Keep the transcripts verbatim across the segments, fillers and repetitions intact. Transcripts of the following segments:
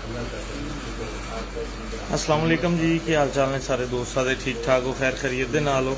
अस्सलाम वालेकुम जी, की हाल चाल ने सारे दोस्तों के? ठीक ठाक हो, खैर खैरियत दे नाल हो?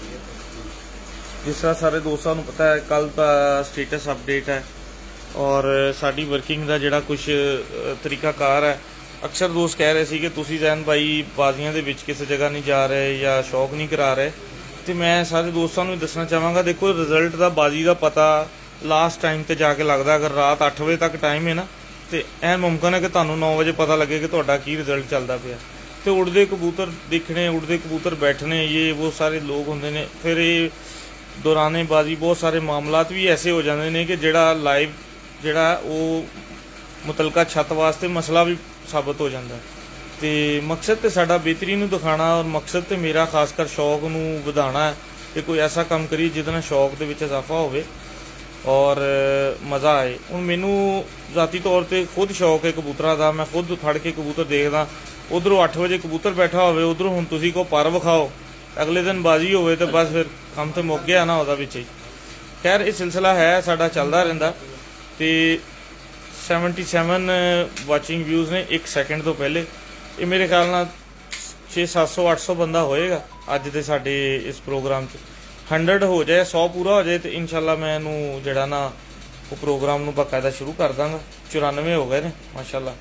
जिस तरह सारे दोस्तों को पता है, कल का स्टेटस अपडेट है और साडी वर्किंग का जिहड़ा कुछ तरीकाकार है। अक्सर दोस्त कह रहे थे कि तुसीं जैन भाई बाजियां दे विच किसी जगह नहीं जा रहे या शौक नहीं करा रहे, तो मैं सारे दोस्तों को दसना चाहांगा, देखो रिजल्ट का बाजी का पता लास्ट टाइम ते जाके लगता। अगर रात अठ बजे तक टाइम है ना, तो ऐन मुमकिन है कि तुहानूं नौ बजे पता लगे कि तुहाडा की रिजल्ट चलता पिया। तो उड़ते कबूतर देखने, उड़ते कबूतर बैठने, ये वो सारे लोग होंगे ने। फिर ये दौराने बाजी बहुत सारे मामलात भी ऐसे हो जाते हैं कि जिहड़ा लाइव जिहड़ा वो मुतलका छत वास्ते मसला भी साबित हो जाता है। तो मकसद तो साडा बेहतरी नूं दिखाना और मकसद तो मेरा खासकर शौक नूं वधाना है कि कोई ऐसा काम करिए जिहदे नाल शौक दे विच इजाफा होवे और मज़ा आए। हुण मैनूं ज़ाती तौर पर खुद शौक है कबूतरां दा, मैं खुद फड़ के कबूतर देखदा। उधरों अठ बजे कबूतर बैठा होवे, उधरों हुण तुसीं को पर विखाओ, अगले दिन बाजी होवे तो बस फिर काम तो मुक गया ना उहदा विच ही। खैर ये सिलसिला है साडा चलदा रहिंदा। ते सैवनटी सैवन वाचिंग व्यूज़ ने एक सैकेंड तो पहले। ये मेरे ख्याल नाल छे सत्त सौ अठ सौ बंदा होएगा अज दे साडे इस प्रोग्राम च। हंड्रड हो जाए, सौ पूरा हो जाए तो इंशाल्लाह मैं इनू जिहड़ा ना वो प्रोग्राम नू बाकायदा शुरू कर दांगा। चौरानवे हो गए ने माशाल्लाह।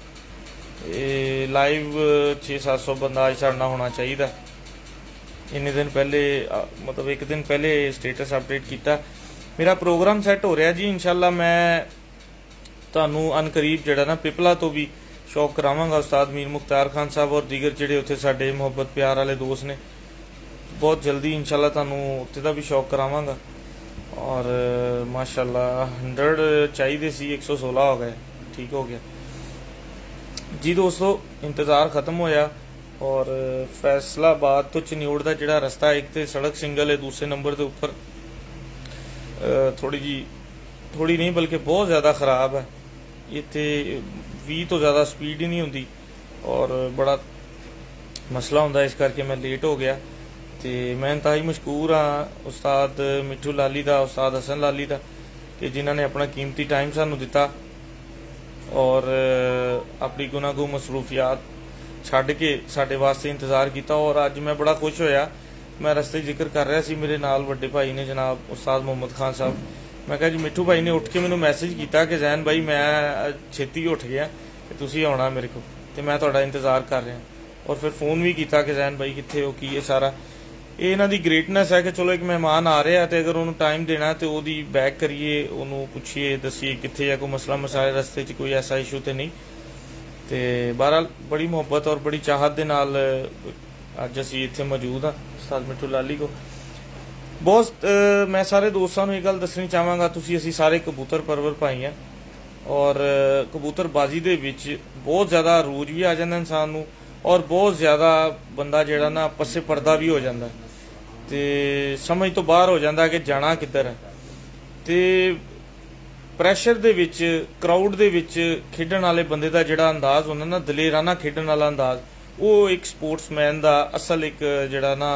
ये लाइव छे सत्त सौ बंदा अज साढ़े नाल होना चाहिए। इन्ने दिन पहले मतलब एक दिन पहले स्टेटस अपडेट किया। मेरा प्रोग्राम सैट हो रहा जी, इंशाल्लाह मैं तुहानू अनकरीब जिहड़ा ना पिपला तो भी शौक करावांगा। उस्ताद मीर मुख्तार खान साहब और दीगर जिहड़े उत्थे साडे मुहब्बत प्यार वाले दोस्त ने, बहुत जल्दी इंशाल्लाह तुहानू उत्थे दा भी शौक करावांगा। और माशाल्लाह हंड्रड चाहिए सी, एक सौ सोलह हो गए, ठीक हो गया जी दोस्तों। इंतज़ार खत्म होया और फैसलाबाद तो चन्योड़ का जिहड़ा रस्ता, एक तो सड़क सिंगल है, दूसरे नंबर के उपर थोड़ी जी थोड़ी नहीं बल्कि बहुत ज़्यादा खराब है। इत्थे भी तो ज़्यादा स्पीड ही नहीं होंदी और बड़ा मसला होंदा, इस करके मैं लेट हो गया। तो मैं इंतहाई मशकूर हाँ उस्ताद मिठू लाली का, उस्ताद हसन लाली का, कि जिन्हों ने अपना कीमती टाइम सानू दिता और अपनी गुनागो मसरूफियात छड्ड के साडे वास्ते इंतज़ार किया। और अज मैं बड़ा खुश होया। मैं रस्ते जिक्र कर रहा सी, मेरे नाल वड्डे भाई ने जनाब उस्ताद मोहम्मद खान साहब, मैं कहा जी मिठू भाई ने उठ के मैनू मैसेज किया कि जैन भाई मैं छेती उठ गया कि तुसीं आउणा मेरे को, तो मैं तुहाडा इंतज़ार कर रहा। और फिर फोन भी किया कि जैन भाई कित्थे हो, की ये सारा ये इन्हां दी ग्रेटनेस है कि चलो एक मेहमान आ रहा है तो अगर उन्होंने टाइम देना तो वो बैक करिए, उन्होंने पूछिए, दसीए कित्थे या कोई मसला मसाले रस्ते च कोई ऐसा इशू तो नहीं। तो बहरहाल बड़ी मुहब्बत और बड़ी चाहत दे नाल अज असीं इत्थे मौजूद हाँ उस्ताद मिठू लाली को। बहुत आ, मैं सारे दोस्तों को एक गल दसनी चाहांगा, तुसीं असीं सारे कबूतर परवर भाई हैं और कबूतरबाजी दे विच बहुत ज़्यादा रूज भी आ जाता इंसान नूं और बहुत ज़्यादा बंदा जिहड़ा ना पस्से पड़दा भी हो जाता, तो समझ तो बाहर हो जाता कि जाना किधर है। तो प्रैशर दे विच, क्राउड दे विच खेडण वाले बंदे दा जिहड़ा अंदाज होंदा ना, दलेराना खेडण वाला अंदाज, वो एक स्पोर्ट्समैन दा असल एक जिहड़ा ना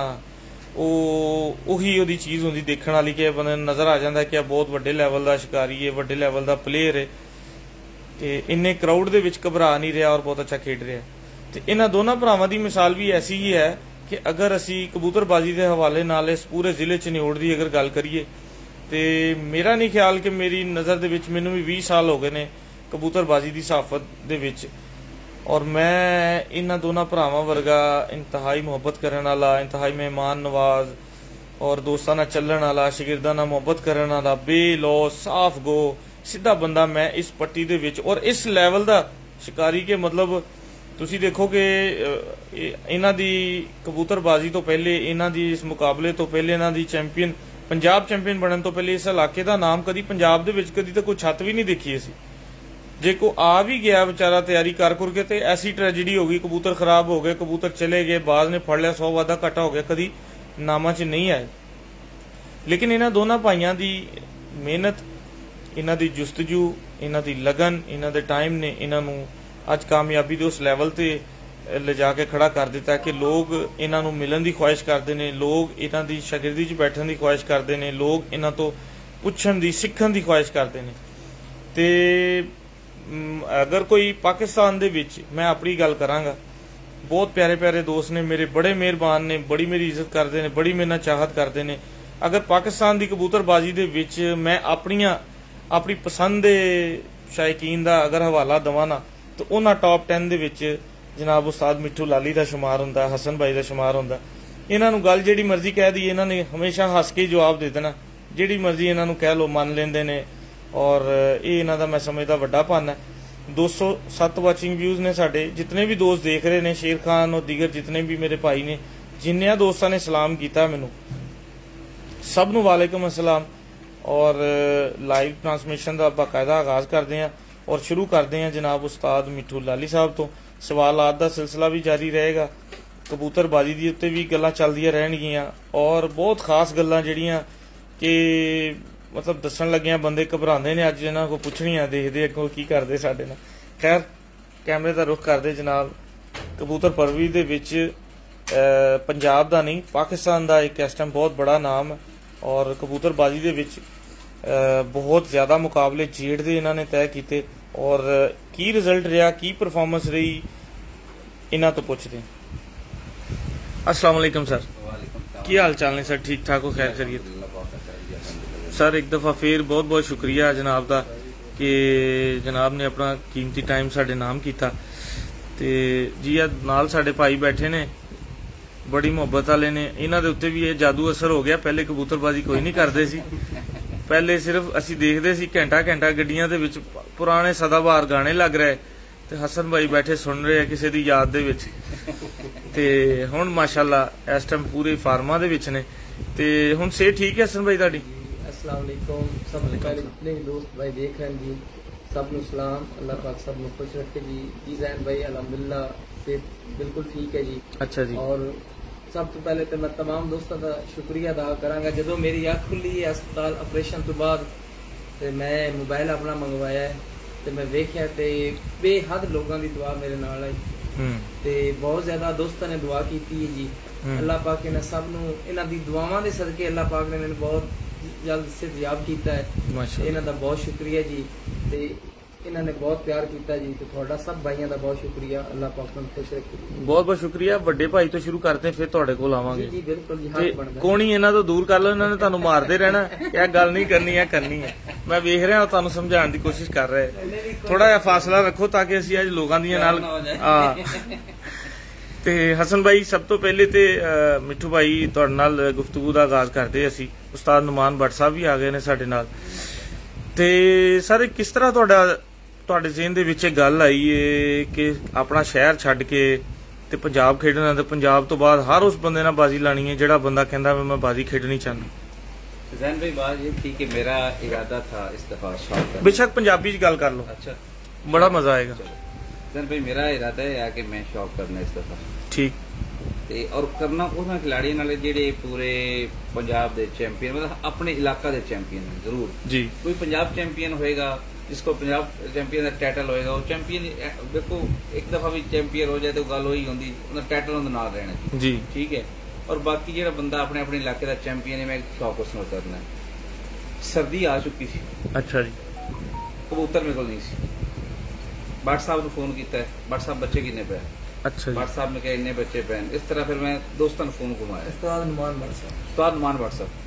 उही ओहदी चीज़ होंदी देखण वाली कि बंदे नज़र आ जाता कि बहुत वड्डे लैवल दा शिकारी है, वड्डे लैवल दा प्लेयर है, तो इन्ने क्राउड दे विच घबरा नहीं रहा और बहुत अच्छा खेड रहा है। तो इन्हां दोनों भरावां दी मिसाल भी ऐसी ही है कि अगर असी कबूतरबाजी के हवाले नाल इस पूरे जिले चन्योड़ की अगर गल करिए तो मेरा नहीं ख्याल कि मेरी नज़र दे विच मैनूं भी बीस साल हो गए ने कबूतरबाजी की सहाफत दे विच, और मैं इन्हां दोनों भरावां वर्गा इंतहाई मुहब्बत करने वाला, इंतहाई मेहमान नवाज और दोस्तां नाल चलण वाला, शागिर्दां नाल मुहब्बत करने वाला, बेलौ साफ गो सीधा बंदा मैं इस पट्टी दे विच और इस लैवल का शिकारी के मतलब तुसी देखो कि इन्हां दी कबूतरबाजी तो पहले, इन्हां दी इस मुकाबले तो पहले, इन्हां दी चैंपीयन पंजाब चैंपीयन बनने तो पहले इस इलाके का नाम कभी पंजाब दे विच कभी तो कोई छत भी नहीं देखी असी। जे को आ भी गया बेचारा तैयारी कर कुर के तो ऐसी ट्रैजेडी हो गई, कबूतर खराब हो गए, कबूतर चले गए, बाज ने फड़ लिया, सौ वादा घटा हो गया, कभी नामा च नहीं आए। लेकिन इन्हां दोनों भाइयों की मेहनत, इन्हां दी जुस्तजू, इन्हां दी लगन, इन्हां दे टाइम ने इन्हां नूं अज कामयाबी के उस लैवल ते ले जाके खड़ा कर दिता कि लोग इन्हां नूं मिलन की ख्वाहिश करते हैं, लोग इन्हां दी शागिर्दी च बैठण की ख्वाहिश करते हैं, लोग इन्हां तो पुछण दी, सीखण की ख्वाहिश करते हैं। तो अगर कोई पाकिस्तान दे विच मैं अपनी गल करांगा, बहुत प्यारे प्यारे दोस्त ने मेरे, बड़े मेहरबान ने, बड़ी मेरी इज्जत करते हैं, बड़ी मेरे नाल चाहत करते हैं। अगर पाकिस्तान की कबूतरबाजी दे विच मैं अपनियां अपनी पसंद दे शायकीन दा अगर हवाला दवां ना तो उन्हां टॉप टेन दे विच जनाब उस्ताद मिठू लाली दा शुमार हुंदा, हसन भाई दा शुमार हुंदा। इन्हां नूं गल जिहड़ी मर्जी कह दी, इन्हां ने हमेशा हस के जवाब दे देना, जिहड़ी मर्जी इन्हां नूं कह लो मन लेंदे ने। और ये इन्हां दा मैं समझदा वड्डा पन है। दो सौ सत्त वाचिंग व्यूज ने साडे, जितने भी दोस्त देख रहे ने, शेर खान और दीगर जितने भी मेरे भाई ने, जिन्नियां दोस्तां ने सलाम कीता मैनू, सब नूं वालेकुम अस्सलाम। और लाइव ट्रांसमिशन का बाकायदा आगाज करते हैं और शुरू करते हैं जनाब उस्ताद मिठू लाली साहब तो। सवालात का सिलसिला भी जारी रहेगा, कबूतरबाजी दी उत्ते भी गल्लां चलदियां रहणगियां और बहुत खास गल्लां जिहड़ियां कि मतलब दसन लगियां बंदे घबरांदे ने। अज इन्हां को पुछणियां, देखदे अगों की करदे साडे नाल। खैर कैमरे दा रुख करदे जनाब, कबूतर परवरी दे विच पंजाब दा नहीं पाकिस्तान दा एक इस टाइम बहुत बड़ा नाम है और कबूतरबाजी दे विच बहुत ज्यादा मुकाबले जेड़ दे इन्हां ने तय कीते और की रिजल्ट रहा, की परफॉर्मेंस रही, इन्हां तो पुछदे। अस्सलाम वालेकुम सर, की हाल चाल ने सर? ठीक ठाक हो? खैर खैरियत? सर एक दफा फिर बहुत बहुत शुक्रिया जनाब दा कि जनाब ने अपना कीमती टाइम साडे नाम कीता। ते जी आ नाल साडे भाई बैठे ने, बड़ी मुहब्बत वाले ने। इन्हां दे उत्ते भी ये जादू असर हो गया। पहले कबूतरबाजी कोई नहीं करते सी, पहले सिर्फ असी देखते सी घंटा घंटा गड्डियां दे विच पुराने सदाबहार गाने लग रहे ते हसन भाई बैठे सुन रहे हैं किसी दी याद दे विच। ते हुण माशाअल्लाह इस टाइम पूरे फार्मा दे विच ने। ते हुण से ठीक है हसन भाई तुहाडी? अस्सलाम वालेकुम। सबसे पहले जितने भी दोस्त भाई देख रहे हैं जी, सब नु सलाम। अल्लाह पाक सब नु खुश रखे जी। जी जैन भाई अल्हम्दुलिल्लाह से बिल्कुल ठीक है जी। अच्छा जी। और सब तो पहले तो मैं तमाम दोस्तों का शुक्रिया अदा करांगा। जदों मेरी अख खुली है अस्पताल ऑपरेशन तो बाद ते मैं मोबाइल अपना मंगवाया है ते मैं वेख्या ते बेहद लोगों की दुआ मेरे नाल आई ते बहुत ज्यादा दोस्तों ने दुआ की है जी। अल्लाह पाक ने सब नु इन्हां दी दुआवां दे सदके अल्लाह पाक ने मैंने बहुत जल्द से याब किया है। इन्हां दा बहुत शुक्रिया जी। ते इन्होंने बहुत प्यार किया जी। तो थोड़ा सब भाइयों का बहुत शुक्रिया। अल्लाह पाक तुम खुश रखे। बहुत बहुत शुक्रिया। बड़े भाई तो शुरू करते हैं, फिर तुहाडे कोल आवांगे। जी बिल्कुल जी, हाथ बनदा। कोणी इन्हां तो दूर कर लो, इन्होंने तुहानू मारदे रहना। क्या गल नहीं करनी है, करनी है। मैं वेख रहा तुहानू समझाने की कोशिश कर रहे। थोड़ा जिहा फासला रखो ताकि असीं अज लोकां दियां नाल हां। ते हसन भाई सब तो पहले ते मिठू भाई तुहाडे नाल गुफ्तगू दा आगाज करदे असीं। उस्ताद नुमान भट्ट साहब भी आ गए ने साडे नाल। ते सर किस तरह तुहाडा तुहाडे ज़हन दे विच गल आई है कि अपना शहर छड्ड के ते पंजाब खेडना, ते पंजाब तो बाद हर उस बंदे नाल बाजी लानी है जिहड़ा बंदा कहंदा मैं बाजी खेडनी चाहना? जैन भाई बात ये थी कि मेरा इरादा था इस दफा शौक करना। बेशक पंजाबी च गल कर लो। अच्छा, बड़ा मजा आएगा। जैन भाई मेरा इरादा है कि मैं शौक करना इस दफा। ठीक। ते और करना उन्हां खिलाड़ियों नाल जिहड़े पूरे पंजाब दे चैंपियन, मतलब अपने इलाका दे चैंपियन जरूर जी। कोई पंजाब चैंपियन होएगा जिसको पंजाब चैंपियन का टाइटल होएगा, वो चैंपियन देखो एक दफा भी चैंपियन हो जाए तो गल वही होंदी, उन्हें टाइटल उन्हें नाल रहना जी। ठीक है। और बाकी जो बंदा अपने अपने इलाके का चैंपियन है, मैं शौक उसमें करना है। सर्दी आ चुकी थी। अच्छा जी। कबूतर मेरे को नहीं सी। भट्ट साहब ने फोन किया है, भट्ट साहब बच्चे किन्ने पे? अच्छा जी। भट्ट साहब ने कहा इन्ने बच्चे पे। इस तरह फिर मैं दोस्तों ने फोन घुमाया। उस्ताद नुमान भट्ट साहब उस्ताद नुमान भट्ट साहब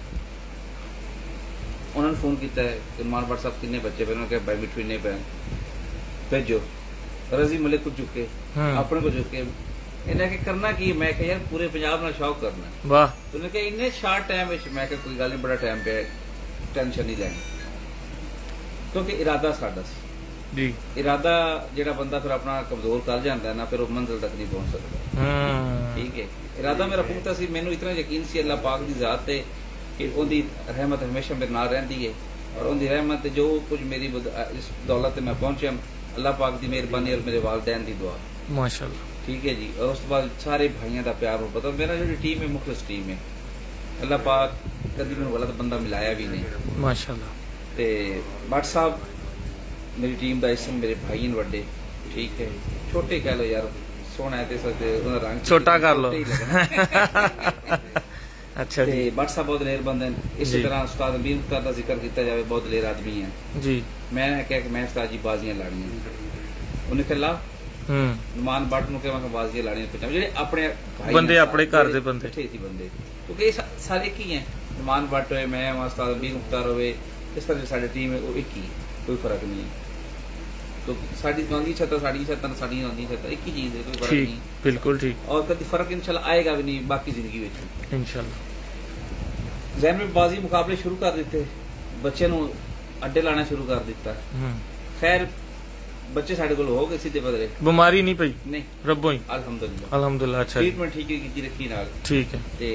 उन्होंने फोन किया है कि नुमान भट्ट साहब किन्ने बच्चे पे? उन्होंने कहा भाई मिठू इन्ने पे भेजो। रजी मलिक को चुके अपने को चुके इन्हें के करना की? मैं कहा यार पूरे पंजाब में शौक करना। वाह। तो उन्हें कहा इन्ने शार्ट टाइम में। मैं कहा कोई गल नहीं, बड़ा टाइम पे, टेंशन नहीं लेनी, क्योंकि इरादा साडा जी। इरादा जेड़ा बंदा फिर अपना कमजोर कर जाता है ना, फिर वो मंजिल तक नहीं पहुंच सकता। ठीक है। इरादा मेरा पुख्ता सी। मैनू इतना यकीन सी अल्लाह पाक दी जात ते कि उनकी रहमत हमेशा मेरे नाल रहंदी है और उनकी रहमत जो कुछ मेरी इस दौलत ते मैं पहुंचा अल्लाह पाक दी मेहरबानी और मेरे वालिदैन दी दुआ माशाअल्लाह। ठीक है जी। और उस बाद सारे भाइयों का प्यार हो पता। मेरा जो टीम है मुखलिस टीम है। अल्लाह पाक कभी मैंने गलत बंदा मिलाया भी नहीं माशाअल्लाह। ते भट्ट साहब मेरी टीम का इसम, मेरे भाई ने वड्डे। ठीक है। छोटे कह लो यार, सोना है ते सकते रंग छोटा कर लो। अच्छा जी। बट साहब बहुत दलेर बंदे ने। इसी तरह उस्ताद अमीर मुख्तार का जिक्र किया जाए, बहुत दलेर आदमी है जी। मैं क्या कि मैं उस्ताद जी बाजियां लाड़ियां उन्हें खिला नुमान बट नु के बाजियां लाड़ियां पंजाब जेडे अपने बंदे अपने घर दे बंदे इकट्ठे सी बंदे, क्योंकि ये सारे एक ही हैं। नुमान बट होए, मैं उस्ताद अमीर मुख्तार होए, इस तरह साडी टीम है वो एक ही, कोई फर्क नहीं है। तो साडी आंदी छत साडी छत साडी आंदी छत एक ही चीज है, कोई फर्क नहीं। बिल्कुल ठीक। और कभी फर्क इंशाल्लाह आएगा भी नहीं बाकी जिंदगी विच इंशाल्लाह। जहन में बाजी मुकाबले शुरू कर दिते, बच्चे नु अड्डे लाना शुरू कर दिता। खैर बच्चे साडे कोल हो गए सीधे बदले, बीमारी नहीं पई नहीं रब्बो ही अल्हम्दुलिल्लाह अल्हम्दुलिल्लाह। अच्छा ट्रीटमेंट ठीक की रखी नाल ठीक है। ते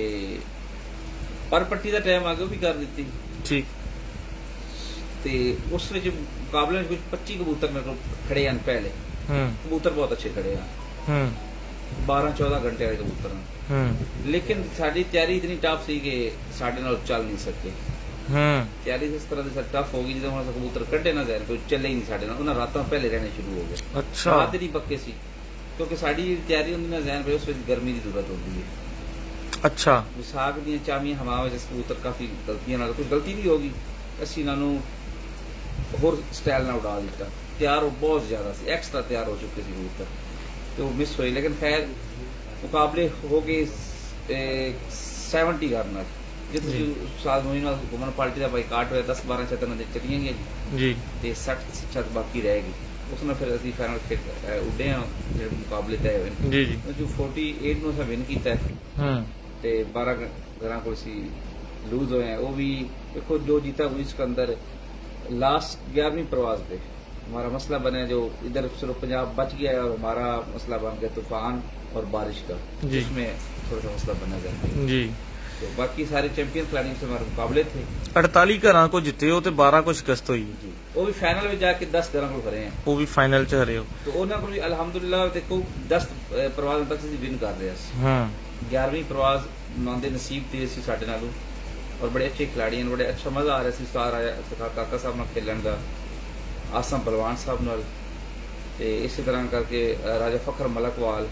पर पट्टी दा टाइम आ गया भी कर दी ठीक। ते उस विच मुकाबले में कुछ पच्चीस कबूतर मेरे को खड़े हैं पहले। कबूतर बहुत अच्छे खड़े हैं, बारह चौदह घंटे वाले कबूतर हैं, लेकिन साडी तैयारी इतनी टफ सी कि साडे नाल चल नहीं सके। तैयारी इस तरह से टफ होगी जो हम कबूतर कड्डे ना जाए, कोई चले ही नहीं साडे नाल, उन्हां रातां पहले रहने शुरू हो गए। अच्छा रात ही पक्के सी, क्योंकि साडी तैयारी होंदी ना जहन पे उस विच गर्मी की जरूरत होती है। अच्छा विसाख दी चामियां हवावां विच कबूतर काफी गलतियां नाल, कुछ गलती भी होगी, असीं इन्हां नूं होर स्टाइल ना उड़ा दिता। तैयार बहुत ज्यादा सी, एक्स्ट्रा तैयार हो चुके थे कबूतर, तो मिस हुई। लेकिन खैर मुकाबले हो गए सैवनटी घर नाल, जिस साल मुइन घुमन पार्टी का बाईकाट होया, दस बारह छत्तर चलियां गई जी ते सठ छत बाकी रह गई। उसने फिर असीं फाइनल खेड उड्डे हां, जेहड़े मुकाबले तय होए जी जी, जो अड़तालीस नूं असीं विन कीता है ते बारह घरां कोल सी लूज होए हैं। वो भी देखो जो जीता हुई इसके अंदर लास्ट ग्यारहवीं प्रवास पे हमारा मसला बना, जो इधर सिर्फ पंजाब बच गया है, और हमारा मसला बन गया तूफान और बारिश का, जिसमें थोड़ा सा मसला बना जाए जी। तो बाकी सारे चैंपियन खिलाड़ियों से हमारे मुकाबले थे। अड़तालीस घर को जिते हो, बारह को शिकस्त हुई जी। वो भी फाइनल में जाके दस घर को हरे हैं, वो भी फाइनल च हरे हो। तो उन्होंने भी अल्हम्दुलिल्लाह देखो दस प्रवास तक विन कर रहे हैं। ग्यारहवीं प्रवास उन्होंने नसीब थे साडे नालों, और बड़े अच्छे खिलाड़ी हैं, बड़े अच्छा मजा आ रहा है। सार आया काका साहब नाल खेलन का, आसम बलवान साहब नाल, ते इसी तरह करके राजा फखर मलकवाल,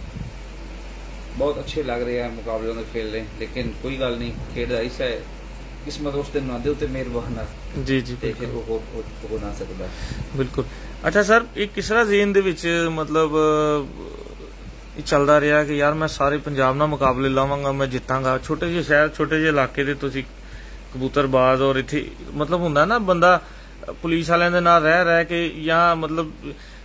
बहुत अच्छे लग रहे हैं मुकाबले में खेल रहे हैं। लेकिन कोई गल नहीं, खेड का हिस्सा है, किस्मत उस दिन आंदे उत्ते मेहरबान जी जी, फिर वो हो, हो, हो ना सकता बिल्कुल। अच्छा सर, एक किस तरह जेन दे विच मतलब चलदा रहा कि यार मैं सारे पंजाब नाल मुकाबले लावांगा, मैं जितांगा। छोटे जे शहर छोटे जे इलाके दे तुसीं कबूतरबाज, और इत्थे मतलब हुंदा ना बंदा पुलिस वालियां दे नाल रह रह के, या मतलब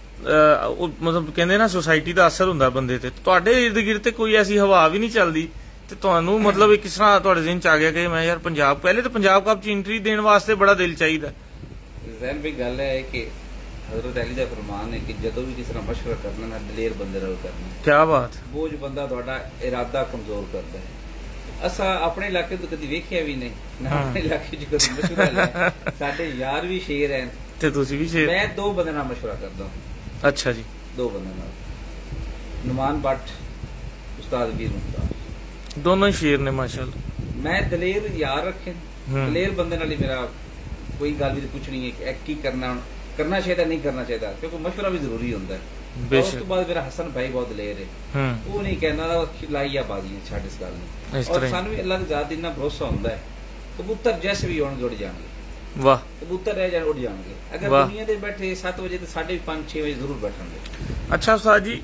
मतलब कहंदे ना सोसाइटी दा असर हुंदा बंदे ते, तुहाडे इर्द गिर्द ते कोई ऐसी हवा भी नहीं चलदी ते तुहानू मतलब किस तरह तुहाडे ज़हन च आ गया कि मैं यार पंजाब, पहले तो पंजाब कप च एंट्री देने वास्ते बड़ा दिल चाहिदा। ज़हन भी गल है कि हज़रत अली दा फरमान है कि जदों भी किसी तरह मशवरा करना ना दलेर बंदे नाल करना। क्या बात। बोझ बंदा तुहाडा इरादा कमजोर करदा है। असा अपने इलाके तो कदी वेखिया भी नहीं, ना अपने इलाके च कदी मशवरा लिया। साडे यार भी शेर हैं ते तुसीं भी शेर। मैं दो बंदे नाल मशवरा करदा हूं। अच्छा जी। दो बंदे नाल, नुमान बट, उस्ताद वीर मुख्तार, दोनों शेर ने माशाल्लाह। मैं दलेर यार रखे, दलेर बंदे नाल ही मेरा कोई गल भी पूछनी है कि की करना करना चाहिए नहीं करना चाहिए, क्योंकि मशवरा भी जरूरी होता है। उस तो बाद मेरा हसन भाई बहुत दलेर है, वो नहीं कहना लाइया बाजी छड़ इस गल में, और सानू भी अल्लाह की जात इन्ना भरोसा होता है, कबूतर जैसे भी होने जुड़ जाएंगे। वाह। कबूतर रह जाए उड़ जाएंगे, अगर दुनिया दे बैठे सात बजे तो साढ़े पांच छह बजे जरूर बैठेंगे। अच्छा उस्ताद जी,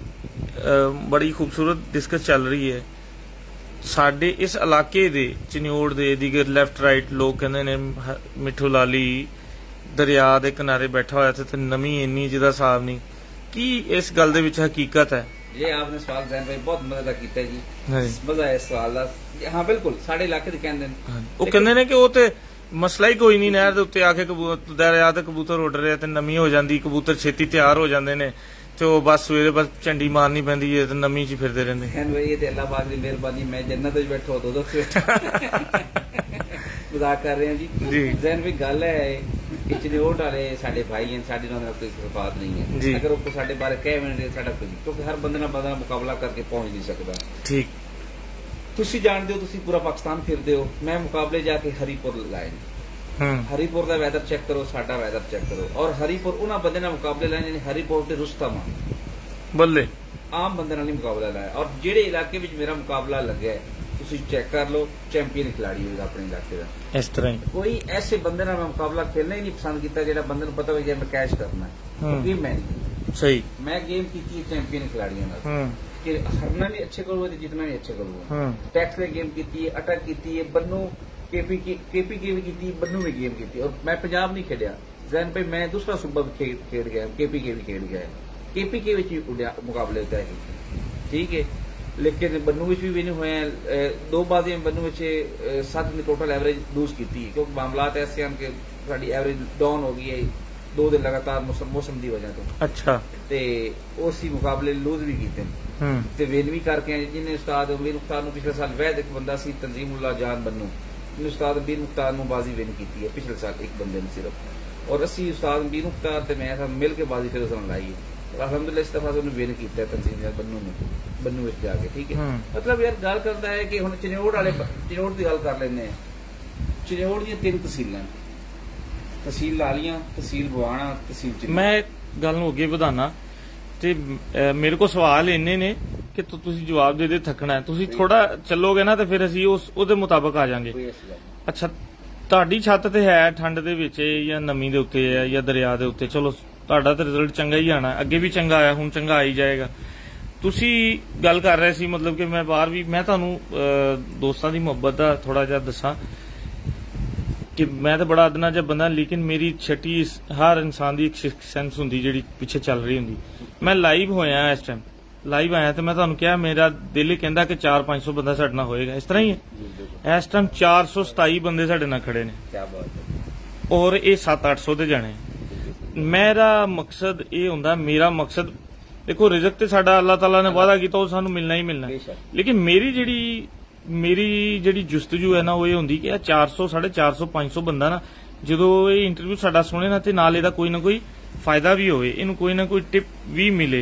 बड़ी खूबसूरत डिस्कस चल रही है। साडे इस इलाके दे चन्योड़ दे दिगर लेफ्ट राइट लोग कहंदे ने मिठू लाली दरिया दे किनारे बैठा होया ते नमी इन्नी जिहदा हिसाब नहीं, की इस गल दे विच हकीकत है? ये आपने सवाल जहन भाई बहुत मजा कीता जी, मजा है सवाल दा। हाँ बिल्कुल, साडे इलाके दे कहंदे ने, वो कहंदे ने कि वो ते मसला ही कोई नहीं, नहर दे उत्ते आके कबूतर दरिया ते कबूतर उड़ रहे ते नमी हो जाती, कबूतर छेती तैयार हो जाते ने, तो बस सवेरे बस झंडी मारनी पैंदी है ते नमी च फिरदे रहिंदे। ये ते अल्लाह पाक दी मेहरबानी, मैं जन्नत विच बैठा दो दो मजाक कर रहे हैं जी। जहन भी गल है कि चन्योड़ वाले साडे भाई हैं, साडे नाल कोई बात नहीं है। अगर वो साडे बारे कह मिनट साडा कोई, क्योंकि हर बंदे नाल बंदा मुकाबला करके पहुंच नहीं सकता। ठीक, तुसी जानदे हो, तुसी पूरा पाकिस्तान फिरदे हो, मैं मुकाबले जाके हरीपुर लाए, हरीपुर का वैदर चेक करो, साडा वैदर चेक करो, और हरीपुर उन्होंने बंदे नाल मुकाबले लाए जिन्हें हरीपुर के रुस्तम बल्ले आम बंदे नाल नहीं मुकाबला लाया। और जेड़े इलाके विच मेरा मुकाबला लग्या ਤੁਸੀਂ ਚੈੱਕ ਕਰ ਲਓ, ਚੈਂਪੀਅਨ ਖਿਲਾੜੀ ਹੋਏਗਾ ਆਪਣੇ ਇਲਾਕੇ ਦਾ। ਇਸ ਤਰ੍ਹਾਂ ਹੀ ਕੋਈ ਐਸੇ ਬੰਦੇ ਨਾਲ ਮੈਂ ਮੁਕਾਬਲਾ ਖੇਲਣਾ ਹੀ ਨਹੀਂ ਪਸੰਦ ਕੀਤਾ ਜਿਹੜਾ ਬੰਦੇ ਨੂੰ ਪਤਾ ਹੋਵੇ ਕਿ ਮੈਂ ਕੈਚ ਕਰਨਾ ਹੈ। ਗੇਮ ਮੈਂ ਨਹੀਂ ਸਹੀ, ਮੈਂ ਗੇਮ ਕੀਤੀ ਹੈ ਚੈਂਪੀਅਨ ਖਿਲਾੜੀਆਂ ਨਾਲ ਕਿ ਹਰਨਾ ਵੀ ਅੱਛੇ ਕਰੂਗਾ ਤੇ ਜਿੱਤਣਾ ਵੀ ਅੱਛੇ ਕਰੂਗਾ। ਟੈਕਸ ਨੇ ਗੇਮ ਕੀਤੀ ਹੈ, ਅਟਕ ਕੀਤੀ ਹੈ, ਬੰਨੂ केपी केपी की भी की बन्नू में गेम की और मैं पंजाब नहीं खेलिया जैन पे मैं दूसरा सूबा भी खेल खेल गया, केपी के भी खेल गया, केपी के भी मुकाबले होता है, ठीक है। लेकिन बन्नू भी विन हुए हैं दो बाजी में, बन्नू सत्त ने टोटल एवरेज लूज की क्योंकि मामला ऐसे हैं कि साडी एवरेज डाउन हो गई है दो दिन लगातार मौसम की वजह तो। अच्छा ते उसी मुकाबले लूज भी कीते ते विन भी करके जिन्हें उस्ताद अमीर मुख्तार ने पिछले साल वैद एक बंदा सी तंजीमुल्लाह जान बन्नू उस्ताद अमीर मुख्तार ने बाजी विन की है पिछले साल एक बंदे ने सिर्फ, और असी उस्ताद अमीर मुख्तार ते मैं मिल के बाजी फिर उसने लाई है। अलहमदुलिल्लाह इस दफा उन्होंने विन किया तंजीम बन्नू ने बन्नू विच जाके, ठीक है। मतलब यार गल करता है कि हुण चिन्नौड़ वाले चिन्नौड़ की गल कर लेने, चिन्नौड़ दी तीन तहसीलां, तहसील लालियां, तहसील बवाना, तहसील चिन्नौड़। मैं गल नूं अगे वधाना ते मेरे को सवाल इन्ने ने कि तुसीं जवाब दे दे थकना है, तुसीं थोड़ा चलोगे ना तो फिर असीं उस उहदे मुताबिक आ जाएंगे। अच्छा तुहाडी छत ते है ठंड दे विच या नमी दे उत्ते है या दरिया दे उत्ते, चलो तुहाडा ते रिजल्ट चंगा ही आना, अगे भी चंगा आया, हुण चंगा आ ही जाएगा। तुसीं गल कर रहे सी मतलब कि मैं बाहर भी मैं तुहानूं दोस्तां दी मुहब्बत दा थोड़ा जिहा दसां कि मैं तो बड़ा अदना जिहा बंदा, लेकिन मेरी छटी हर इंसान की एक सिक्स सेंस हुंदी जिहड़ी पिछे चल रही हुंदी। मैं लाइव होया इस टाइम लाइव आया तो मैं तुहानूं कहा मेरा दिल ही कहंदा कि चार पांच सौ बंदा साडे नाल होएगा, इस तरह ही है। इस टाइम चार सौ सताई बंदे साडे नाल खड़े ने और ये सत्त अठ सौ ते जाने। मेरा मकसद ये हुंदा, मेरा मकसद देखो रिज़्क ते साडा अल्लाह ताला ने वादा कीता वो सानूं मिलना ही मिलना, लेकिन मेरी जिहड़ी मेरी जिहड़ी जुस्तजू है ना वो ये हुंदी कि चार सौ साढ़े चार सौ पांच सौ बंदा ना जो ये इंटरव्यू साडा सुने ना ते नाल इहदा कोई ना कोई फायदा भी होवे, इहनूं कोई ना कोई टिप भी मिले,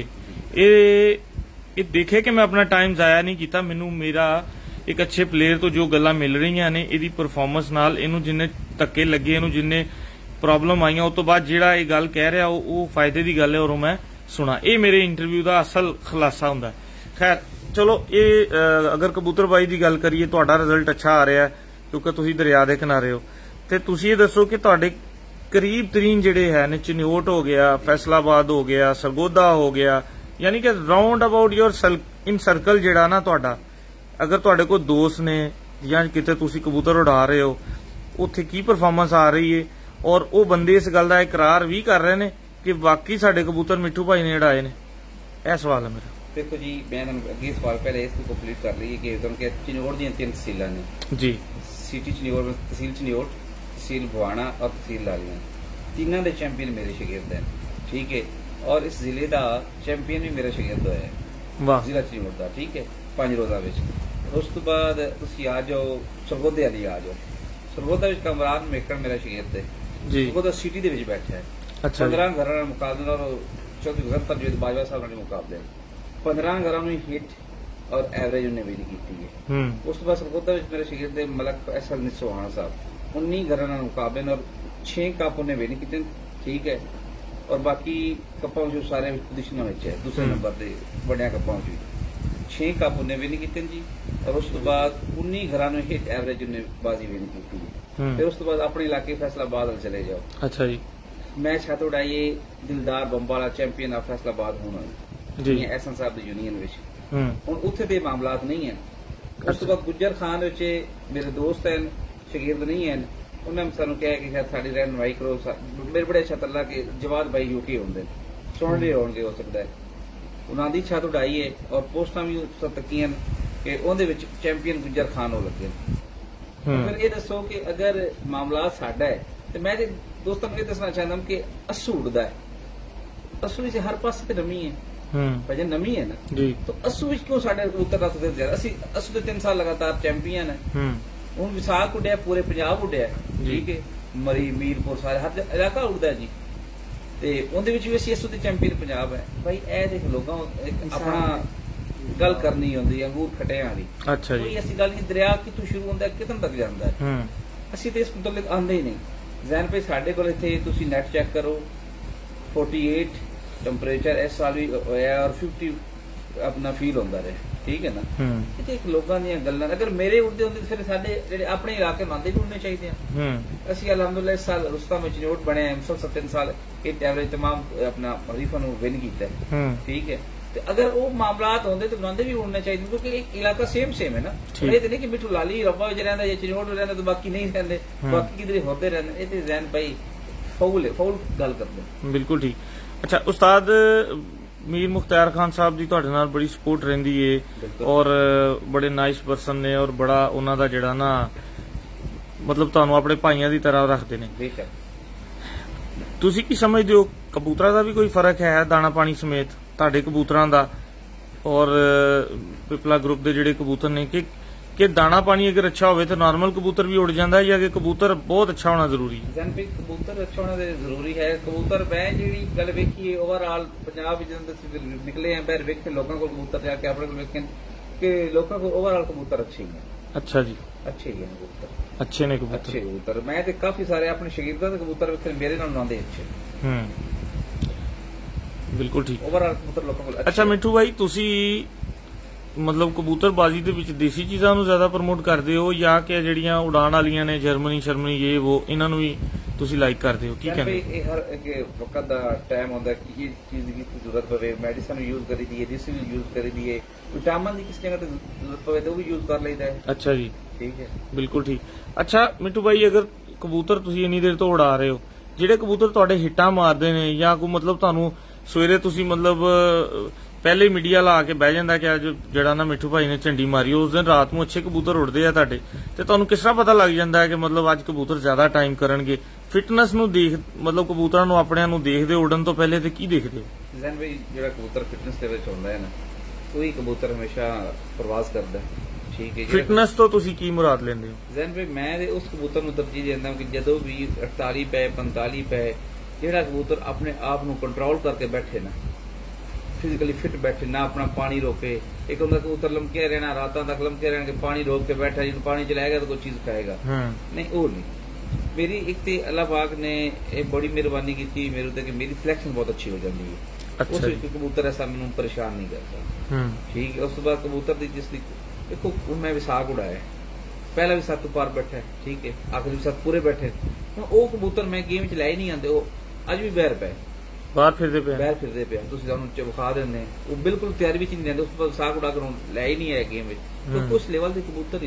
ये ये देखे कि मैं अपना टाइम जाया नहीं किया। मैनू मेरा एक अच्छे प्लेयर तो जो गल्लां मिल रही ने इहदी परफॉर्मेंस नाल इहनूं जिन्ने धक्के लगे, इहनूं जिन्ने प्रॉब्लम आईयां उस तो बाद जिहड़ा ये गल कह रहा वो फायदे की गल है और मैं सुना, ये मेरे इंटरव्यू का असल खुलासा हुंदा है। खैर चलो ये अगर कबूतरबाजी की गल करिए तुहाडा रिजल्ट अच्छा आ रहा है क्योंकि तुसीं दरिया के किनारे हो, तो तुसीं ये दसो कि तुहाडे करीब तरीन जिहड़े है ने चिन्नौट हो गया, फैसलाबाद हो गया, सरगोदा हो गया, यानी कि round about your in circle जिहड़ा ना तुहाडा, अगर तुहाडे कोई दोस्त ने या किते तुसीं कबूतर उड़ा रहे हो उत्थे की परफॉर्मेंस आ रही है, और वो बंदे इस गल का इकरार भी कर रहे हैं कि वाकई साडे कबूतर मिठू भाई ने उड़ाए ने। यह सवाल है मेरा। देखो जी मैं अगे सवाल पहले इसको कंप्लीट कर ली कि चिन्नौट दी तीन तहसीलां ने जी, सिटी चिन्नौट में तहसील चिन्नौट, तहसील बवाना और तहसील लालियां, तीनों के चैंपियन मेरे शागिर्द हैं, ठीक है। और इस जिले का चैंपियन भी मेरा शागिर्द होया है जिला चिन्नौट का, ठीक है, पांच रोजा विच। उस तो बाद तुसीं आ जाओ सरगोदे वाली आ जाओ, सरगोदा विच कमरान मेकर मेरा शागिर्द है जी, सरगोदा सिटी दे विच बैठा है। अच्छा पंद्रह घर नाल मुकाबले और चौथी घर पर जो बाजवा साहब नाल मुकाबले पंद्रह घरों में हिट और एवरेज उन्हें विन की है। उस तो बाद सरगोदा विच मेरे शागिर्द मलक फैसल निसोहाना साहब उन्नी घरों नाल मुकाबले और छह कप उन्हें विन किए, ठीक है। और बाकी कप्पां जो सारे पोजिशनों में है दूसरे नंबर के बड़िया कप्पां भी छे कप उन्हें विन किए जी, और उस तो बाद उन्नी घरों में हिट एवरेज उन्हें बाजी विन की है। फिर उस तो बाद अपने इलाके फैसलाबाद चले जाओ। अच्छा जी मैं छत उड़ाइए दिलदार बंबाला चैंपियन ऑफ फैसलाबाद होना जी एहसन साहब दी यूनियन विच, हुण उत्थे दे मामलात नहीं है। उस तो बाद गुज्जर खान विच मेरे दोस्त हैं शागिर्द नहीं है, उन्होंने सानू कहा कि शायद साड़ी रहनुमाई करो, मेरे बड़े अच्छा अल्लाह के जवाद भाई यूके होंगे सुन रहे होंगे हो सकता है, उन्होंने दी छत उड़ाई है और पोस्टां भी तकियां कि उहदे विच चैंपियन गुज्जर खान हो लगे। फिर ये दसो कि अगर मामला साडा है तो मैं दोस्तों को ये दसना चाहता हूं कि अस्सू उड़दा है, अस्सू विच हर पासे ते नमी है भाई नमी है ना जी, तो अस्सू विच क्यों साडे उत्तर रात से ज्यादा असी अस्सू दे तीन साल लगातार चैंपियन है। हुण विसाख उड़िया पूरे पंजाब उड़िया ठीक है, मरी मीरपुर सारे हर इलाका उड़दा जी, ते उहदे विच भी असी अस्सू दे चैंपियन पंजाब है भाई। ए देख लोगां अपना गल करनी होंदी अंगूर खटियां दी। अच्छा जी कोई ऐसी गल नहीं दरिया कितों शुरू होंदा है कितन तक जांदा है, असी ते इस मुतल्लिक आंदे ही नहीं। जैन पे साडे कोल इत्थे तुसीं नेट चेक करो अड़तालीस टैंपरेचर इस साल भी होया और अपना फील होंदा रहे, ठीक है ना। ये एक लोगों दी गल्लां, अगर मेरे उड़दे होंदे फिर साडे जेहड़े अपने इलाके मांदे भी उड़ने चाहिए। असि अल्हम्दुलिल्लाह इस साल रुस्तम विच नोट बने मुसलसल तीन साल एक एवरेज तमाम अपना हरीफा नूं विन कीता है, ठीक है। तो अगर वो मामलात होंदे तो बनांदे भी उड़ने चाहिए, क्योंकि एक इलाका सेम सेम है ना। ये तो नहीं कि मिठू लाली रब्बा विच रहिंदा या चिनोट विच रहिंदा तो बाकी नहीं रहिंदे, बाकी किधरे होंदे रहंदे। ये ते जैन भाई फाउल है, फाउल गल करदे। बिल्कुल ठीक। अच्छा उस्ताद मीर मुख्तार खान साहब दी तुहाडे नाल बड़ी सपोर्ट रहिंदी है और बड़े नाइस परसन ने और बड़ा उन्हां दा जिहड़ा ना मतलब तुहानू अपने भाइयां दी तरह रखदे ने। तुसी की समझदे हो कबूतरां दा भी कोई फर्क है दाना पानी समेत तुहाडे कबूतरां दा और पिपला ग्रुप दे जिहड़े कबूतर ने कि कि दाना पानी अगर अच्छा होवे तो नॉर्मल कबूतर भी उड़ जाता है या कि कबूतर बहुत अच्छा होना जरूरी है? जन भी कबूतर अच्छा होना जरूरी है। कबूतर मैं जी गल वेखी ओवरऑल पंजाब निकले हैं बाहर वेखे लोगों को कबूतर जाके अपने को वेखे कि लोगों को ओवरऑल कबूतर अच्छे ही है। अच्छा जी, अच्छे ही है कबूतर, अच्छे ने कबूतर, अच्छे कबूतर। मैं तो काफी सारे अपने शगिर्दां दे कबूतर वेखे मेरे नाल नांदे अच्छे। हम्म बिल्कुल ठीक। ओवरऑल कबूतर लोगों को अच्छा मिठू भाई तुसी मतलब कबूतरबाजी दे विच देसी चीज़ां नूं ज़्यादा प्रमोट करदे हो या कि जिहड़ियां उड़ान वालियां ने जर्मनी शर्मनी ये वो इन्हां नूं भी तुसी लाइक करदे हो? की कहंदे हर वक्त दा टाइम होंदा कि ये चीज की जरूरत पवे मेडिसिन यूज करी दी है, देसी यूज करी दी है, विटामिन की किस जगह ते जरूरत पवे तो भी यूज कर लईदा है। अच्छा जी, ठीक है, बिल्कुल ठीक। अच्छा मिठू भाई अगर कबूतर तुसी इन्नी देर तो उड़ा रहे हो, जिहड़े कबूतर तुहाडे हिट्टां मारदे ने या कोई मतलब तुहानू सवेरे तुसी मतलब पहले मीडिया ला के बह जांदा कि अज जिहड़ा ना मिठू भाई ने झंडी मारी उस दिन रात नूं अच्छे कबूतर उड़दे आ तुहाडे, ते तुहानू किस तरह पता लग जांदा है कि मतलब अज कबूतर ज्यादा टाइम करनगे? फिटनेस नूं देख मतलब कबूतरां नूं अपणिआं नूं देखदे उड़न तो पहले ते की देखदे हो? जैन भाई जिहड़ा कबूतर फिटनेस दे विच हुंदा है ना कोई कबूतर हमेशा प्रवास करदा है, ठीक है। फिटनेस तो तुसी की मुराद लेंदे हो? जैन भाई मैं ते उस कबूतर नूं तरजीह दिंदा कि जदों भी अड़ताली पे पैंताली पे जिहड़ा कबूतर अपने आप नूं कंट्रोल करके बैठे ना, फिजिकली फिट बैठे ना, अपना पानी रोके। एक होंदा कबूतर लमके रहना रातां तक लमके रहना कि पानी रोक के बैठा जी पानी चलाएगा तो कोई चीज खाएगा, नहीं वो नहीं। मेरी एक ते अल्लाह पाक ने एक बड़ी मेहरबानी की मेरे ते कि मेरी सिलेक्शन बहुत अच्छी हो जाती है। अच्छा उस विच कबूतर ऐसा मैनूं परेशान नहीं करता, ठीक है। उस तो बाद कबूतर दी जिस देखो मैं विसाख उड़ाया, पहला भी सत्त पार बैठा है, ठीक है, आखिरी भी सत्त पूरे बैठे। हुण वो कबूतर मैं गेम च लै नहीं आंदे, वो अज भी बहर पे बाहर फिरदे पे बाहर फिरदे पे तुसीं सानूं विखा दिंदे, वो बिल्कुल तैयारी भी नहीं देंदे। उस पर विसाख उड़ा कर लै ही नहीं है गेम विच, क्योंकि उस लेवल के कबूतर ही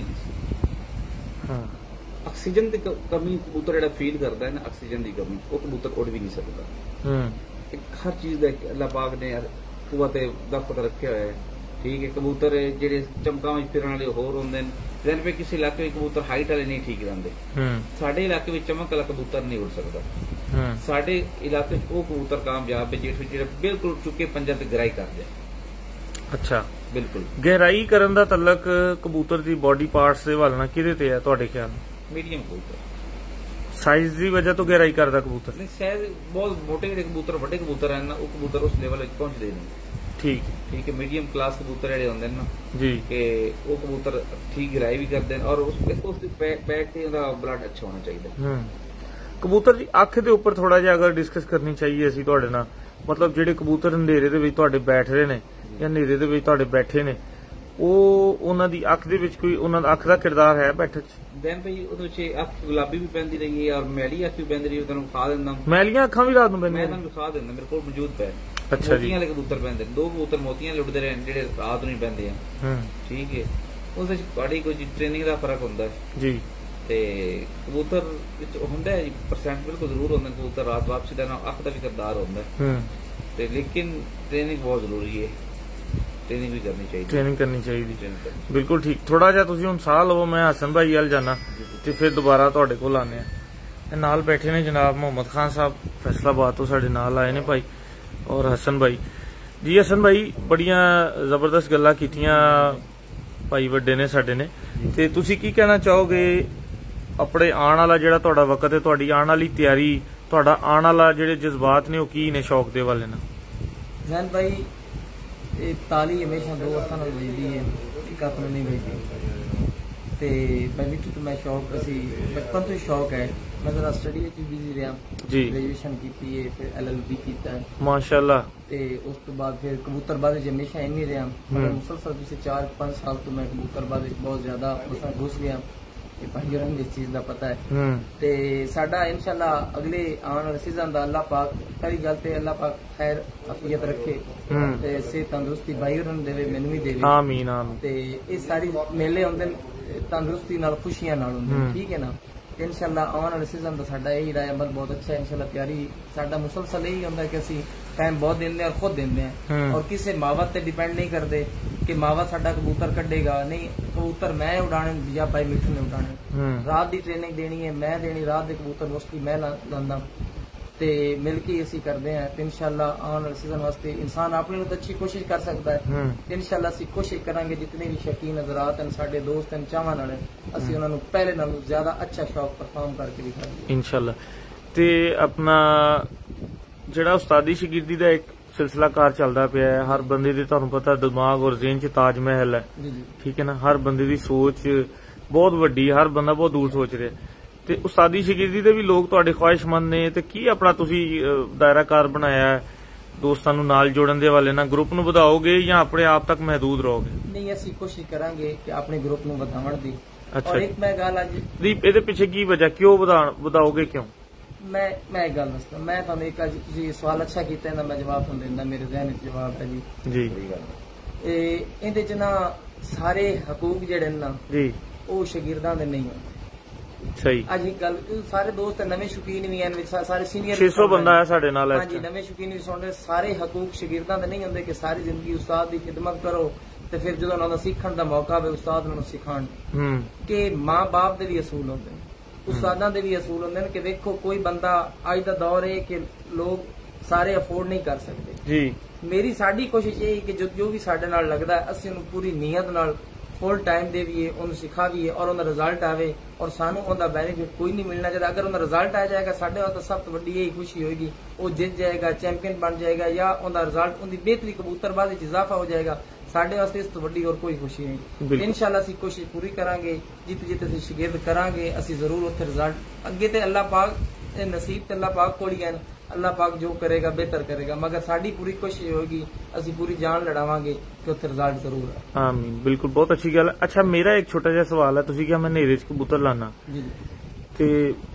नहीं। ऑक्सीजन की कमी कबूतर जिहड़ा फील करता है ना, ऑक्सीजन की कमी, वो कबूतर उड़ भी नहीं सकता। हर चीज का अल्लाह पाक ने कुवत दफ्त रखे हुए है, ठीक है। कबूतर जेडे चमकां विच फिरन वाले होर हुंदे ने, जैन पे किसी इलाके में कबूतर हाइट वाले नहीं ठीक रहंदे। साडे इलाके में चमक वाला कबूतर नहीं उड़ सकता। साडे इलाके वो कबूतर कामयाब है जेडे बिल्कुल चुके पंजां ते गहराई करदे। अच्छा, बिल्कुल गहराई करन दा तलक कबूतर दी बॉडी पार्ट्स दे हवाले नाल किहदे ते है तुहाडे ख्याल? मीडियम कबूतर साइज दी वजह तो गहराई करदा कबूतर नहीं, साइज बहुत मोटे जेडे कबूतर वड्डे कबूतर हैं ना, वो कबूतर उस लेवल विच पहुंचदे नहीं। ठीक ठीक है, मीडियम क्लास कबूतर जेडे होंदे ना जी के वो कबूतर ठीक गहराई भी करदे और उस उस पैक ते उहदा ब्लड अच्छा होना चाहिए। कबूतर दी अख दे उपर थोड़ा जिहा अगर डिस्कस करनी चाहिए असीं तुहाडे नाल, मतलब जेडे कबूतर अंधेरे दे विच तुहाडे बैठ रहे ने या अंधेरे दे विच तुहाडे बैठे ने, ਉਹ ਉਹਨਾਂ ਦੀ ਅੱਖ ਦੇ ਵਿੱਚ ਕੋਈ ਉਹਨਾਂ ਦਾ ਅੱਖ ਦਾ ਕਿਰਦਾਰ ਹੈ ਬੈਠਕ ਚ? ਬੈਨ ਭਾਈ ਉਹਦੇ ਵਿੱਚ ਅੱਖ ਗੁਲਾਬੀ ਵੀ ਪੈਂਦੀ ਰਹੀ ਹੈ ਔਰ ਮੈਲੀ ਅੱਖ ਵੀ ਪੈਂਦੀ ਰਹੀ ਹੈ, ਤੁਹਾਨੂੰ ਖਾ ਦਿੰਦਾ ਮੈਲੀਆਂ ਅੱਖਾਂ ਵੀ ਰਾਤ ਨੂੰ ਪੈਂਦੀਆਂ? ਮੈਂ ਤੁਹਾਨੂੰ ਖਾ ਦਿੰਦਾ, ਮੇਰੇ ਕੋਲ ਮੌਜੂਦ ਪਏ। ਅੱਛਾ ਜੀ, ਮੋਤੀਆਂ ਵਾਲੇ ਕਬੂਤਰ ਪੈਂਦੇ, ਦੋ ਕਬੂਤਰ ਮੋਤੀਆਂ ਲੁੱਟਦੇ ਰਹੇ ਜਿਹੜੇ ਰਾਤ ਨੂੰ ਹੀ ਪੈਂਦੇ ਆ, ਠੀਕ ਹੈ। ਉਸ ਵਿੱਚ ਬੜੀ ਕੋਈ ਟ੍ਰੇਨਿੰਗ ਦਾ ਫਰਕ ਹੁੰਦਾ ਜੀ, ਤੇ ਕਬੂਤਰ ਵਿੱਚ ਹੁੰਦਾ ਹੈ ਪਰਸੈਂਟ ਬਿਲਕੁਲ ਜ਼ਰੂਰ ਹੁੰਦਾ ਕਬੂਤਰ ਰਾਤ ਵਾਪਸੀ ਦਾ ਅੱਖ ਦਾ ਵੀ ਕਿਰਦਾਰ ਹੁੰਦਾ ਤੇ ਲੇਕਿਨ ਟ੍ਰੇਨਿੰਗ ਬਹੁਤ ਜ਼ਰੂਰੀ ਹੈ, ट्रेनिंग भी करनी चाहिए, ट्रेनिंग करनी चाहिए। बिल्कुल ठीक। थोड़ा जिहा तुसीं हुण साह लवो, मैं हसन भाई अल जाना ते फिर दोबारा तुहाडे कोल आने आ। नाल बैठे ने जनाब मोहम्मद खान साहब फैसलाबाद तो साडे नाल आए ने भाई और हसन भाई जी। हसन भाई बड़ियां जबरदस्त गल्लां कीतियां भाई वड्डे ने साडे ने, ते तुसीं की कहना चाहोगे अपने आने वाला जिहड़ा तुहाडा वक्त है, तुहाडी आने वाली तैयारी, तुहाडा आने वाला जिहड़े जज्बात ने, की ने शौक दे वाले ने? जैन भाई ताली हमेशा दो हत्थां नाल वजदी है, इक हत्थ नाल नहीं वजदी। ਤੇ ਬਾਈ ਮਿੱਠੂ ਤੋਂ ਮੈਂ ਸ਼ੌਕ ਅਸੀਂ ਬਚਪਨ ਤੋਂ ਹੀ ਸ਼ੌਕ ਹੈ। ਮੈਂ ਜ਼ਰਾ ਸਟੱਡੀ ਵਿੱਚ ਬਿਜ਼ੀ ਰਿਹਾ ਜੀ, ਗ੍ਰੈਜੂਏਸ਼ਨ ਕੀਤੀ ਹੈ, ਫਿਰ ਐਲ ਐਲ ਬੀ ਕੀਤਾ ਹੈ ਮਾਸ਼ਾਅੱਲਾ। ਤੇ ਉਸ ਤੋਂ ਬਾਅਦ ਫਿਰ ਕਬੂਤਰਬਾਜ਼ੀ ਚ ਹਮੇਸ਼ਾ ਇੰਨੀ ਰਿਹਾ, ਮगर ਮੁਸਲਸਲ ਪਿਛਲੇ ਚਾਰ ਪੰਜ ਸਾਲ ਤੋਂ मैं कबूतरबाजी बहुत ज्यादा उसमें घुस गया। भाई होਰਾਂ ਨੂੰ ਇਸ ਚੀਜ਼ ਦਾ ਪਤਾ ਹੈ। ਤੇ ਸਾਡਾ ਇਨਸ਼ਾਅੱਲਾ ਅਗਲੇ ਆਉਣ ਵਾਲੇ ਸੀਜ਼ਨ ਦਾ ਅੱਲਾਹ ਪਾਕ ਪਹਿਲੀ ਗੱਲ ਤੇ ਅੱਲਾਹ ਪਾਕ ਖੈਰ ਅਫੀਅਤ ਰੱਖੇ ਤੇ ਸਿਹਤ ਤੰਦਰੁਸਤੀ ਭਾਈ ਹੋਰਾਂ ਨੂੰ ਦੇਵੇ, ਮੈਨੂੰ ਵੀ ਦੇਵੇ, ਆਮੀਨ ਆਮੀਨ। ਤੇ ਇਹ ਸਾਰੀ ਮੇਲੇ ਹੁੰਦੇ ਨੇ ਤੰਦਰੁਸਤੀ ਨਾਲ, ਖੁਸ਼ੀਆਂ ਨਾਲ ਹੁੰਦੇ ਨੇ, ਠੀਕ ਹੈ ਨਾ। ਤੇ ਇਨਸ਼ਾਅੱਲਾ ਆਉਣ ਵਾਲੇ ਸੀਜ਼ਨ ਦਾ ਸਾਡਾ ਇਹੀ ਰਾਏ ਅਮਲ ਬਹੁਤ ਅੱਛਾ ਹੈ। ਇਨਸ਼ਾਅੱਲਾ ਤਿਆਰੀ ਸਾਡਾ ਮੁਸਲਸਲ ਇਹੀ ਹੁੰਦਾ ਕਿ ਅਸੀਂ टाइम बहुत देंगे और खुद देंगे हैं और किसी मावत पे डिपेंड नहीं करते कि मावत साडा कबूतर कड्डेगा, नहीं कबूतर मैं उड़ाने या भाई मिठू ने उड़ाने। रात की ट्रेनिंग देनी है मैं देनी, रात के कबूतर मोस्टली मैं लांदा ते मिलके असी करते हैं। तो इंशाल्लाह आने वाले सीजन वास्ते इंसान अपने तो अच्छी कोशिश कर सकता है। इंशाल्लाह असी कोशिश करांगे जितने भी शकीन हज़रात हैं, साडे दोस्त हैं, चाहने वाले, असी उन्हां नूं पहले नालों ज्यादा अच्छा शौक परफॉर्म करके दिखाएंगे इंशाल्लाह। ते अपना ਜਿਹੜਾ ਉਸਤਾਦੀ ਸ਼ਾਗਿਰਦੀ ਦਾ ਇੱਕ ਸਿਲਸਿਲਾ ਕਾਰ ਚੱਲਦਾ ਪਿਆ ਹੈ, ਹਰ ਬੰਦੇ ਦੇ ਤੁਹਾਨੂੰ ਪਤਾ ਦਿਮਾਗ ਔਰ ਜ਼ਿਹਨ ਚ ਤਾਜ ਮਹਿਲ ਹੈ, ਠੀਕ ਹੈ ਨਾ। ਹਰ ਬੰਦੇ ਦੀ ਸੋਚ ਬਹੁਤ ਵੱਡੀ, ਹਰ ਬੰਦਾ ਬਹੁਤ ਦੂਰ ਸੋਚ ਰਿਹਾ। ਤੇ ਉਸਤਾਦੀ ਸ਼ਾਗਿਰਦੀ ਦੇ ਵੀ ਲੋਕ ਤੁਹਾਡੇ ਖੁਆਇਸ਼ਮੰਦ ਨੇ, ਤੇ ਕੀ ਆਪਣਾ ਤੁਸੀਂ ਦਾਇਰਾ ਕਾਰ ਬਣਾਇਆ ਹੈ ਦੋਸਤਾਂ ਨੂੰ ਨਾਲ ਜੋੜਨ ਦੇ ਵਾਲੇ ਨਾਲ, ਗਰੁੱਪ ਨੂੰ ਵਧਾਓਗੇ ਜਾਂ ਆਪਣੇ ਆਪ ਤੱਕ ਮਹਦੂਦ ਰਹੋਗੇ? ਨਹੀਂ, ਅਸੀਂ ਕੋਸ਼ਿਸ਼ ਕਰਾਂਗੇ ਕਿ ਆਪਣੇ ਗਰੁੱਪ ਨੂੰ ਵਧਾਉਣ ਦੀ। ਅੱਛਾ, ਇੱਕ ਮੈਂ ਗੱਲ ਅੱਜ ਦੀਪ ਇਹਦੇ ਪਿੱਛੇ ਕੀ ਵਜ੍ਹਾ, ਕਿਉਂ ਵਧਾਓਗੇ, ਕਿਉਂ? मैं मैं एक गल दसदा, मैं तुहानू एक अज तुसीं सवाल अच्छा कीता है, मैं जवाब तुहानू दिंदा, मेरे ज़हन च जवाब है जी जी। इहदे च ना सारे हकूक जिहड़े ना जी ओह शागिर्दां दे नहीं होंदे। सही, अज एक गल सारे दोस्त नवे शौकीन भी हैं, सारे सीनियर छे सौ बंदा है साडे नाल, हां जी नवे शौकीन भी सुन रहे, सारे हकूक शागिर्दां दे नहीं होंदे कि सारी जिंदगी उस्ताद दी खिदमत करो ते फिर जदों उन्हां दा सीखण दा मौका आवे उस्ताद उन्हां नूं सिखाण। कि मां बाप दे भी असूल होंदे, उस्तादां दे भी असूल होंदे कि देखो कोई बंदा अज दा दौर है कि लोग सारे अफोर्ड नहीं कर सकते जी। मेरी साडी कोशिश ये है कि जो जो भी साडे नाल लगदा है असीं उहनूं पूरी नीयत नाल फुल टाइम देवीए, उहनूं सिखावीए और उहदा रिजल्ट आवे और सानू उहदा बेनिफिट कोई नहीं मिलना चाहिए। अगर उहदा रिजल्ट आ जाएगा साडे वास्ते सब तो वड्डी यही खुशी होगी, वो जित जाएगा, चैंपियन बन जाएगा, या उहदा रिजल्ट उहदी बेहतरी कबूतरबाजी च इजाफा हो जाएगा, साडे वास्ते इस तो वड्डी और कोई खुशी नहीं। इंशाअल्लाह असीं कोशिश पूरी करांगे, जित जित असीं शागिर्द करांगे असीं जरूर उत्थे रिजल्ट अगे ते अल्लाह पाक नसीब ते अल्लाह पाक कोल ही है, अल्लाह पाक जो करेगा बेहतर करेगा, मगर साडी पूरी कोशिश होगी, असीं पूरी जान लड़ावांगे कि उत्थे रिजल्ट जरूर है। आमीन, बिल्कुल, बहुत अच्छी गल है। अच्छा, मेरा एक छोटा जिहा सवाल है, तुसीं क्या मैं नेरे च कबूतर लाना जी ते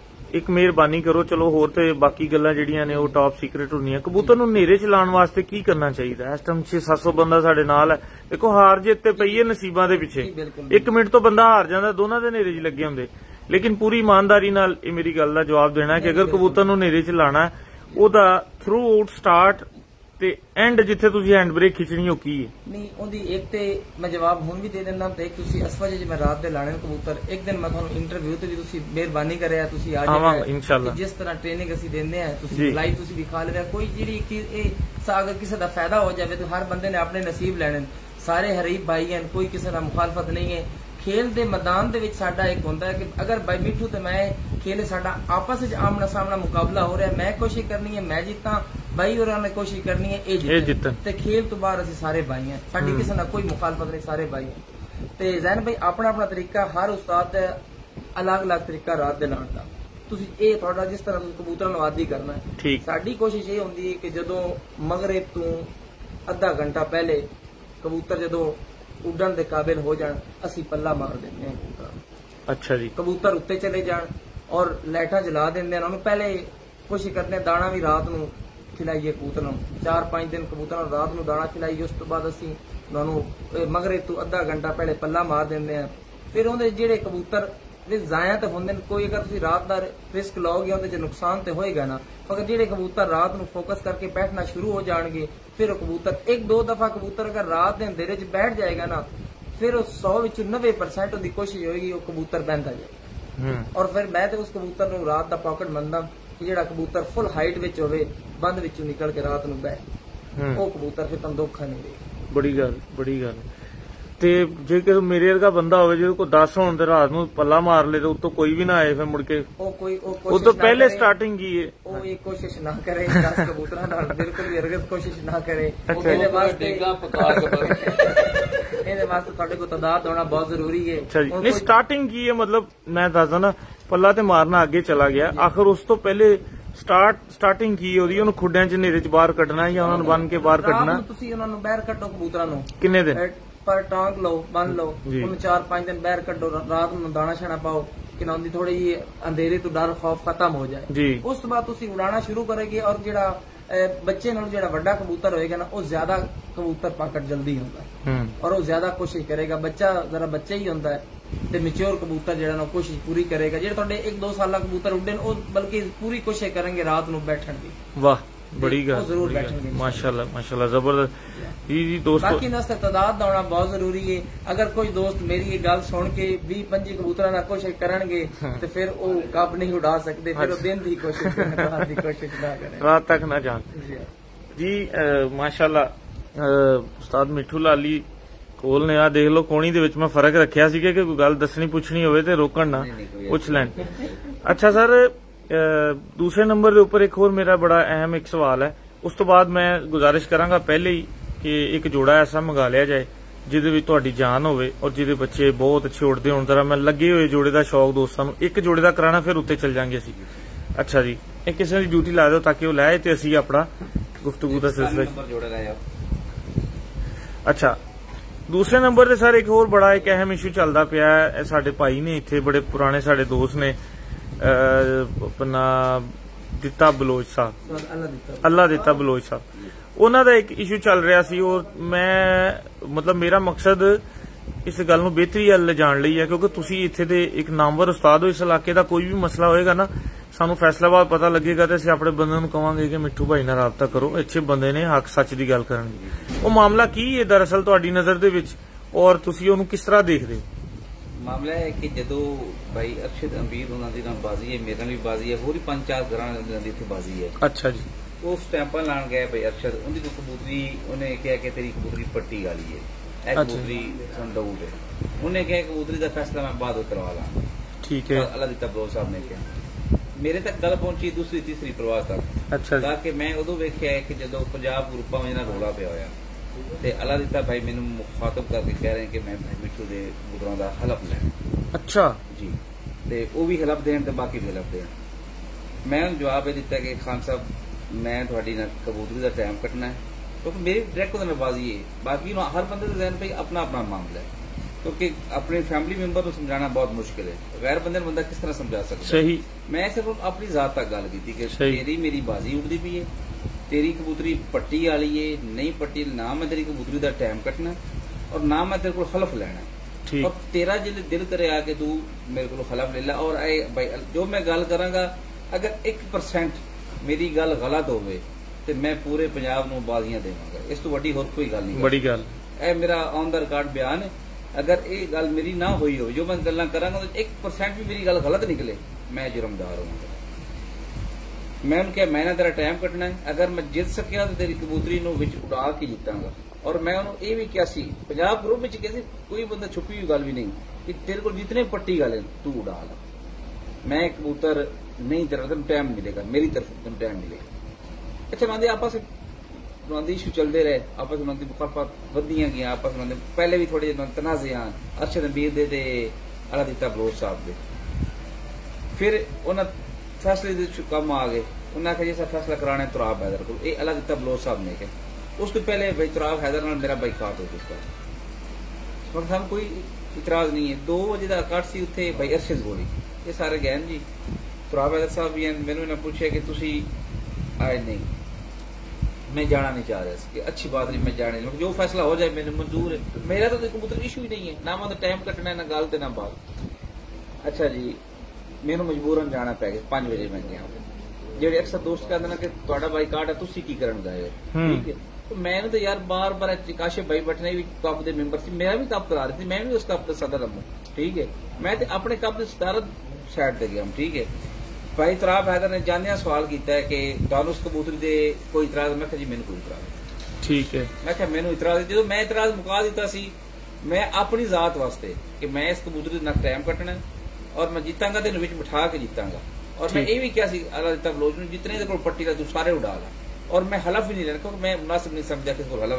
एक मेहरबानी करो, चलो होर ते बाकी गल्लां जेहड़ियां ने ओह टॉप सीक्रेट होंदियां, कबूतर नूं नेरे च लाउण वास्ते की करना चाहिदा? इस टाइम छे सत्त सौ बंदा साडे नाल है, देखो हार जित ते पई है नसीबां दे पिछे, एक मिनट तो बंदा हार जांदा, दोनां दे नेरे च लगे हुंदे। लेकिन पूरी ईमानदारी नाल इह मेरी गल दा जवाब देना कि अगर कबूतर नूं नेरे च लाना है ओहदा थ्रू आउट स्टार्ट ते एंड जिथे तुसीं हैंड ब्रेक खिचनी हो की है? नहीं, ओहदी एक ते मैं जवाब हुण भी दे दिंदा, ते एक तुसीं असफा जे मैं रात दे लाने कबूतर, एक दिन मैं तुहानू इंटरव्यू ते भी तुसीं मेहरबानी करिया, तुसीं आ जाओ इंशाअल्लाह, जिस तरह ट्रेनिंग असीं दिंदे हैं तुसीं लाइव तुसीं दिखा लेवे, कोई जिहड़ी चीज अगर किसी दा फायदा हो जाए तो हर बंदे ने अपने नसीब लैणे, सारे हरीफ भाई हैं, कोई किसी दा मुखालफत नहीं है। खेल दे मैदान दे विच साडा एक हुंदा है कि अगर भाई मिठू ते मैं खेले, साडा आपस विच आमना सामना मुकाबला हो रहा है, मैं कोशिश करनी है मैं जीतां, भाई होरां ने कोशिश करनी है ए जीतन, ते खेल तो बाहर असीं सारे भाई हैं, साडी किसी दा कोई मुखालफत नहीं, सारे भाई हैं। ते ज़ैन भाई अपना अपना तरीका, हर उस्ताद दा अलग अलग तरीका रात दे लाण दा, तुसीं ए तुहाडा जिस तरह तुसीं कबूतरां नूं आदी करना है, ठीक। साडी कोशिश ये हुंदी है कि जदों मगरिब तो अद्धा घंटा पहले कबूतर जदों उड़न दे काबिल हो जान असी पल्ला मार देंगे हैं कबूतर। अच्छा जी, कबूतर उत्ते चले जान और लाइटां जला देंगे हैं, उन्होंने पहले कोशिश करते हैं दाना भी रात नूं खिलाइए कबूतर नूं, चार पांच दिन कबूतर रात नूं दाना खिलाइए, उस तो बाद असी उन्होंने मगरे तो अद्धा घंटा पहले पल्ला मार देंगे हैं। फिर उहदे जिहड़े कबूतर जाया तो होंदे ने, कोई अगर तुसीं रात दा रिस्क लओगे उहदे च नुकसान तो होएगा ना, मगर जिहड़े कबूतर रात नूं फोकस करके बैठना शुरू हो जाएंगे, फिर कबूतर एक दो दफा कबूतर अगर रात दे अंधेरे च बैठ जाएगा ना, फिर उस सौ विच नब्बे परसेंट उहदी कोशिश होएगी वो कबूतर बहंदा जाए। और फिर मैं तो उस कबूतर नूं रात दा पॉकेट मनदा कि जिहड़ा कबूतर फुल हाइट विच होवे, बंद विचों निकल के रात नूं बैठ, वो कबूतर फिर तुहानूं धोखा नहीं देगा। बड़ी गल बड़ी गल ते जे कि मेरे वर्गा बंदा होवे जो को दस होण ते रात नूं पल्ला मार ले तो उत्तों कोई भी ना आए, फिर मुड़ के ओ कोई ओ तो पहले स्टार्टिंग की है ओ ये कोशिश ना करे, दस कबूतरां नाल बिल्कुल भी हरगिज़ कोशिश ना करे। इहदे वास्ते इहदे वास्ते तुहाडे को तादाद होना बहुत जरूरी है। अच्छा जी, नहीं स्टार्टिंग की है, मतलब मैं दसदा ना पल्ला ते मारना अगे चला गया, आखिर उस तो पहले स्टार्ट स्टार्टिंग की ਉਹਦੀ ਉਹਨੂੰ ਖੁੱਡਿਆਂ ਚ ਨੇਰੇ ਚ ਬਾਹਰ ਕੱਢਣਾ ਜਾਂ ਉਹਨਾਂ ਨੂੰ ਬੰਨ ਕੇ ਬਾਹਰ ਕੱਢਣਾ? ਤੁਸੀਂ ਉਹਨਾਂ ਨੂੰ ਬਾਹਰ ਕੱਢੋ ਕਬੂਤਰਾਂ ਨੂੰ। ਕਿੰਨੇ ਦਿਨ? ਪਰ ਟਾਂਗ ਲਓ, ਬੰਨ ਲਓ ਉਹਨੂੰ ਚਾਰ ਪੰਜ ਦਿਨ ਬਾਹਰ ਕੱਢੋ, ਰਾਤ ਨੂੰ ਦਾਣਾ ਛਾਣਾ ਪਾਓ ਕਿ ਨਾ ਉਹਦੀ ਥੋੜੀ ਜਿਹੀ ਅੰਧੇਰੇ ਤੋਂ ਡਰ ਖੌਫ ਖਤਮ ਹੋ ਜਾਏ। ਉਸ ਤੋਂ ਬਾਅਦ ਤੁਸੀਂ ਉਡਾਣਾ ਸ਼ੁਰੂ ਕਰੋਗੇ ਔਰ ਜਿਹੜਾ ਬੱਚੇ ਨਾਲ ਜਿਹੜਾ ਵੱਡਾ ਕਬੂਤਰ ਹੋਏਗਾ ਨਾ ਉਹ ਜ਼ਿਆਦਾ ਕਬੂਤਰ ਪਕੜ ਜਲਦੀ ਹੁੰਦਾ ਹੈ ਔਰ ਉਹ ਜ਼ਿਆਦਾ ਕੋਸ਼ਿਸ਼ ਕਰੇਗਾ। ਬੱਚਾ ਜ਼ਰਾ ਬੱਚਾ ਹੀ ਹੁੰਦਾ ਹੈ ਤੇ ਮੈਚੁਰ ਕਬੂਤਰ ਜਿਹੜਾ ਨਾ ਕੋਸ਼ਿਸ਼ ਪੂਰੀ ਕਰੇਗਾ। ਜਿਹੜੇ ਤੁਹਾਡੇ ਇੱਕ ਦੋ ਸਾਲਾ ਕਬੂਤਰ ਉੱਡੇ ਨੇ ਉਹ ਬਲਕਿ ਪੂਰੀ ਕੋਸ਼ਿਸ਼ ਕਰਨਗੇ ਰਾਤ ਨੂੰ ਬੈਠਣ ਦੀ। ਵਾਹ ਬੜੀ ਗੱਲ, ਜ਼ਰੂਰ बैठेंगे माशाल्लाह माशाल्लाह जबरदस्त जी जी दोस्तों। बाकी नस्ल तादाद होना बहुत जरूरी है। अगर कोई दोस्त मेरी ये गल सुन के बीस पच्चीस कबूतर ना कोशिश करनगे तो फिर वो कब नहीं उड़ा सकते, फिर वो दिन की कोशिश करें, रात की कोशिश ना करें, रात तक ना जान जी। माशाल्लाह उस्ताद मिठू लाली ਕੋਲ ਨੇ ਆ ਦੇਖ ਲਓ ਕੋਣੀ ਦੇ ਵਿੱਚ ਮੈਂ ਫਰਕ ਰੱਖਿਆ ਸੀਗਾ ਕਿ ਕੋਈ ਗੱਲ ਦੱਸਣੀ ਪੁੱਛਣੀ ਹੋਵੇ ਤੇ ਰੋਕਣ ਨਾ, ਪੁੱਛ ਲੈਣ। ਅੱਛਾ ਸਰ, ਦੂਸਰੇ ਨੰਬਰ ਦੇ ਉੱਪਰ ਇੱਕ ਹੋਰ ਮੇਰਾ ਬੜਾ ਅਹਿਮ ਇੱਕ ਸਵਾਲ ਹੈ, ਉਸ ਤੋਂ ਬਾਅਦ ਮੈਂ ਗੁਜ਼ਾਰਿਸ਼ ਕਰਾਂਗਾ ਪਹਿਲੇ ਹੀ ਕਿ ਇੱਕ ਜੋੜਾ ਐਸਾ ਮੰਗਾ ਲਿਆ ਜਾਏ ਜਿਹਦੇ ਵਿੱਚ ਤੁਹਾਡੀ ਜਾਨ ਹੋਵੇ ਔਰ ਜਿਹਦੇ ਬੱਚੇ ਬਹੁਤ ਅੱਛੇ ਉੱਡਦੇ ਹੋਣ। ਜ਼ਰਾ ਮੈਂ ਲੱਗੇ ਹੋਏ ਜੋੜੇ ਦਾ ਸ਼ੌਕ ਦੋਸਤਾਂ ਨੂੰ, ਇੱਕ ਜੋੜੇ ਦਾ ਕਰਾਣਾ ਫਿਰ ਉੱਤੇ ਚੱਲ ਜਾਾਂਗੇ ਅਸੀਂ। ਅੱਛਾ ਜੀ, ਇਹ ਕਿਸੇ ਦੀ ਡਿਊਟੀ ਲਾ ਦਿਓ ਤਾਂ ਕਿ ਉਹ ਲੈ ਤੇ ਅਸੀਂ ਆਪਣਾ ਗੁਫ਼ਤਗੂ ਦਾ ਸਿਲਸਿਲਾ। ਅੱਛਾ, ਦੂਸਰੇ ਨੰਬਰ ਤੇ ਸਰ ਇੱਕ ਹੋਰ ਬੜਾ ਇੱਕ ਅਹਿਮ ਇਸ਼ੂ ਚੱਲਦਾ ਪਿਆ ਹੈ। ਸਾਡੇ ਭਾਈ ਨੇ ਇੱਥੇ ਬੜੇ ਪੁਰਾਣੇ ਸਾਡੇ ਦੋਸਤ ਨੇ ਆਪਣਾ ਦਿੱਤਾ ਬਲੋਚ ਸਾਹਿਬ, ਅੱਲਾ ਦਿੱਤਾ ਬਲੋਚ ਸਾਹਿਬ, ਉਹਨਾਂ ਦਾ ਇੱਕ ਇਸ਼ੂ ਚੱਲ ਰਿਹਾ ਸੀ। ਔਰ ਮੈਂ ਮਤਲਬ ਮੇਰਾ ਮਕਸਦ ਇਸ ਗੱਲ ਨੂੰ ਬਿਹਤਰੀ ਵੱਲ ਲਿਜਾਣ ਲਈ ਹੈ ਕਿਉਂਕਿ ਤੁਸੀਂ ਇੱਥੇ ਦੇ ਇੱਕ ਨਾਮਵਰ ਉਸਤਾਦ ਹੋ। ਇਸ ਇਲਾਕੇ ਦਾ ਕੋਈ ਵੀ ਮਸਲਾ ਹੋਏਗਾ ਨਾ ਸਾਨੂੰ ਫੈਸਲਾਬਾਦ ਪਤਾ ਲੱਗੇਗਾ ਤੇ ਅਸੀਂ ਆਪਣੇ ਬੰਦੇ ਨੂੰ ਕਵਾਂਗੇ ਕਿ ਮਿੱਠੂ ਭਾਈ ਨਾਲ ਰਾਬਤਾ ਕਰੋ, ਅੱਛੇ ਬੰਦੇ ਨੇ, ਹੱਕ ਸੱਚ ਦੀ ਗੱਲ ਕਰਨਗੇ। ਉਹ ਮਾਮਲਾ ਕੀ ਹੈ ਦਰਅਸਲ ਤੁਹਾਡੀ ਨਜ਼ਰ ਦੇ ਵਿੱਚ ਔਰ ਤੁਸੀਂ ਉਹਨੂੰ ਕਿਸ ਤਰ੍ਹਾਂ ਦੇਖਦੇ ਹੋ? ਮਾਮਲਾ ਹੈ ਕਿ ਜਦੋਂ ਭਾਈ ਅਰਸ਼ਦ ਅੰਬੀਰ ਉਹਨਾਂ ਦੀ ਨਾਲ ਬਾਜ਼ੀ ਹੈ, ਮੇਰੇ ਨਾਲ ਵੀ ਬਾਜ਼ੀ ਹੈ, ਹੋਰ ਵੀ ਪੰਜ ਚਾਰ ਘਰਾਂ ਦੀ ਇੱਥੇ ਬਾਜ਼ੀ ਹੈ। ਅੱਛਾ ਜੀ, ਉਹ ਸਟੈਂਪਾਂ ਲਾਣ ਗਏ ਭਾਈ ਅਰਸ਼ਦ, ਉਹਦੀ ਕੋਈ ਕਬੂਤਰੀ ਉਹਨੇ ਕਿਹਾ ਕਿ ਤੇਰੀ ਕਬੂਤਰੀ ਪੱਟੀ ਵਾਲੀ ਹੈ, ਇਹ ਕਬੂਤਰੀ ਸਾਨੂੰ ਡਾਊਟ ਹੈ। ਉਹਨੇ ਕਿਹਾ ਕਬੂਤਰੀ ਦਾ ਫੈਸਲਾ ਮੈਂ ਬਾਅਦ ਕਰਵਾ ਲਾਂ। ਠੀਕ ਹੈ, ਅੱਲਾ ਦਿੱਤਾ ਬਲੋਚ ਸਾਹਿਬ ਨੇ ਕਿਹਾ। ਮੇਰੇ ਤੱਕ ਗੱਲ ਪਹੁੰਚੀ ਦੂਸਰੀ ਤੀਸਰੀ ਪ੍ਰਵਾਹ ਤੱਕ। ਅੱਛਾ, ਤਾਂ ਕਿ ਮੈਂ ਉਦੋਂ ਵੇਖਿਆ ਕਿ ਜਦੋਂ ਪੰਜਾਬ ਗਰੁੱਪਾਂ ਵਿੱਚ ਰੌਲਾ ਪਿਆ ਹੋਇਆ ਤੇ ਅੱਲਾ ਦਿੱਤਾ ਭਾਈ ਮੈਨੂੰ ਮੁਖਾਤਬ ਕਰਕੇ ਕਹਿ ਰਹੇ ਕਿ ਮੈਂ ਮਿੱਠੂ ਦੇ ਕਬੂਤਰਾਂ ਦਾ ਹਲਫ ਲੈਣਾ। ਅੱਛਾ ਜੀ, ਤੇ ਉਹ ਵੀ ਹਲਫ ਦੇਣ ਤੇ ਬਾਕੀ ਵੀ ਹਲਫ ਦੇਣ। ਮੈਂ ਉਹਨੂੰ ਜਵਾਬ ਇਹ ਦਿੱਤਾ ਕਿ ਖਾਨ ਸਾਹਿਬ ਮੈਂ ਤੁਹਾਡੀ ਨਾਲ ਕਬੂਤਰੀ ਦਾ ਟਾਈਮ ਕੱਟਣਾ ਹੈ ਕਿਉਂਕਿ ਮੇਰੀ ਡਾਇਰੈਕਟ ਉਹਦੇ ਨਾਲ ਬਾਜ਼ੀ ਹੈ। ਬਾਕੀ ਹਰ ਬੰਦੇ ਦਾ ਜ਼ਹਿਨ ਭਾਈ ਆਪਣਾ ਆਪਣਾ ਮਾਮਲਾ ਹੈ ਕਿਉਂਕਿ ਆਪਣੇ ਫੈਮਿਲੀ ਮੈਂਬਰ ਨੂੰ ਸਮਝਾਉਣਾ ਬਹੁਤ ਮੁਸ਼ਕਿਲ ਹੈ। ਗੈਰ ਬੰਦੇ ਨੂੰ ਬੰਦਾ ਕਿਸ ਤਰ੍ਹਾਂ ਸਮਝਾ ਸਕਦਾ? ਸਹੀ, ਮੈਂ ਸਿਰਫ ਆਪਣੀ ਜ਼ਾਤ ਤੱਕ ਗੱਲ ਕੀਤੀ ਕਿ ਤੇਰੀ ਮੇਰੀ ਬਾਜ਼ੀ ਉੱਡਦੀ ਪਈ ਹੈ, ਤੇਰੀ ਕਬੂਤਰੀ ਪੱਟੀ ਵਾਲੀ ਏ ਨਹੀਂ ਪੱਟੀ, ਨਾ ਮੈਂ ਤੇਰੀ ਕਬੂਤਰੀ ਦਾ ਟਾਈਮ ਕੱਟਣਾ ਔਰ ਨਾ ਮੈਂ ਤੇਰੇ ਕੋਲ ਹਲਫ ਲੈਣਾ। ਔਰ ਤੇਰਾ ਜਿਹੜੇ ਦਿਲ ਕਰੇ ਆ ਕਿ ਤੂੰ ਮੇਰੇ ਕੋਲ ਹਲਫ ਲੈ ਲੈ ਔਰ ਭਾਈ ਜੋ ਮੈਂ ਗੱਲ ਕਰਾਂਗਾ ਅਗਰ ਇੱਕ ਪਰਸੈਂਟ ਮੇਰੀ ਗੱਲ ਗਲਤ ਹੋਵੇ ਤੇ ਮੈਂ ਪੂਰੇ ਪੰਜਾਬ ਨੂੰ ਬਾਜ਼ੀਆਂ ਦੇਵਾਂਗਾ। ਇਸ ਤੋਂ ਵੱਡੀ ਹੋਰ ਕੋਈ ਗੱਲ ਨਹੀਂ। ਬੜੀ ਗੱਲ, ਇਹ ਮੇਰਾ ਔਨ ਦਾ ਰਿਕਾਰਡ ਬਿਆਨ ਹੈ। ਅਗਰ ਇਹ ਗੱਲ ਮੇਰੀ ਨਾ ਹੋਈ ਹੋਵੇ ਜੋ ਮੈਂ ਗੱਲਾਂ ਕਰਾਂਗਾ ਇੱਕ ਪਰਸੈਂਟ ਵੀ ਮੇਰੀ ਗੱਲ ਗਲਤ ਨਿਕਲੇ ਮੈਂ ਜੁਰਮਦਾਰ ਹੋਵਾਂਗਾ। ਮੈਂ ਉਹਨੂੰ ਕਿਹਾ ਮੈਂ ਨਾ ਤੇਰਾ ਟਾਈਮ ਕੱਟਣਾ ਹੈ, ਅਗਰ ਮੈਂ ਜਿੱਤ ਸਕਿਆ ਤਾਂ ਤੇਰੀ ਕਬੂਤਰੀ ਨੂੰ ਵਿੱਚ ਉਡਾ ਕੇ ਜਿੱਤਾਂਗਾ। ਔਰ ਮੈਂ ਉਹਨੂੰ ਇਹ ਵੀ ਕਿਹਾ ਸੀ ਪੰਜਾਬ ਗਰੁੱਪ ਵਿੱਚ ਕਿਸੇ ਕੋਈ ਬੰਦਾ ਛੁਪੀ ਹੋਈ ਗੱਲ ਵੀ ਨਹੀਂ ਕਿ ਤੇਰੇ ਕੋਲ ਜਿਤਨੇ ਪੱਟੀ ਗੱਲ ਤੂੰ ਉਡਾ ਲਾ, ਮੈਂ ਕਬੂਤਰ ਨਹੀਂ ਤੇਰਾ ਤੈਨੂੰ ਟਾਈਮ ਮਿਲੇਗਾ, ਮੇਰੀ ਤਰਫ ਤੈਨੂੰ ਟਾਈਮ ਮਿਲੇਗਾ। ਅੱਛਾ ਮੰਨਦੇ ਆਪਸ ਵਿੱਚ ਇਸ਼ੂ ਚੱਲਦੇ ਰਹੇ, ਆਪਸ ਵਿੱਚ ਮੁਖਾਲਫਤ ਵੱਧਦੀਆਂ ਗਈਆਂ, ਆਪਸ ਵਿੱਚ ਪਹਿਲੇ ਵੀ ਥੋੜੇ ਜਿਹੇ ਤਨਾਜ਼ੇ ਆਨ ਅਰਸ਼ਦ ਅੰਬੀਰ ਦੇ ਤੇ ਅੱਲਾ ਦਿੱਤਾ ਬਲੋਚ ਸਾਹਿਬ ਦੇ। ਫਿਰ ਉਹਨਾਂ फैसले कम आ गए, उन्हें आखिया जैसा फैसला कराना है तुराब हैदर को, ये अल्लाह दिता बलोच साहब ने कहा। उस तो पहले भाई तुराब हैदर नाल मेरा बाईकाट हो चुका है, इस वक्त हम कोई इतराज नहीं है। दो बजे का कट सी उत्थे भाई अरशद गोली ये सारे गए जी। तुराब हैदर साहब भी मैंने इन्हें पूछा कि तुसी आए नहीं, मैं जाना नहीं चाह रहा कि अच्छी बात नहीं, मैं जाने नहीं, जो फैसला हो जाए मैंने मंजूर है, मेरा तो कबूतर इशू ही नहीं है, ना मैं टाइम कटना है ना गल ते ना बात। अच्छा जी, मैनू मजबूरन जाना पै गया, पांच बजे मैं गया। जेडे अक्सर दोस्त कहते ना कि तुहाडा बाईकाट है तुसी की करन गए हो, ठीक है, तो मैंने तो यार बार बार काशिफ भाई बटने भी कप दे मेंबर सी, मेरा भी कप करा रही थी, मैं भी उस कप का सदर हूं, ठीक है, मैं तो अपने कप की सदारत साइड दे गया हूं, ठीक है। भाई तुराब हैदर ने जानिया सवाल किया है कि तुहानू उस कबूतरी दे कोई इतराज? मैं कहा जी मैनू कोई इतराज, ठीक है। मैं कहा मैनू इतराज, जो मैं इतराज मुका दिता सी मैं अपनी जात वास्ते कि मैं इस कबूतरी ना टाइम कटना और मैं जीतांगा तेन विच बिठा के जीतांगा। और मैं ये भी क्या सी अल्लाह दिता बलोच जितने पट्टी का तू सारे उड़ा ला, और मैं हलफ भी नहीं लेना क्योंकि मैं मुनासिब नहीं समझा किसी को हलफ लेना।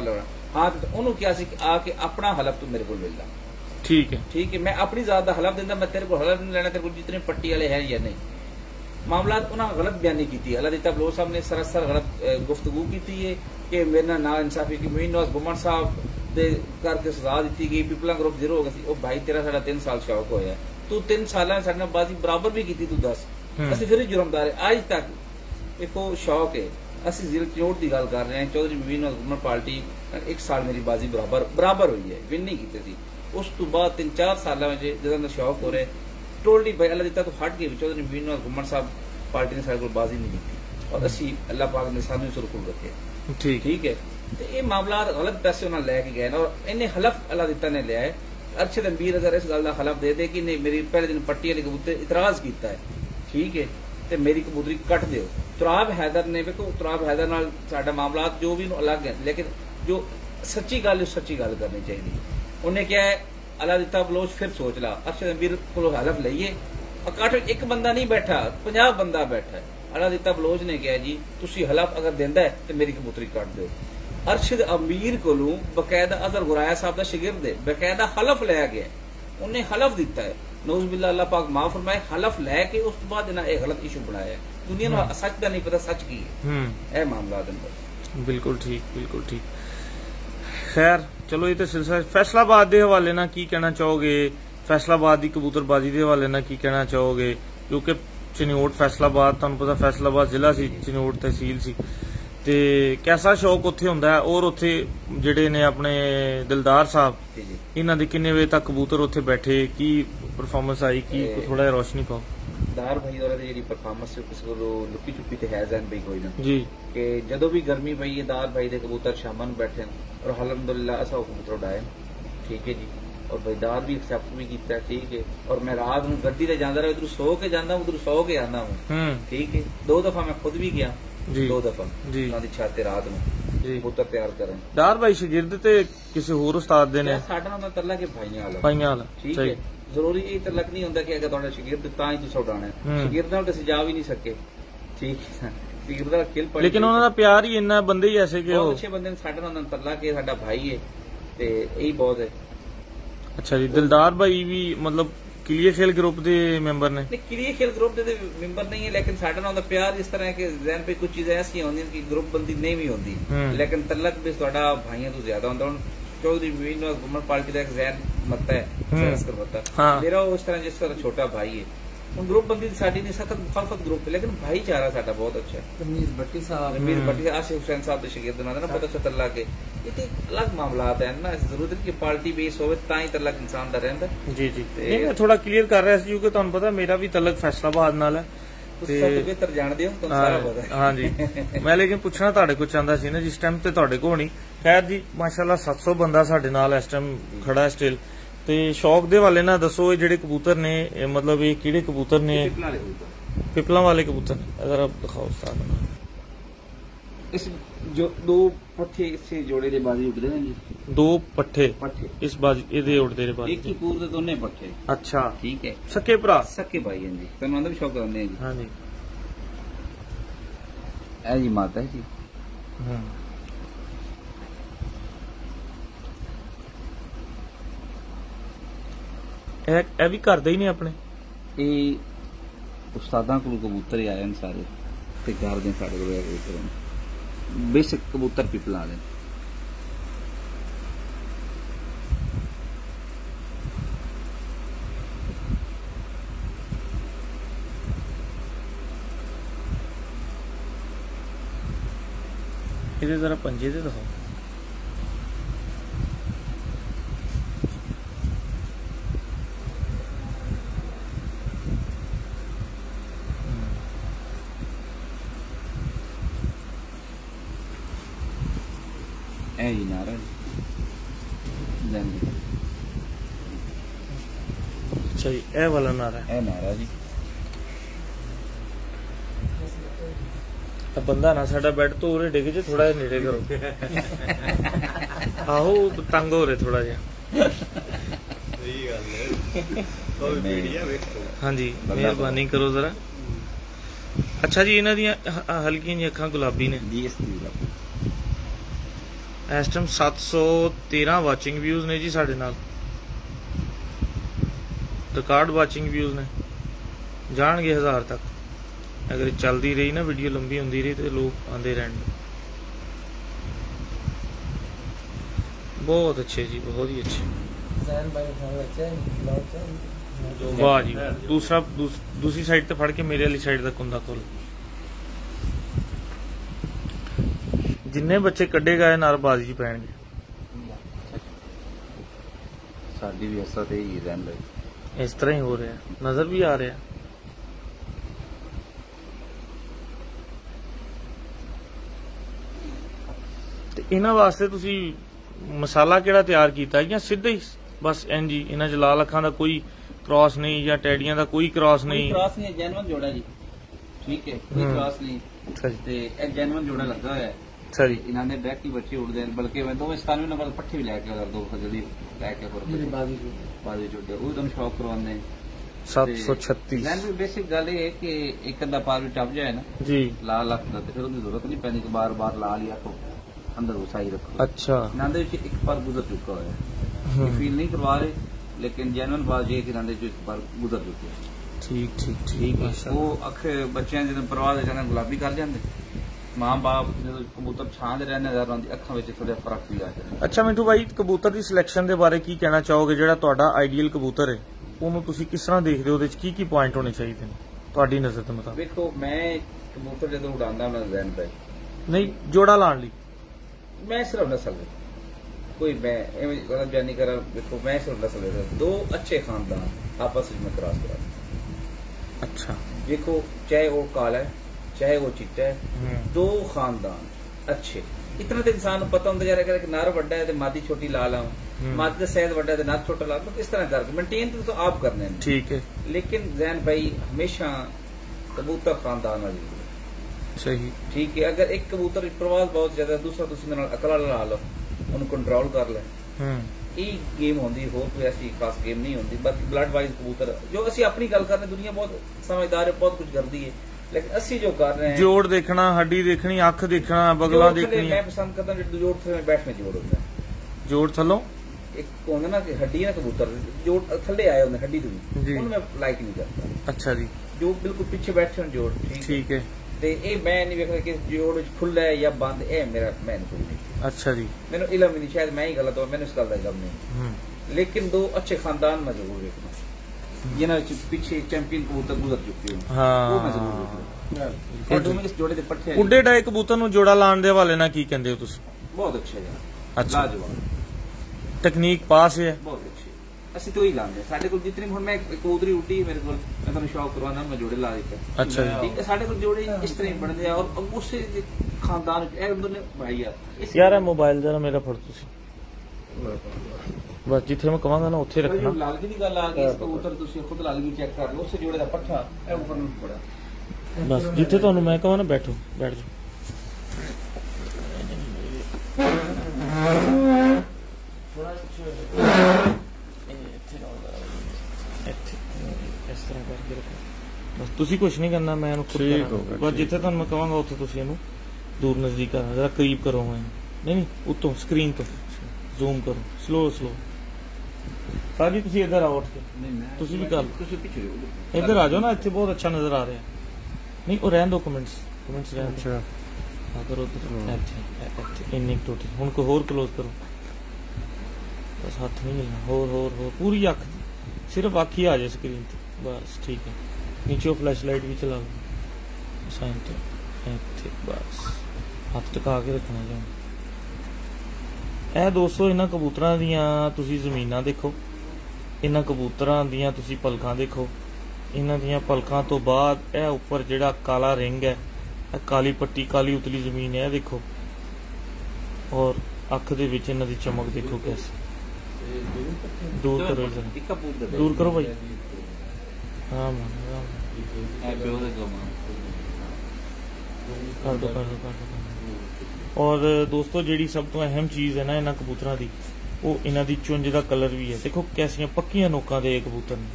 हाँ तो उन्होंने क्या सी कि आके अपना हलफ तू मेरे को मिल ला। ठीक है ठीक है, मैं अपनी जात दा हलफ दिंदा, मैं तेरे को हलफ नहीं लेना, तेरे को जितने पट्टी वाले हैं या नहीं। मामला उन्होंने गलत बयानी की, अल्लाह दिता बलोच साहब ने सरासर गलत गुफ्तगू की है कि मेरे ना इंसाफी की मोइन नवाज गुमन साहब दे करके सजा दी गई, पिपला ग्रुप जीरो हो गई। भाई तेरा साढ़ा तीन साल शौक होया, तू तीन साल साढ़े बाजी बराबर भी की, तू दस असि फिर जुर्मदार है। आज तक देखो शौक है, असि जिले चोट की गल कर रहे हैं, चौधरी मोइन नवाज गुमन पार्टी एक साल मेरी बाजी बराबर बराबर हुई है, विन नहीं की थी। उस तो बाद तीन चार साल में जो शौक हो रहे टोलडी भाई अल्लाह दिता तो हट गई, चौधरी मोइन नवाज गुमन साहब पार्टी ने सारे को बाजी नहीं की और असी अल्लाह पाक ने सानू सुरखुल रखे। ठीक ठीक है, तो ये मामला गलत पैसे उन्होंने लैके गए और इन्हें हलफ अल्लाह दिता ने लिया है। अरशद अमीर अगर इस गल का हलफ दे दे कि नहीं मेरी पहले दिन पट्टी वाले कबूतर इतराज किया है, ठीक है, तो मेरी कबूतरी कट दो। तुराब हैदर ने देखो, तुराब हैदर नाल साडा मामला जो भी अलग है, लेकिन जो सच्ची गल सच्ची गल करनी चाहिए। उन्हें क्या है अल्लाह दिता बलोच फिर सोच ला, अरशद अमीर को हलफ लईए, अकाठ एक बंदा नहीं बैठा, पंजाब बंदा बैठा है। अल्लाह दिता बलोच ने कहा जी तुसी हलफ अगर देंदा है तो मेरी कबूतरी कट दो। अरशद अमीर को बकायदा अजहर गुराया साहब का शिगिर्द है, बकायदा हलफ लिया गया, उन्हें हलफ दिता है, नौज बिल्ला अल्लाह पाक माफ फरमाए, हलफ लैके उस बाद इन्हें एक गलत इशू बनाया है। दुनिया में सच का नहीं पता सच की है मामला। बिल्कुल ठीक, बिल्कुल ठीक। खैर चलो ये तो सिलसिला फैसलाबाद के हवाले ना की कहना चाहोगे, फैसलाबाद की कबूतरबाजी के हवाले ना की कहना चाहोगे, क्योंकि चिन्योट फैसलाबाद तुहानू पता फैसलाबाद जिला सी, चिन्योट तहसील सी, ते कैसा शौक उत्थे हुंदा है और उत्थे जिहड़े ने अपने दिलदार साहब इन्हां दे किन्ने बजे तक कबूतर उत्थे बैठे, की परफॉर्मेंस आई, की थोड़ा रोशनी पाओ। दार भाई और जी परफॉर्मेंस किसी को लुकी छुपी तो है जहन भाई कोई ना जी कि जदों भी गर्मी पई है दार भाई दे कबूतर शाम नूं बैठे और अलहमदुलिल्लाह असा कबूतर उड़ाए, ठीक है जी, और भाईदार भी एक्सेप्ट भी किया, ठीक है। और मैं रात में गड्डी से जाता रहा, इधर सो के जाना उधर सो के आना हूँ, ठीक है। दो दफा मैं खुद भी गया, दो दफा छाते रात में कबूतर तैयार करें। दार भाई शागिर्द ते किसी होर उस्ताद दे ने साडा नाम तरला के भाइयां वाला भाइयां वाला, ठीक है। जरूरी ये तलक नहीं होंदा कि अगर तुहाडा शागिर्द तां ही तुसीं उड़ाना है, शागिर्द नाल तुसीं जा भी नहीं सके, ठीक है। शागिर्द दा खेल पड़, लेकिन उन्हां दा प्यार ही इन्ना, बंदे ही ऐसे के अच्छे बंदे ने, साडा नाम तरला के साडा भाई है ते यही बहुत है। अच्छा जी, दिलदार भाई भी मतलब क्लियर खेल ग्रुप दे मेंबर ने? नहीं, क्लियर खेल ग्रुप दे मेंबर नहीं है, लेकिन साडा नाल दा प्यार इस तरह है कि ज़हन पे कुछ चीजें ऐसी होंदी कि ग्रुप बंदी नहीं भी होंदी, लेकिन तलक भी तुहाडा भाइयों तो ज्यादा होंदा। चौधरी मोइन नवाज गुमन पार्टी का एक जहन मत है मेरा उस तरह जिस तरह छोटा भाई है, उन ग्रुप बंदी साडी नहीं सख्त मुखालफत ग्रुप है, लेकिन भाईचारा साडा बहुत अच्छा है। रमीज भट्टी साहब रमीज भट्टी आसिफ हुसैन साहब के शागिर्द ना पता चला के ये अलग मामलात है ना, जरूरत है कि पार्टी बेस हो तां ही तलक इंसान दा रहिंदा। जी जी, नहीं मैं थोड़ा क्लियर कर रहा सी क्योंकि तुहानू पता मेरा भी तलक फैसलाबाद नाल है, बेहतर जानदे हो तुहानू सारा पता है। हां जी, मैं लेकिन पूछना तुहाडे कोल चाहंदा सी ना जिस टाइम ते तुहाडे कोल होनी। खैर जी माशाअल्लाह सात सौ बंदा साडे नाल इस टाइम खड़ा है स्टिल। ते शौक दे वाले ना दसो जेडे कबूतर ने, मतलब ये किहड़े कबूतर ने? पिपला वाले कबूतर, जरा दिखाओ उस्ताद। इस जो दो पट्ठे से जोड़े दे बाजी उड़दे ने जी, दो पट्ठे पट्ठे इस बाजी इहदे उड़दे ने बाजी, एक ही पूर दे दोने पट्ठे। अच्छा ठीक है, सके भरा सके भाई हैं जी, तन्नू आंदा भी शौक करने हैं जी। हां जी, ए जी माता है जी। हां ए भी करदे ही नहीं अपने, ये उस्तादां कोल कबूतर ही आए ने सारे ते घर दे साडे कोल कबूतर बेशक कबूतर पिपला वाले। इधर जरा पंजे दे दिखाओ। ए जी नारा अच्छा जी, ए वाला नारा है, ए नारा जी। बंदा ना साडा बैठ तो उरे डिग जे, थोड़ा नेड़े करो। आहो तंग हो रहे थोड़ा जिहा। सही गल है, हाँ जी मेहरबानी करो जरा। अच्छा जी, इन्हां दी हल्कियां जी अखां गुलाबी ने जी, इस दी इस टाइम सत्त सौ तेरह वाचिंग व्यूज ने जी साढ़े नाल, रिकॉर्ड वाचिंग व्यूज ने, जाएंगे हज़ार तक अगर चलती रही ना, वीडियो लंबी होंदी रही तो लोग आते रहेंगे। बहुत अच्छे जी, बहुत ही अच्छे। वाह जी, दूसरा दूस, दूसरी साइड तो फड़ के मेरे वाली साइड का कुंदा खोल। जिन्ने बच्चे कड्डे गए नाल बाजी पैणगे। साडी भी ऐसा ते ही रहंदा, इस तरह ही हो रहा है, नजर भी आ रहा है। ते इन्हां वास्ते तुसी मसाला केड़ा तैयार कीता या सीधा ही बस एन जी? इन्हां च लाल अखां दा कोई क्रॉस नहीं या टैडियां दा कोई क्रॉस नहीं? क्रॉस नहीं, जेन्युइन जोड़ा जी, ठीक है, कोई क्रॉस नहीं। अच्छा जी, ते एक जेन्युइन जोड़ा लगा होया है। अच्छा जी, इन्हां दे डायरेक्ट ही बच्चे उड़दे हैं, बल्कि मैं दो सतानवे नंबर पट्ठे भी लैके अगर दो जल्दी लैके फिर बाजी बाजी जोड़े वो तुम शौक करवांदे सात सौ छत्तीस। लैंड बेसिक गल ये है कि एक अंदा पार भी टप जाए ना जी, लाल अख दा, फिर उसकी जरूरत नहीं पैंदी कि बार बार लाल ही अख अंदर वसाई रखो। अच्छा, नांदे विच एक बार गुजर चुका है, फील नहीं करवा रहे, लेकिन जेन्युइन बात ये कि नांदे विच एक बार गुजर चुके हैं। ठीक ठीक ठीक। वो अख बच्चों जो परवाह जाने गुलाबी कर जाते, मां बाप जो कबूतर छांद रहे नजर आती, अखा में थोड़ा फर्क भी आ जाए। अच्छा मिंटू भाई, कबूतर की सिलेक्शन के बारे की कहना चाहोगे? जो तुहाडा आइडियल कबूतर है ਉਹਨੂੰ ਤੁਸੀਂ ਕਿਸ ਤਰ੍ਹਾਂ ਦੇਖਦੇ ਹੋ? ਉਹਦੇ ਚ ਕੀ ਕੀ ਪੁਆਇੰਟ ਹੋਣੇ ਚਾਹੀਦੇ ਨੇ ਤੁਹਾਡੀ ਨਜ਼ਰ ਦੇ ਮੁਤਾਬਕ? ਦੇਖੋ ਮੈਂ ਕਬੂਤਰ ਜਦੋਂ ਉਡਾਉਂਦਾ ਮੈਂ ਜ਼ਹਿਨ ਪੈ ਨਹੀਂ ਜੋੜਾ ਲਾਉਣ ਲਈ ਮੈਂ ਸਿਰਫ ਨਸਲ ਦੇ ਕੋਈ ਮੈਂ ਐਵੇਂ ਗਲਤ ਬਿਆਨ ਨਹੀਂ ਕਰਾਂ। ਦੇਖੋ ਮੈਂ ਸਿਰਫ ਨਸਲ ਦੇ ਦੋ ਅੱਛੇ ਖਾਨਦਾਨ आपस में क्रॉस करा। अच्छा, देखो चाहे वो काला है चाहे वो चिट्टा है, दो खानदान अच्छे, इतना तो इंसान पता होंगे जा रहा है कि नार बड़ा है तो मादी छोटी ला लाऊं, मादी का सहज बड़ा है तो नार छोटा ला लाऊं, इस तरह करके मेंटेन तो, तो आप करने हैं, ठीक है। लेकिन जैन भाई हमेशा कबूतर खानदान वाली सही, ठीक है। अगर एक कबूतर प्रवास बहुत ज्यादा, दूसरा तुम अकला ला लो, उन्हें कंट्रोल कर ले, यही गेम होंगी, होर कोई ऐसी खास गेम नहीं होंगी। बाकी ब्लड वाइज कबूतर जो असि अपनी गल कर रहे, दुनिया बहुत समझदार है, बहुत कुछ करती है, लेकिन असि जो कर रहे हैं जोड़ देखना, हड्डी देखनी, अख देखना, बगला देखनी। मैं पसंद करता हूँ जोड़ थले बैठने जोड़ होता है, जोड़ थलो एक होंगे ना कि हड्डी है ना कबूतर जोड़ थले आए होंगे हड्डी तो मैं लाइक नहीं करता। अच्छा जी, जो बिल्कुल पीछे बैठे हों जोड़, ठीक है। ते ए मैं नहीं देखा कि जोड़ खुला है या बंद, ए मेरा मैं कोई नहीं। अच्छा जी, मैंने इलम नहीं, शायद मैं ही गलत हो, मैंने इस गल का इलम नहीं, लेकिन दो अच्छे खानदान में जरूर देखना, जिन्हें पीछे चैंपियन कबूतर गुजर चुके हो, वो मैं जरूर देखना। इस जोड़े के पट्टे उड्डे डाए कबूतर नूं जोड़ा लाने दे हवाले नाल की कहंदे हो तुसीं? बहुत अच्छे है, अच्छा, लाजवाब टेक्निक पास है, बहुत अच्छी। असि तो ही लाने साडे कोल जितनी हुण मैं कबूतरी उड्डी मेरे कोल, मैं तुहानू शौक करवाना, मैं जोड़े ला दित्ते। अच्छा जी, ठीक है, साडे कोल जोड़े इस तरह बनदे आ, और उसे खानदान ए उन्होंने भाई यार यार मोबाइल जरा मेरा फड़ तुसीं, बस जिथे मैं कहांगा ना उत्थे रखना। लालगी दी गल आ गई, इस कबूतर तुसीं खुद लालगी चेक कर लो, उस जोड़े दा पट्ठा ए ऊपर नूं पड़ा, बस जिथे तुहानू मैं कहां ना बैठो, बैठ जाओ। इस तरह करके रखो, बस तुसीं कुछ नहीं करना, मैं खुद करांगा, बस जिथे तुहानू मैं कहांगा उत्थे तुसीं इहनूं दूर नजदीक करना, जरा करीब करो, मैं नहीं नहीं उत्तों स्क्रीन तो जूम करो, स्लो स्लो। सर जी तुसीं इधर आओ उठ के, तुसीं भी कर लो, इधर आ जाओ ना, इत्थे बहुत अच्छा नजर आ रहा है। नहीं वो रहन दो, कमेंट्स कमेंट्स रहन दो, हाँ करो इतने इन्नी टोटल। हुण कोई होर क्लोज करो, बस हाथ नहीं मिलना, होर होर होर पूरी अख, सिर्फ अख ही आ जाए स्क्रीन ते, बस ठीक है। नीचे फ्लैश लाइट भी चला लो, साइन ते बस हाथ टका के रखना चाहिए। ਇਹ ਦੋਸਤੋ ਇਹਨਾਂ ਕਬੂਤਰਾਂ ਦੀਆਂ ਤੁਸੀਂ ਜ਼ਮੀਨਾਂ ਦੇਖੋ, ਇਹਨਾਂ ਕਬੂਤਰਾਂ ਦੀਆਂ ਤੁਸੀਂ ਪਲਕਾਂ ਦੇਖੋ, ਇਹਨਾਂ ਦੀਆਂ ਪਲਕਾਂ ਤੋਂ ਬਾਅਦ ਇਹ ਉੱਪਰ ਜਿਹੜਾ ਕਾਲਾ ਰਿੰਗ ਹੈ, ਇਹ ਕਾਲੀ ਪੱਟੀ, ਕਾਲੀ ਉਤਲੀ ਜ਼ਮੀਨ ਹੈ, ਇਹ ਦੇਖੋ, ਔਰ ਅੱਖ ਦੇ ਵਿੱਚ ਇਹਨਾਂ ਦੀ ਚਮਕ ਦੇਖੋ कैसे। दूर करो इधर, दूर करो भाई, हाँ मान कर दो कर दो कर दो। और दोस्तों जी सब तो अहम चीज़ है ना इन्होंने कबूतरों की, वो इन्हों की चुंज का कलर भी है, देखो कैसिया पक्किया नोकों के कबूतर ने,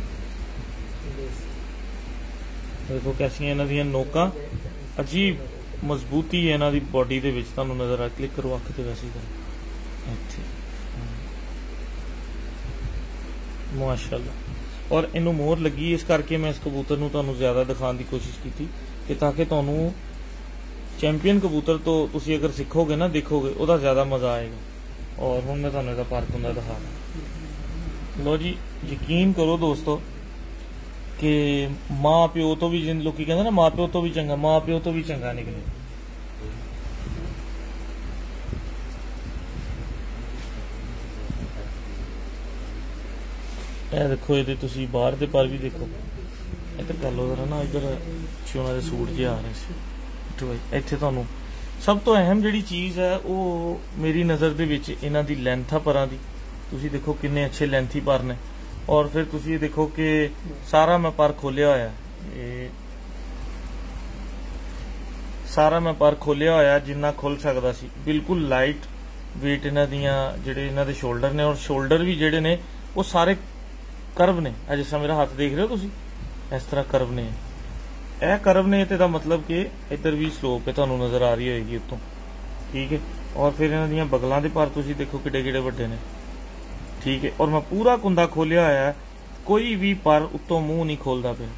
देखो कैसिया इन्हों दी नोकां, अजीब ਮਜ਼ਬੂਤੀ ਇਹਨਾਂ ਦੀ ਬੋਡੀ ਦੇ ਵਿੱਚ ਤੁਹਾਨੂੰ ਨਜ਼ਰ ਆ। ਕਲਿੱਕ ਕਰੋ ਅੱਖ ਤੇ ਵੈਸੇ ਹੀ ਇੱਥੇ ਮਾਸ਼ਾਅੱਲਾ। ਔਰ ਇਹਨੂੰ ਮੋਹਰ ਲੱਗੀ, ਇਸ ਕਰਕੇ ਮੈਂ ਇਸ ਕਬੂਤਰ ਨੂੰ ਤੁਹਾਨੂੰ ਜ਼ਿਆਦਾ ਦਿਖਾਉਣ ਦੀ ਕੋਸ਼ਿਸ਼ ਕੀਤੀ ਕਿ ਤਾਂ ਕਿ ਤੁਹਾਨੂੰ ਚੈਂਪੀਅਨ ਕਬੂਤਰ ਤੋਂ ਤੁਸੀਂ ਅਗਰ ਸਿੱਖੋਗੇ ਨਾ, ਦੇਖੋਗੇ, ਉਹਦਾ ਜ਼ਿਆਦਾ ਮਜ਼ਾ ਆਏਗਾ। ਔਰ ਹੁਣ ਮੈਂ ਤੁਹਾਨੂੰ ਇਹਦਾ ਪਰ ਕੁੰਦਾ ਦਿਖਾਣਾ। ਲੋ ਜੀ, ਯਕੀਨ ਕਰੋ ਦੋਸਤੋ ਕਿ ਮਾਂ ਪਿਓ ਤੋਂ ਵੀ, ਜਿਨ ਲੋਕੀ ਕਹਿੰਦੇ ਨਾ ਮਾਂ ਪਿਓ ਤੋਂ ਵੀ ਚੰਗਾ, ਮਾਂ ਪਿਓ ਤੋਂ ਵੀ ਚੰਗਾ ਨਿਕਲੇ। ਇਹ ਦੇਖੋ, ਇਹਦੇ ਤੁਸੀਂ ਬਾਹਰ ਦੇ ਪਰ ਵੀ ਦੇਖੋ। ਇੱਧਰ ਕਰ ਲਓ ਜ਼ਰਾ ਨਾ, ਇੱਧਰ ਉਹਨਾਂ ਦੇ ਸੂਟ ਜਿਹੇ ਆ ਰਹੇ ਸੀ। ਇੱਥੇ ਤੁਹਾਨੂੰ ਸਭ ਤੋਂ ਅਹਿਮ ਜਿਹੜੀ ਚੀਜ਼ ਹੈ ਉਹ ਮੇਰੀ ਨਜ਼ਰ ਦੇ ਵਿੱਚ ਇਹਨਾਂ ਦੀ ਲੈਂਥ ਆ ਪਰਾਂ ਦੀ। ਤੁਸੀਂ ਦੇਖੋ ਕਿੰਨੇ ਅੱਛੇ ਲੈਂਥੀ ਪਰ ਨੇ। ਔਰ ਫਿਰ ਤੁਸੀਂ ਇਹ ਦੇਖੋ ਕਿ ਸਾਰਾ ਮੈਂ ਪਰ ਖੋਲਿਆ ਹੋਇਆ, ਇਹ ਸਾਰਾ ਮੈਂ ਪਰ ਖੋਲਿਆ ਹੋਇਆ ਜਿੰਨਾ ਖੁੱਲ ਸਕਦਾ ਸੀ। ਬਿਲਕੁਲ ਲਾਈਟ ਵੇਟ ਇਹਨਾਂ ਦੀਆਂ, ਜਿਹੜੇ ਇਹਨਾਂ ਦੇ ਸ਼ੋਲਡਰ ਨੇ, ਔਰ ਸ਼ੋਲਡਰ ਵੀ ਜਿਹੜੇ ਨੇ ਉਹ ਸਾਰੇ ਕਰਵ ਨੇ। ਅੱਜ ਜਿਸ ਤਰ੍ਹਾਂ ਮੇਰਾ ਹੱਥ ਦੇਖ ਰਹੇ ਹੋ ਤੁਸੀਂ, ਇਸ ਤਰ੍ਹਾਂ ਕਰਵ ਨੇ। ਇਹ ਕਰਵ ਨੇ ਤੇ ਦਾ ਮਤਲਬ ਕਿ ਇੱਧਰ ਵੀ ਸਲੋਪ ਹੈ, ਤੁਹਾਨੂੰ ਨਜ਼ਰ ਆ ਰਹੀ ਹੋਏਗੀ ਉੱਤੋਂ, ਠੀਕ ਹੈ। ਔਰ ਫਿਰ ਇਹਨਾਂ ਦੀਆਂ ਬਗਲਾਂ ਦੇ ਪਰ ਤੁਸੀਂ ਦੇਖੋ ਕਿੱਡੇ ਕਿੱਡੇ ਵੱਡੇ ਨੇ, ਠੀਕ ਹੈ। ਔਰ ਮੈਂ ਪੂਰਾ ਕੁੰਦਾ ਖੋਲਿਆ ਹੋਇਆ, ਕੋਈ ਵੀ ਪਰ ਉੱਤੋਂ ਮੂੰਹ ਨਹੀਂ ਖੋਲਦਾ ਪਿਆ।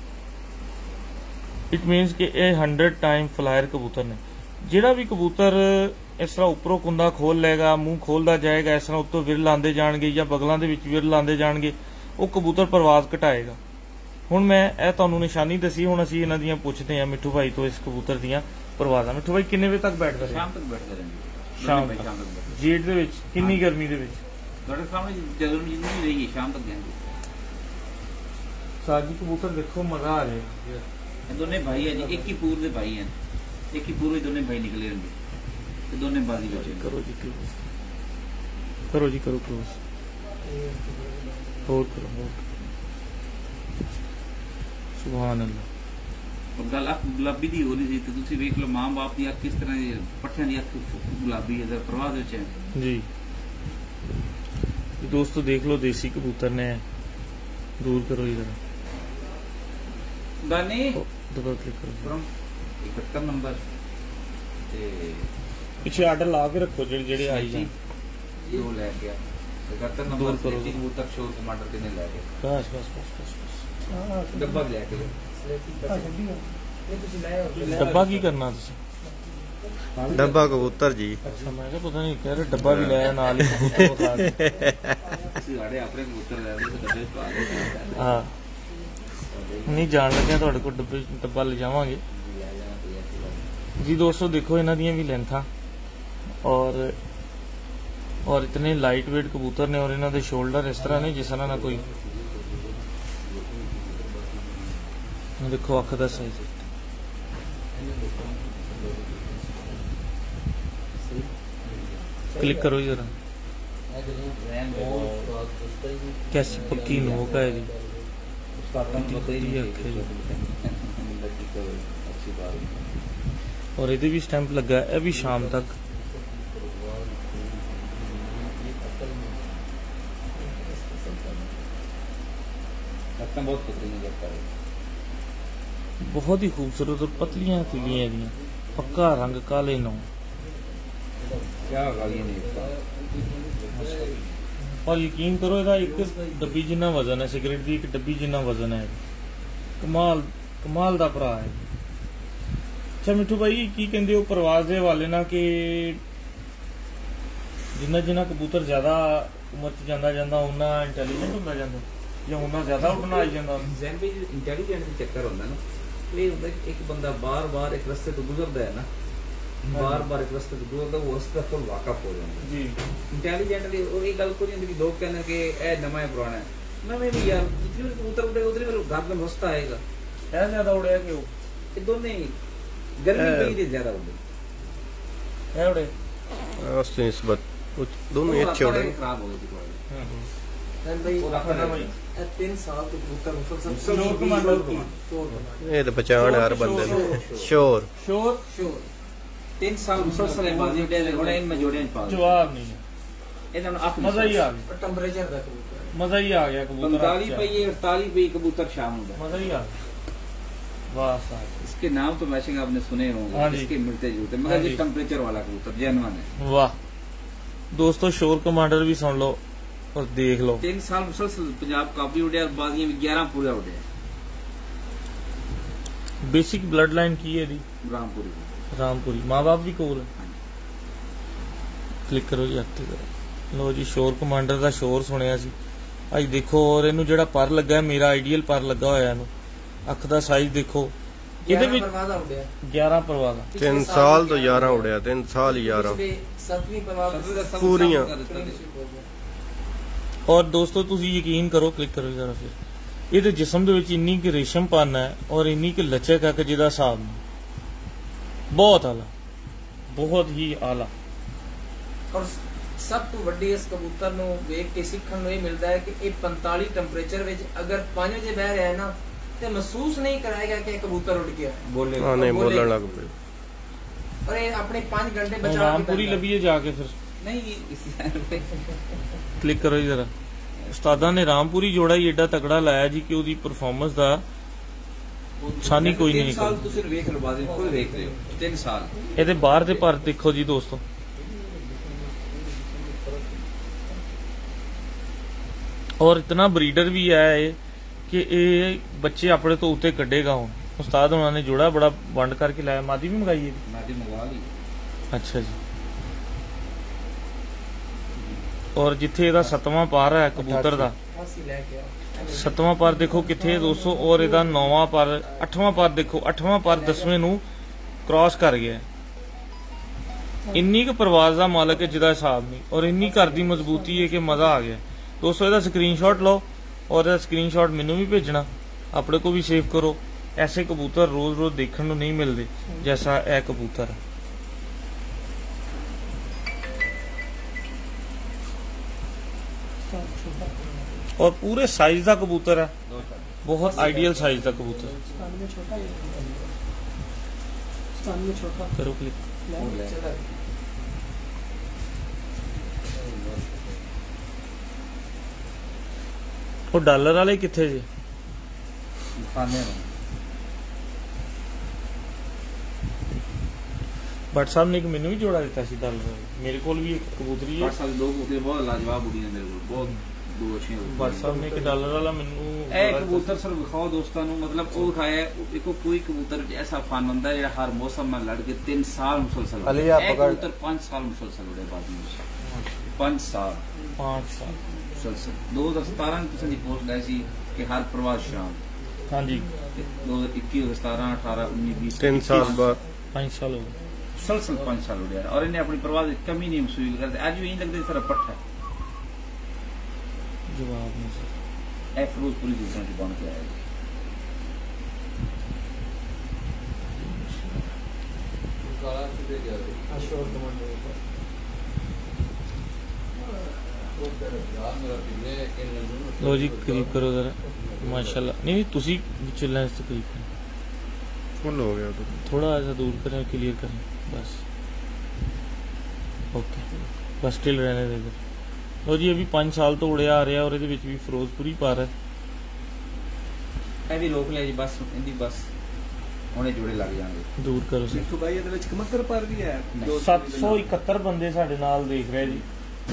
ਇਟ ਮੀਨਸ ਕਿ ਇਹ ਹੰਡਰਡ ਟਾਈਮ ਫਲਾਇਰ ਕਬੂਤਰ ਨੇ। ਜਿਹੜਾ ਵੀ ਕਬੂਤਰ ਇਸ ਤਰ੍ਹਾਂ ਉੱਪਰੋਂ ਕੁੰਦਾ ਖੋਲ ਲਏਗਾ, ਮੂੰਹ ਖੋਲਦਾ ਜਾਏਗਾ, ਇਸ ਤਰ੍ਹਾਂ ਉੱਤੋਂ ਵਿਰਲ ਆਉਂਦੇ ਜਾਣਗੇ ਜਾਂ ਬਗਲਾਂ ਦੇ ਵਿੱਚ ਵਿਰਲ ਆਉਂਦੇ ਜਾਣਗੇ, ਉਹ ਕਬੂਤਰ ਪਰਵਾਜ਼ ਘਟਾਏਗਾ। ਹੁਣ ਮੈਂ ਇਹ ਤੁਹਾਨੂੰ ਨਿਸ਼ਾਨੀ ਦੱਸੀ, ਹੁਣ ਅਸੀਂ ਇਹਨਾਂ ਦੀਆਂ ਪੁੱਛਦੇ ਹਾਂ ਮਿੱਠੂ ਭਾਈ ਤੋਂ ਇਸ ਕਬੂਤਰ ਦੀਆਂ ਪਰਵਾਜ਼ਾਂ। ਮਿੱਠੂ ਭਾਈ ਕਿੰਨੇ ਵਜੇ ਤੱਕ ਬੈਠਦੇ ਰਹੇ? ਸ਼ਾਮ ਤੱਕ ਬੈਠਦੇ ਰਹਿੰਦੇ। ਸ਼ਾਮ ਤੱਕ ਜੇਠ ਦੇ ਵਿੱਚ ਕਿੰਨੀ ਗਰਮੀ ਦੇ ਵਿੱਚ? ਤੁਹਾਡੇ ਸਾਹਮਣੇ ਜਦੋਂ ਜਿੰਨੀ ਰਹੀ ਸ਼ਾਮ ਤੱਕ ਜਾਂਦੀ। ਸਾਜੀ ਕਬੂਤਰ ਦੇਖੋ, ਮਜ਼ਾ ਆ ਜਾਏਗਾ। ਇਹ ਦੋਨੇ ਭਾਈ ਹੈ ਜੀ, ਇੱਕ ਹੀ ਪੂਰ ਦੇ ਭਾਈ ਹਨ, ਇੱਕ ਹੀ ਪੂਰੇ ਦੋਨੇ ਭਾਈ ਨਿਕਲੇ ਹੋਣਗੇ ਤੇ ਦੋਨੇ ਬਾਜ਼ੀ ਵਿੱਚ। ਕਰੋ ਜੀ ਕਲੋਜ਼, ਕਰੋ ਜੀ, ਕਰੋ ਕਲੋਜ਼, ਹੋਰ ਕਰੋ, ਹੋਰ। ਸੁਭਾਨ ਅੱਲਾਹ। ਗੱਲ ਅੱਖ ਗੁਲਾਬੀ ਦੀ ਹੋ ਰਹੀ ਸੀ ਤੇ ਤੁਸੀਂ ਵੇਖ ਲਓ ਮਾਂ ਬਾਪ ਦੀ ਅੱਖ ਕਿਸ ਤਰ੍ਹਾਂ ਦੀ, ਪੱਠਿਆਂ ਦੀ ਅੱਖ ਗੁਲਾਬੀ ਹੈ, ਪ੍ਰਵਾਹ ਵਿੱਚ ਹੈ ਜੀ। ਦੋਸਤੋ ਦੇਖ ਲਓ ਦੇਸੀ ਕਬੂਤਰ ਨੇ। ਦੂਰ ਕਰੋ ਇਧਰ ਦਾਨੀ, ਦਬਾ ਕਲਿੱਕ ਕਰੋ। ਇਕੱਤਰ ਨੰਬਰ ਤੇ ਪਿੱਛੇ ਆਰਡਰ ਲਾ ਕੇ ਰੱਖੋ ਜਿਹੜੇ ਜਿਹੜੇ ਆਈ ਜਾਣ। ਦੋ ਲੈ ਗਿਆ ਇਕੱਤਰ ਨੰਬਰ ਤੇ ਕਬੂਤਰ ਸ਼ੋਰ ਕਮਾਂਡਰ ਕਿਨੇ ਲੈ ਗਏ। ਬਸ ਬਸ ਬਸ ਬਸ ਬਸ ਡੱਬਾ ਲੈ ਕੇ ਡੱਬਾ ਕੀ ਕਰਨਾ ਤੁਸੀਂ? ਡੱਬਾ ਕਬੂਤਰ ਜੀ। ਅੱਛਾ, ਮੈਂ ਕਿਹਾ ਪਤਾ ਨਹੀਂ ਕਹਿ ਰਹੇ ਡੱਬਾ ਵੀ ਲੈ ਨਾਲ ਹੀ ਕਬੂਤਰ ਵਿਖਾ ਦੇ। ਅਸੀਂ ਸਾਡੇ ਆਪਣੇ ਕਬੂਤਰ ਲੈ ਲਏ ਤੇ ਡੱਬੇ ਪਾ ਲਏ। ਹਾਂ, ਨਹੀਂ ਜਾਣ ਲੱਗਿਆ ਤੁਹਾਡੇ ਕੋਲ ਡੱਬੇ ਡੱਬਾ ਲੈ ਜਾਵਾਂਗੇ जी। दोस्तों देखो इन्हां दियां भी लेंथां और और इतने लाइट वेट कबूतर ने, और इन्हां दे शोल्डर इस तरह ने जिस तरह ना कोई, देखो अख दा साइज। क्लिक करो जरा, कैसी पक्की नोक है जी। और ये भी स्टैंप लगा है, भी शाम तक। बहुत ही खूबसूरत और पतलियां तिलियां दी, पक्का रंग काले नौ। और यकीन करो ਇਹਦਾ ਇੱਕ ਡੱਬੀ ਜਿੰਨਾ ਵਜ਼ਨ ਹੈ, ਸਿਗਰਟ ਦੀ ਇੱਕ ਡੱਬੀ ਜਿੰਨਾ ਵਜ਼ਨ ਹੈ। ਕਮਾਲ ਕਮਾਲ ਦਾ ਭਰਾ ਹੈ। ਅੱਛਾ ਮਿੱਠੂ ਭਾਈ, ਕੀ ਕਹਿੰਦੇ ਹੋ ਪ੍ਰਵਾਜ਼ ਦੇ ਹਵਾਲੇ ਨਾਲ ਕਿ ਜਿੰਨਾ ਜਿੰਨਾ ਕਬੂਤਰ ਜ਼ਿਆਦਾ ਉਮਰ ਚ ਜਾਂਦਾ ਜਾਂਦਾ ਉਹਨਾਂ ਇੰਟੈਲੀਜੈਂਟ ਹੁੰਦਾ ਜਾਂਦਾ ਜਾਂ ਉਹਨਾਂ ਜ਼ਿਆਦਾ ਉੱਡਣਾ ਆ ਜਾਂਦਾ? ਇੰਟੈਲੀਜੈਂਟ ਦਾ ਚੱਕਰ ਹੁੰਦਾ ਨਾ, ਇਹ ਹੁੰਦਾ ਇੱਕ ਬੰਦਾ ਬਾਰ ਬਾਰ ਇੱਕ ਰਸਤੇ ਤੋਂ ਗੁਜ਼ਰਦਾ ਹੈ ਨਾ, ਬਾਰ ਬਾਰ ਇੱਕ ਰਸਤੇ ਤੋਂ ਗੁਜ਼ਰਦਾ, ਉਹ ਉਸ ਦਾ ਫੁੱਲ ਵਾਕਫ ਹੋ ਜਾਂਦਾ ਜੀ। ਇੰਟੈਲੀਜੈਂਟ ਦੀ ਉਹ ਇਹ ਗੱਲ ਕੋਈ ਨਹੀਂ ਹੁੰਦੀ ਕਿ ਲੋਕ ਕਹਿੰਦੇ ਕਿ ਇਹ ਨਵਾਂ ਹੈ ਪੁਰਾਣਾ ਹੈ। ਨਵੇਂ ਵੀ ਯਾਰ ਜਿੱਥੇ ਕਬੂਤਰ ਉੱਡੇ ਉਧਰ ਮੇਰੇ ਘਰ ਦਾ ਮਸਤਾ ਆਏਗਾ। ਇਹ ਜ਼ਿਆਦਾ ਉੜਿਆ ਕਿ ਉਹ? ਇਹ ਦੋਨੇ ਹੀ गर्मी पई दे ज्यादा उड़े है उड़े उसकी निस्बत कुछ दोनों ही अच्छे उड़े। खराब हो गई थी हां हां भाई अपना भाई तीन साल के कबूतर मुसलसल शोर कमांडर ये तो पहचान हर बंदे ने। शोर शोर शोर तीन साल मुसलसल है बाजी उड़े उड़े इनमें जोड़े पा जवाब नहीं है। इधर आप मजा ही आ गया, टेंपरेचर का कबूतर मजा ही आ गया। कबूतर पैंतालीस पे ये अड़तालीस पे कबूतर शाम होगा, मजा ही आ गया। वाह साहब। इसके नाम तो मैचिंग आपने सुने होंगे, इसके मिलते जुलते, मगर ये टेम्परेचर वाला कबूतर जेन्युइन है। वाह दोस्तों, शोर कमांडर भी सुन लो और देख लो। तीन साल मुसलसल पंजाब काबी उड़े और बाजियां भी ग्यारह पूरा उड़े। बेसिक ब्लड लाइन की है दी रामपुरी, रामपुरी माँ बाप भी कोल है। क्लिक करो जी, एक्टिव करो। लो जी, शोर कमांडर का शोर सुनिया सी आज देखो। और इनू जेड़ा पर लगा है, मेरा आइडियल पर लगा होया इनू। अख दा साइज देखो, ਇਹਦੇ ਵਿੱਚ ग्यारह परवाज़ा तीन साल तो ग्यारह उड़िया, तीन साल ग्यारह पूरियां। और दोस्तों तुसी यकीन करो, क्लिक करो जरा फिर, ਇਹਦੇ जिस्म ਦੇ ਵਿੱਚ ਇੰਨੀ ਕਿ ਰੇਸ਼ਮ ਪਾਨਾ ਹੈ और ਇੰਨੀ ਕਿ लचक है कि ਜਿਹਦਾ ਹਿਸਾਬ नहीं। बहुत आला, बहुत ही आला। और सब तो वड्डी इस कबूतर ਨੂੰ ਵੇਖ ਕੇ ਸਿੱਖਣ ਨੂੰ ਇਹ ਮਿਲਦਾ ਹੈ ਕਿ ਇਹ पैंतालीस ਟੈਂਪਰੇਚਰ ਵਿੱਚ ਅਗਰ ਪੰਜ ਵਜੇ ਬਹਿ ਰਿਹਾ ਹੈ ਨਾ ਤੇ ਮਹਿਸੂਸ ਨਹੀਂ ਕਰਾਏਗਾ ਕਿ ਕਬੂतर ਉੱਡ ਗਿਆ, बोले हाँ नहीं बोलने लग पे। और ये अपने पांच घंटे बचा के रामपुरी लभी जाके फिर नहीं। क्लिक करो जी जरा। उस्तादा ने रामपुरी जोड़ा ही एडा तगड़ा लाया जी कि ਉਹਦੀ परफॉर्मेंस ਦਾ ਸਾਨੀ ਕੋਈ ਨਹੀਂ ਸਾਲ ਤੁਸੀਂ ਵੇਖ ਲਓ, ਬਾਜ਼ੀ ਕੋਈ ਵੇਖ ਰਹੇ ਹੋ तीन साल। ਇਹਦੇ ਬਾਹਰ ਦੇ ਪਰ ਦੇਖੋ ਜੀ ਦੋਸਤੋ, और इतना ब्रीडर भी है कि ये बच्चे अपने तो उत्ते कड्डेगा हूँ। उस्ताद उन्होंने जोड़ा बड़ा वंड करके लाया। मादी भी मंगाई है? मादी मंगवा ली। अच्छा जी। और जिथे ਇਹਦਾ सतवां पार है कबूतर ਦਾ, सतवां पर देखो किथे दोस्तों, और ਇਹਦਾ नौवां पर, अठवां पर देखो, अठवां पर दसवें ਨੂੰ क्रॉस कर गया। इन्नी क परवाज़ ਦਾ मालक है ਜਿਹਦਾ ਹਿਸਾਬ नहीं, और इन्नी घर ਦੀ मजबूती है कि मजा आ गया। दोस्तों ਇਹਦਾ स्क्रीनशॉट लो और ਇਹਦਾ स्क्रीनशॉट ਮੈਨੂੰ भी भेजना, अपने को भी सेव करो। ऐसे कबूतर रोज रोज देखने को नहीं मिलते जैसा यह कबूतर है। और पूरे साइज का कबूतर है, बहुत आइडियल साइज का कबूतर। करो क्लिक। और डॉलर वाले किथे जी? भट्ट साहब ने एक मैनू भी जोड़ा दिता सी डॉलर वाले। मेरे को भी एक कबूतरी है, बहुत लाजवाब उड़ी है मेरे को, बहुत दो अच्छी। भट्ट साहब ने एक डॉलर वाला मैनू ए कबूतर सर विखाओ दोस्तों नु, मतलब वो दिखाया देखो कोई कबूतर ऐसा फन होंदा है जेड़ा हर मौसम में लड़ के तीन साल मुसलसल उड़े। ए कबूतर पांच साल मुसलसल उड़े बाद में, पांच साल पांच साल मुसलसल। दो हजार सतारह में किसी पोस्ट आई सी कि हर प्रवास शाम। हाँ जी। दो हजार इक्कीस सतारह अठारह उन्नीस बीस तीन साल बाद पांच साल हो गए मुसलसल, पांच साल उड़े और इन्हें अपनी प्रवास कमी नहीं महसूस करते। आज भी यही लगता है सर पट्टा जवाब नहीं सर। ए फिरोजपुरी दूसरों की बन के आएगा। लो जी करीब करो जरा, माशाल्लाह। नहीं तुसी चलना इससे करीब करें, फुल हो गया तो थोड़ा ऐसा दूर करें, क्लियर करें बस। ओके बस स्टिल रहने दे इधर। लो जी अभी पांच साल तो उड़िया आ रहा है और ये भी फिरोजपुरी पार है। ਇਹ ਵੀ ਰੋਕ ਲਿਆ ਜੀ ਬਸ, ਇਹਦੀ ਬਸ ਹੁਣੇ ਜੋੜੇ ਲੱਗ ਜਾਣਗੇ। दूर करो सर। ਮਿੱਠੂ ਭਾਈ ਇਹਦੇ ਵਿੱਚ ਕਮਤਰ ਪਰ ਵੀ ਹੈ। सत्त सौ इकहत्तर बंदे साडे नाल देख रहे जी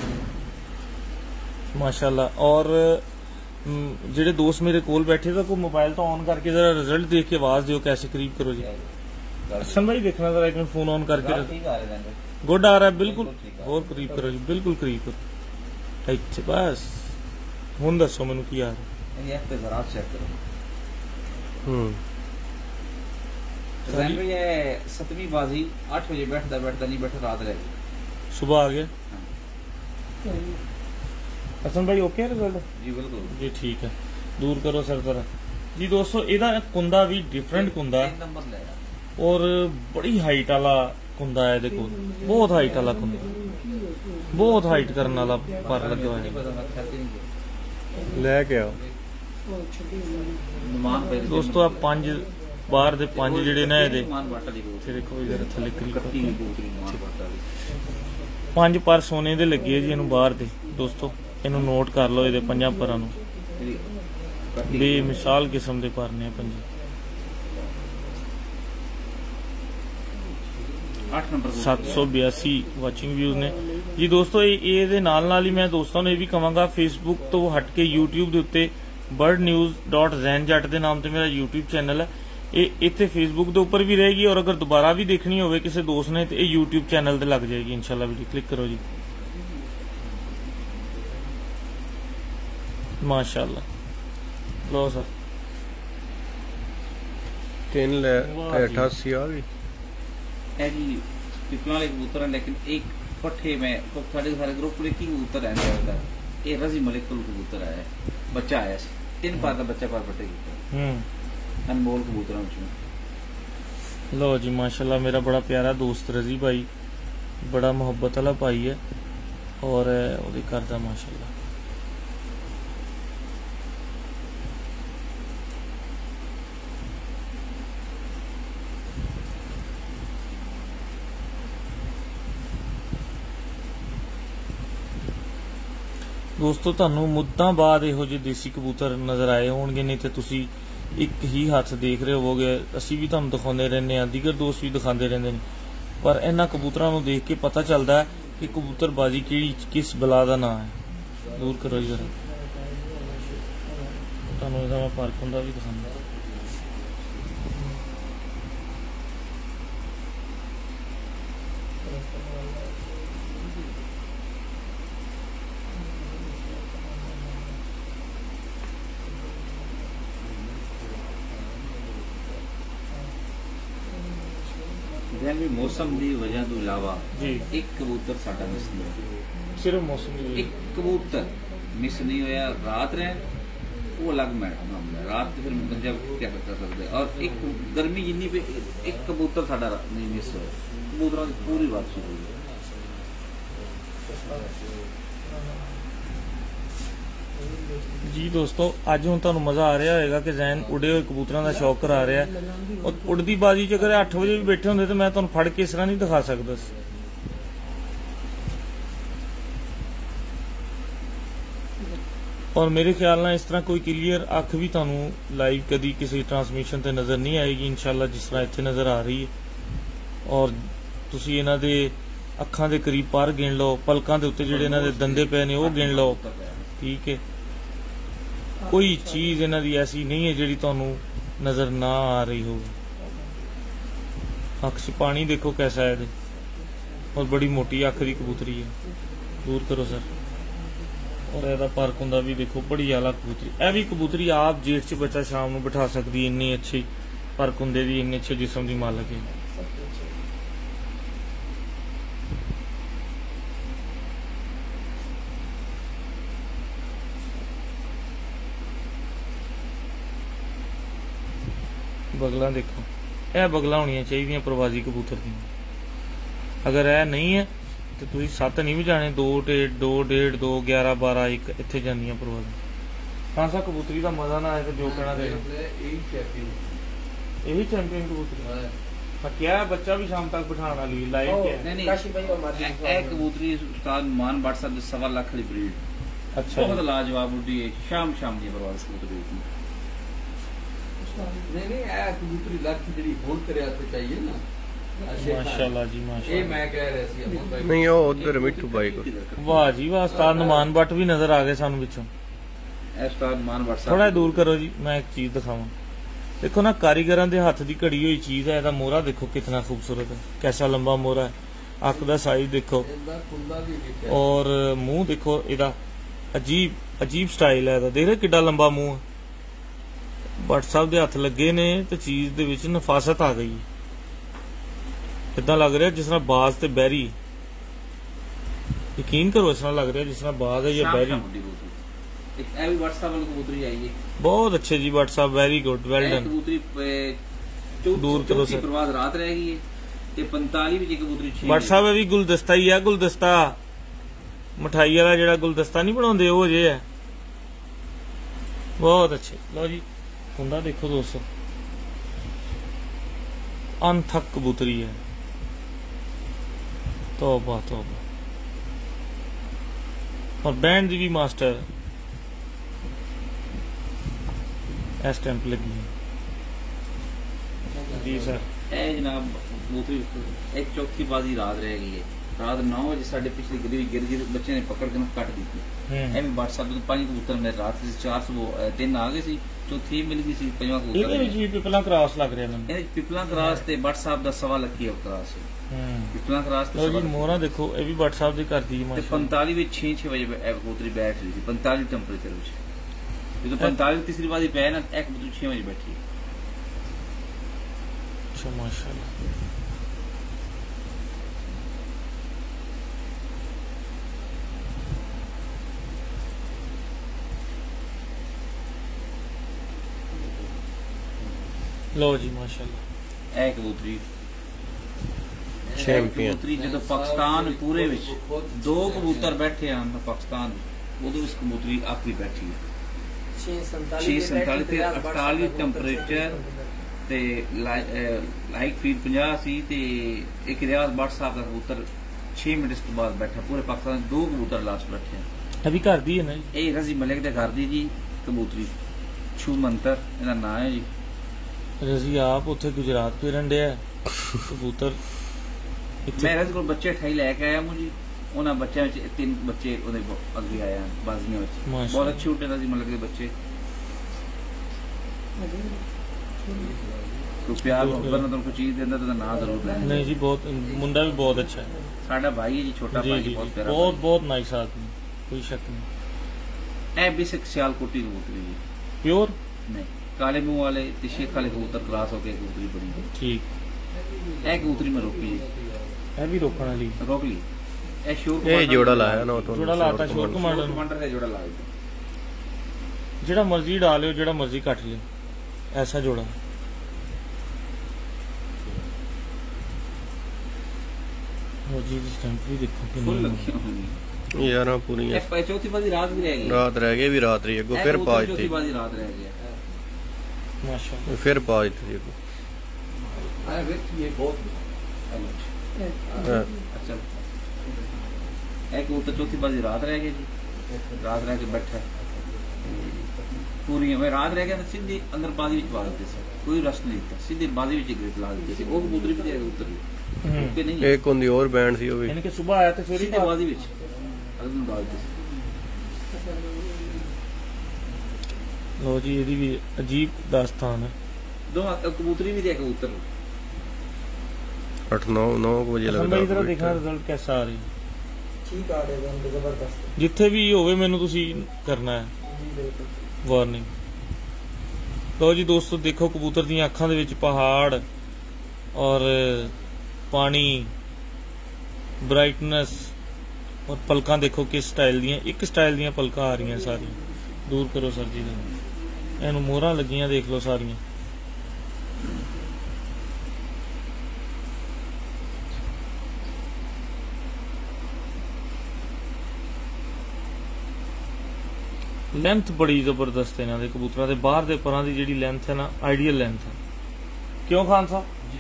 माशाल्लाह। और जेडे दोस्त मेरे कोल बैठे थे, को मोबाइल तो ऑन करके जरा रिजल्ट देख के आवाज दियो कैसे करीब करो जी। हसन भाई देखना जरा एक मिनट फोन ऑन करके। गुड आ रहा है बिल्कुल, और करीब करो जी, बिल्कुल करीब करो। अच्छा बस हुण दसो मैनू की आ रहा ये पे जरा चेक करो। हम्म ये सतवीं बाजी आठ बजे बैठता बैठता नहीं बैठा, रात रह गई, सुबह आ गया। हसन भाई ओके रिजल्ट? जी बिल्कुल जी ठीक है। दूर करो सर जरा जी। दोस्तों ਇਹਦਾ कुंदा भी डिफरेंट कुंदा और बड़ी हाइट वाला कुंदा है। देखो बहुत हाइट वाला कुंदा, बहुत हाइट करने वाला पर लगा हुआ है। लेके आओ दोस्तों आप पांच बाहर दे पांच जेडे ने ਇਹਦੇ ਤੇ ਦੇਖੋ ਇਧਰ ਥੱਲੇ ਕਰੀਬ पांच पर सोने ਦੇ ਲੱਗੇ ਜੀ ਇਹਨੂੰ ਬਾਹਰ ਦੇ। ਦੋਸਤੋ ਇਹਨੂੰ ਨੋਟ ਕਰ ਲਓ, ਇਹਦੇ ਪੰਜਾਂ ਪਰਾਂ ਨੂੰ ਬੇਮਿਸਾਲ ਕਿਸਮ ਦੇ ਪਰ ਨੇ ਪੰਜੇ। ਅੱਠ ਨੰਬਰ ਸੱਤ ਸੌ ਬਿਆਸੀ ਵਾਚਿੰਗ ਵਿਊਜ਼ ਨੇ ਜੀ ਦੋਸਤੋ। ਇਹ ਇਹਦੇ ਨਾਲ ਨਾਲ ਹੀ ਮੈਂ ਦੋਸਤਾਂ ਨੂੰ ਇਹ ਵੀ ਕਹਾਂਗਾ, ਫੇਸਬੁੱਕ ਤੋਂ ਹਟ ਕੇ YouTube ਦੇ ਉੱਤੇ ਬਰਡ ਨਿਊਜ਼ ਡਾਟ ਜ਼ੈਨ ਜੱਟ ਦੇ ਨਾਮ ਤੇ ਮੇਰਾ YouTube ਚੈਨਲ ਹੈ। ਇਹ ਇੱਥੇ ਫੇਸਬੁੱਕ ਦੇ ਉੱਪਰ ਵੀ ਰਹੇਗੀ, ਔਰ ਅਗਰ ਦੁਬਾਰਾ ਵੀ ਦੇਖਣੀ ਹੋਵੇ ਕਿਸੇ ਦੋਸਤ ਨੇ ਤੇ ਇਹ YouTube ਚੈਨਲ ਤੇ ਲੱਗ ਜਾਏਗੀ ਇਨਸ਼ਾਅੱਲਾ। ਵੀਡੀਓ ਕਲਿੱਕ ਕਰੋ ਜੀ, माशाअल्लाह। लो सर तीन अठासी आ गई है जी। पिपला वाले कबूतर है, लेकिन एक पट्ठे में तो सारे सारे ग्रुप में की कबूतर है होता है। ये रजी मलिक कुल कबूतर आया है, बच्चा आया तीन पार का बच्चा पार पट्टे कबूतर अनमोल कबूतर में। लो जी माशाल्लाह, मेरा बड़ा प्यारा दोस्त रजी भाई, बड़ा मोहब्बत वाला भाई है और वो करता माशाल्लाह। ਦੋਸਤੋ ਤੁਹਾਨੂੰ ਮੁੱਦਾਂ ਬਾਅਦ ਇਹੋ ਜਿਹੇ ਦੇਸੀ ਕਬੂਤਰ ਨਜ਼ਰ ਆਏ ਹੋਣਗੇ, ਨਹੀਂ ਤੇ ਤੁਸੀਂ ਇੱਕ ਹੀ ਹੱਥ ਦੇਖ ਰਹੇ ਹੋਵੋਗੇ। ਅਸੀਂ ਵੀ ਤੁਹਾਨੂੰ ਦਿਖਾਉਂਦੇ ਰਹਿੰਦੇ ਹਾਂ, ਦੀਗਰ ਦੋਸਤ ਵੀ ਦਿਖਾਉਂਦੇ ਰਹਿੰਦੇ ਨੇ, ਪਰ ਇਹਨਾਂ ਕਬੂਤਰਾਂ ਨੂੰ ਦੇਖ ਕੇ ਪਤਾ ਚੱਲਦਾ ਹੈ ਕਿ ਕਬੂਤਰਬਾਜ਼ੀ ਕਿਹੜੀ ਕਿਸ ਬਲਾ ਦਾ ਨਾਂ ਹੈ। ਦੂਰ ਕਰੋ ਜੀ, ਤੁਹਾਨੂੰ ਇਹਦਾ ਮੈਂ ਪਾਰਕ ਹੁੰਦਾ ਵੀ ਦਿਖਾਉਂਦਾ। भी मौसम की वजह तो इलावा जी एक कबूतर साडा मिस नहीं होया, सिर्फ मौसम की एक कबूतर मिस नहीं होया। रात रहे वो अलग मामला है, रात तो फिर जब क्या कर सकते। और एक गर्मी जिन्नी पे एक कबूतर साडा नहीं मिस होया, कबूतरों की पूरी बात शुरू हुई। जी दोस्तों, अज हुण तुहानूं मज़ा आ रहा होगा कि जैन उड़े हुए कबूतरों का शौक करा रहा है। और उड़दी बाजी च अगर अठ बजे भी बैठे होंदे तो मैं तुहानूं फड़ के इस तरह नहीं दिखा सकदा। और मेरे ख्याल नाल इस तरह कोई क्लीयर अख भी तुहानूं लाइव कदी किसी ट्रांसमिशन ते नज़र नहीं आएगी इंशाअल्लाह, जिस तरह इत्थे नज़र आ रही है। और तुसीं इन्हां दे अखां दे करीब पर गिण लो, पलकां दे उत्ते जिहड़े इन्हां दे दंदे पए ने ओह गिण लो, ठीक है। कोई चीज इन्हां दी ऐसी नहीं है जिहड़ी तुहानूं नजर ना आ रही हो। अख च पानी देखो कैसा है, और बड़ी मोटी अख दी कबूतरी है। दूर करो सर। और ਇਹਦਾ ਪਰ ਕੁੰਦਾ भी देखो, बड़ी आला कबूतरी। ਇਹ भी कबूतरी आप जेठ च बच्चा शाम ਨੂੰ बिठा सकती, इन्नी अच्छी पर कुंदे दी, इन्ने अच्छे जिस्म दी मालक है। बगला देखो, यह बगला होनी चाहिए प्रवासी कबूतर दी। अगर यह नहीं है तो तुम सत्त नहीं भी जाने, दो डेढ़ दो डेढ़ दो ग्यारह बारह एक इतने जानिया प्रवासी। हाँ सा कबूतरी का मजा ना आए तो जो कहना देना, यही चैंपियन कबूतरी। हाँ क्या है, बच्चा भी शाम तक बिठाने वाली लाइव क्या कबूतरी उस्ताद मान भट्ट साहब सवा लाख की ब्रीड। अच्छा, बहुत लाजवाब उड़ी है, शाम शाम की प्रवासी कबूतरी। नहीं नहीं ऐ कबूतरी लख जड़ी होल्ड करे तो चाहिए ना। माशाल्लाह जी माशाल्लाह। ये मैं कह रहा सी अमन भाई नहीं, ओ उधर मिठू भाई को। वाह जी वाह, उस्ताद नुमान भट्ट भी नजर आ गए सानू विचों। उस्ताद नुमान भट्ट साहब थोड़ा दूर करो जी, मैं एक चीज दिखावां। देखो ना, कारीगरां दे हत्थ दी घड़ी हुई चीज है। ਇਹਦਾ मोहरा देखो कितना खूबसूरत है, कैसा लंबा मोहरा है। अख दा साइज देखो, और मुंह देखो, ਇਹਦਾ अजीब अजीब स्टाइल है। ਇਹਦਾ देख रहे किड्डा लंबा मुंह है। भट्ट साहब दे हत्थ लगे ने तो चीज दे विच नफासत आ गई। इदा लग रहा जिस तरह बाज ते बैरी, यकीन करो इस तरह लग रहा जिस तरह बाज है या बैरी। बहुत अच्छे जी भट्ट साहब, वेरी गुड, वेल डन। दूर करो सर। रात रह गई है पैंतालीस भट्ट साहब ये भी गुलदस्ता ही है, गुलदस्ता मिठाई वाला जो गुलदस्ता नहीं बनाते वो जे है। बहुत अच्छे। लो जी कुंडा देखो दोस्तों, अनथक कबूतरी है। तौबा तौबा। और बैंड दी भी मास्टर है, स्टैंप लगी है जी सर। जनाब कबूतरी एक चौथी बाजी रात रह गई है। रात नौ बजे साढ़े पिछली गली गिर गई, बच्चे ने पकड़ के कट दी थी। एवं व्हाट्सएप तो पांच कबूतर मेरे रात से चार सौ तीन आ गए सी, चौथी मिल गई सी, पंजवा कबूतर पिपला क्रॉस लग रहा है। पिपला क्रॉस ते व्हाट्सएप दा सवा लखी क्रॉस पिपला क्रॉस ਤੇ ਜੀ ਮੋਹਰਾ ਦੇਖੋ ਇਹ ਵੀ WhatsApp ਦੀ ਕਰਦੀ ਹੈ ਤੇ पैंतालीस ਵਿੱਚ छह छह ਵਜੇ ਕਬੂਤਰੀ ਬੈਠ ਰਹੀ ਸੀ पैंतालीस ਟੈਂਪਰੇਚਰ ਵਿੱਚ। ਜਦੋਂ पैंतालीस ਤੀਸਰੀ ਵਾਰੀ ਪੈ ਨਾ ਇੱਕ ਕਬੂਤਰੀ छह ਵਜੇ ਬੈਠੀ। ਅੱਛਾ ਮਾਸ਼ਾਅੱਲਾ। ਲਓ ਜੀ ਮਾਸ਼ਾਅੱਲਾ ਇਹ ਕਬੂਤਰੀ ਚੈਂਪੀਅਨ ਕਬੂਤਰੀ ਜਦੋਂ ਪਾਕਿਸਤਾਨ ਪੂਰੇ ਵਿੱਚ ਦੋ ਕਬੂਤਰ ਬੈਠੇ ਹਨ ਪਾਕਿਸਤਾਨ ਉਦੋਂ ਇਸ ਕਬੂਤਰੀ ਆਖਰੀ ਬੈਠੀ ਹੈ। छह सैंतालीस ਤੇ अड़तालीस ਟੈਂਪਰੇਚਰ ਤੇ ਲਾਈਕ ਫੀਡ पचास ਸੀ ਤੇ ਇੱਕ ਰਿਆਜ਼ WhatsApp ਦਾ ਕਬੂਤਰ छह ਮਿੰਟ ਇਸ ਤੋਂ ਬਾਅਦ ਬੈਠਾ। ਪੂਰੇ ਪਾਕਿਸਤਾਨ ਦੋ ਕਬੂਤਰ ਲਾਸਟ ਬੈਠੇ ਹਨ। ਇਹ ਵੀ ਘਰ ਦੀ ਹੈ ਨਾ ਜੀ? ਇਹ ਰਜ਼ੀ ਮਲਿਕ ਦੇ ਘਰ ਦੀ ਜੀ ਕਬੂਤਰੀ ਛੂ ਮੰਤਰ ਇਹਦਾ ਨਾਂ ਹੈ ਜੀ। ਰਜ਼ੀ ਆਪ ਉੱਥੇ ਗੁਜਰਾਤ ਫਿਰਨ ਡਿਆ ਕਬੂਤਰ। ਮੈਂ ਰਜ਼ੀ ਕੋਲ ਬੱਚੇ ਅਠਾਈ ਲੈ ਕੇ ਆਇਆ ਮੁਝੀ, ਉਹਨਾਂ ਬੱਚਿਆਂ ਵਿੱਚ ਤਿੰਨ ਬੱਚੇ ਉਹਦੇ ਅੱਗੇ ਆਏ ਹਨ ਬਾਜ਼ੀਆਂ ਵਿੱਚ। ਬਹੁਤ ਅੱਛੇ ਉੱਡੇ ਰਜ਼ੀ ਮਲਿਕ ਦੇ ਬੱਚੇ। ਕੋਈ ਪਿਆਰ ਮੁਹੱਬਤ ਨਾਲ ਤੁਹਾਨੂੰ ਕੋਈ ਚੀਜ਼ ਦਿੰਦਾ ਤਾਂ ਨਾਂ ਜ਼ਰੂਰ ਲੈਣਾ। ਨਹੀਂ ਜੀ ਬਹੁਤ ਮੁੰਡਾ ਵੀ ਬਹੁਤ ਅੱਛਾ ਹੈ ਸਾਡਾ ਭਾਈ ਹੈ ਜੀ, ਛੋਟਾ ਭਾਈ ਬਹੁਤ ਪਿਆਰਾ, ਬਹੁਤ ਬਹੁਤ ਨਾਈਸ ਆਦਮੀ, ਕੋਈ ਸ਼ੱਕ ਨਹੀਂ। ਇਹ ਬੇਸਿਕ ਸਿਆਲਕੋਟੀ ਕਬੂਤਰੀ ਜੀ, ਪਿਓਰ ਨਹੀਂ ਕਾਲੇ ਮੂੰਹ ਵਾਲੇ ਤੇ ਸ਼ੇਖ ਵਾਲੇ ਕਬੂਤਰ ਕਲਾਸ ਹੋ ਕੇ ਕਬੂਤਰੀ ਬਣੀ ਠੀਕ। ਇਹ ਕਬੂਤਰੀ ਮੈਂ ਰੋਕੀ ਜੀ, ਇਹ ਵੀ ਰੋਕਣ ਵਾਲੀ ਰੋਕ ਲਈ। ਇਹ ਸ਼ੋਰ ਇਹ ਜੋੜਾ ਲਾਇਆ ਨਾ ਤੁਹਾਨੂੰ, ਜੋੜਾ ਲਾਤਾ ਸ਼ੋਰ ਕਮਾਂਡਰ ਕਮਾਂਡਰ ਦਾ ਜੋੜਾ ਲਾ ਦਿੱਤਾ। ਜਿਹੜਾ ਮਰਜ਼ੀ ਡਾਲ ਲਿਓ, ਜਿਹੜਾ ਮਰਜ਼ੀ ਕੱਟ ਲਿਓ, ਐਸਾ ਜੋੜਾ। ਉਹ ਜੀ ਦੀ ਸਟੈਂਪ ਵੀ ਦੇਖੋ ਫੁੱਲ ਲੱਗੀ ਹੋਣੀ ਯਾਰਾਂ ਪੂਰੀਆਂ। ਇਹ ਚੌਥੀ ਬਾਜੀ ਰਾਤ ਵੀ ਰਹਿ ਗਈ, ਰਾਤ ਰਹਿ ਗਈ ਵੀ ਰਾਤ ਰਹੀ ਅੱਗੋਂ ਫਿਰ ਪਾ ਦਿੱਤੀ। ਚੌਥੀ ਬਾਜੀ ਰਾਤ ਰਹਿ ਗਈ ਮਾਸ਼ਾਅੱਲਾ, ਫਿਰ ਪਾ ਦਿੱਤੀ ਅੱਗੋਂ। ਆ ਵੇਖ ਇਹ ਬਹੁਤ ਅੱਛਾ। ਇਹ ਕਬੂਤਰ ਚੌਥੀ ਬਾਜੀ ਰਾਤ ਰਹਿ ਗਈ ਜੀ, ਰਾਤ ਰਹਿ ਕੇ ਬੈਠਾ ਪੂਰੀ। ਮੈਂ ਰਾਤ ਰਹਿ ਗਿਆ ਤਾਂ ਸਿੱਧੀ ਅੰਦਰ ਬਾਜੀ ਵਿੱਚ ਪਾ ਦਿੱਤੇ ਸੀ, ਕੋਈ ਰਸ ਨਹੀਂ ਦਿੱਤਾ, ਸਿੱਧੇ ਬਾਜੀ ਵਿੱਚ ਗ੍ਰਿਪ ਲਾ ਦਿੱਤੀ ਸੀ। ਉਹ ਕਬੂਤਰ ਵੀ ਕਬੂਤਰ ਵੀ ਨਹੀਂ, ਇੱਕ ਹੁੰਦੀ ਹੋਰ ਬੈਂਡ ਸੀ ਉਹ ਵੀ, ਯਾਨੀ ਕਿ ਸਵੇਰ ਆਇਆ ਤੇ ਸਵੇਰੇ ਬਾਜੀ ਵਿੱਚ ਅਗਲੇ ਨੂੰ ਡਾਲ ਦਿੱਤੀ। ਲੋ ਜੀ ਇਹਦੀ ਵੀ ਅਜੀਬ ਦਾਸਤਾਨ ਹੈ। ਦੋ ਕਬੂਤਰੀ ਵੀ ਦੇ ਕਬੂਤਰ ਅੱਠ नौ नौ ਵਜੇ ਲੱਗਦਾ। ਮੈਂ ਇਧਰ ਦੇਖਾਂ ਰਿਜ਼ਲਟ ਕਿਹਦਾ ਆ ਰਹੀ। ਠੀਕ ਆ ਰਿਹਾ ਹੈ, ਜ਼ਬਰਦਸਤ। ਜਿੱਥੇ ਵੀ ਹੋਵੇ ਮੈਨੂੰ ਤੁਸੀਂ ਕਰਨਾ ਹੈ ਵਾਰਨਿੰਗ। ਲੋ ਜੀ ਦੋਸਤੋ ਦੇਖੋ ਕਬੂਤਰ ਦੀਆਂ ਅੱਖਾਂ ਦੇ ਵਿੱਚ ਪਹਾੜ ਔਰ ਪਾਣੀ, ਬ੍ਰਾਈਟਨੈਸ ਔਰ ਪਲਕਾਂ ਦੇਖੋ ਕਿਸ ਸਟਾਈਲ ਦੀਆਂ, ਇੱਕ ਸਟਾਈਲ ਦੀਆਂ ਪਲਕਾਂ ਆ ਰਹੀਆਂ ਸਾਰੀਆਂ। ਦੂਰ ਕਰੋ ਸਰ ਜੀ, ਇਹਨੂੰ ਮੋਹਰਾਂ ਲੱਗੀਆਂ ਦੇਖ ਲਓ ਸਾਰੀਆਂ। ਲੈਂਥ ਬੜੀ ਜ਼ਬਰਦਸਤ ਹੈ ਇਹਨਾਂ ਦੇ ਕਬੂਤਰਾਂ ਦੇ। ਬਾਹਰ ਦੇ ਪਰਾਂ ਦੀ ਜਿਹੜੀ ਲੈਂਥ ਹੈ ਨਾ, ਆਈਡੀਅਲ ਲੈਂਥ ਹੈ। ਕਿਉਂ ਖਾਨ ਸਾਹਿਬ ਜੀ?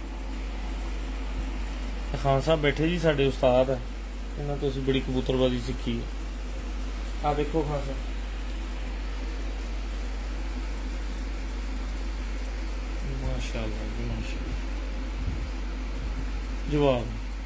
ਖਾਨ ਸਾਹਿਬ ਬੈਠੇ ਜੀ ਸਾਡੇ ਉਸਤਾਦ ਹੈ, ਇਹਨਾਂ ਤੋਂ ਅਸੀਂ ਬੜੀ ਕਬੂਤਰਬਾਜ਼ੀ ਸਿੱਖੀ ਹੈ। ਆ ਦੇਖੋ ਖਾਨ ਸਾਹਿਬ, ਮਾਸ਼ਾਅੱਲਾ ਜੀ ਮਾਸ਼ਾਅੱਲਾ। ਜਵਾਬ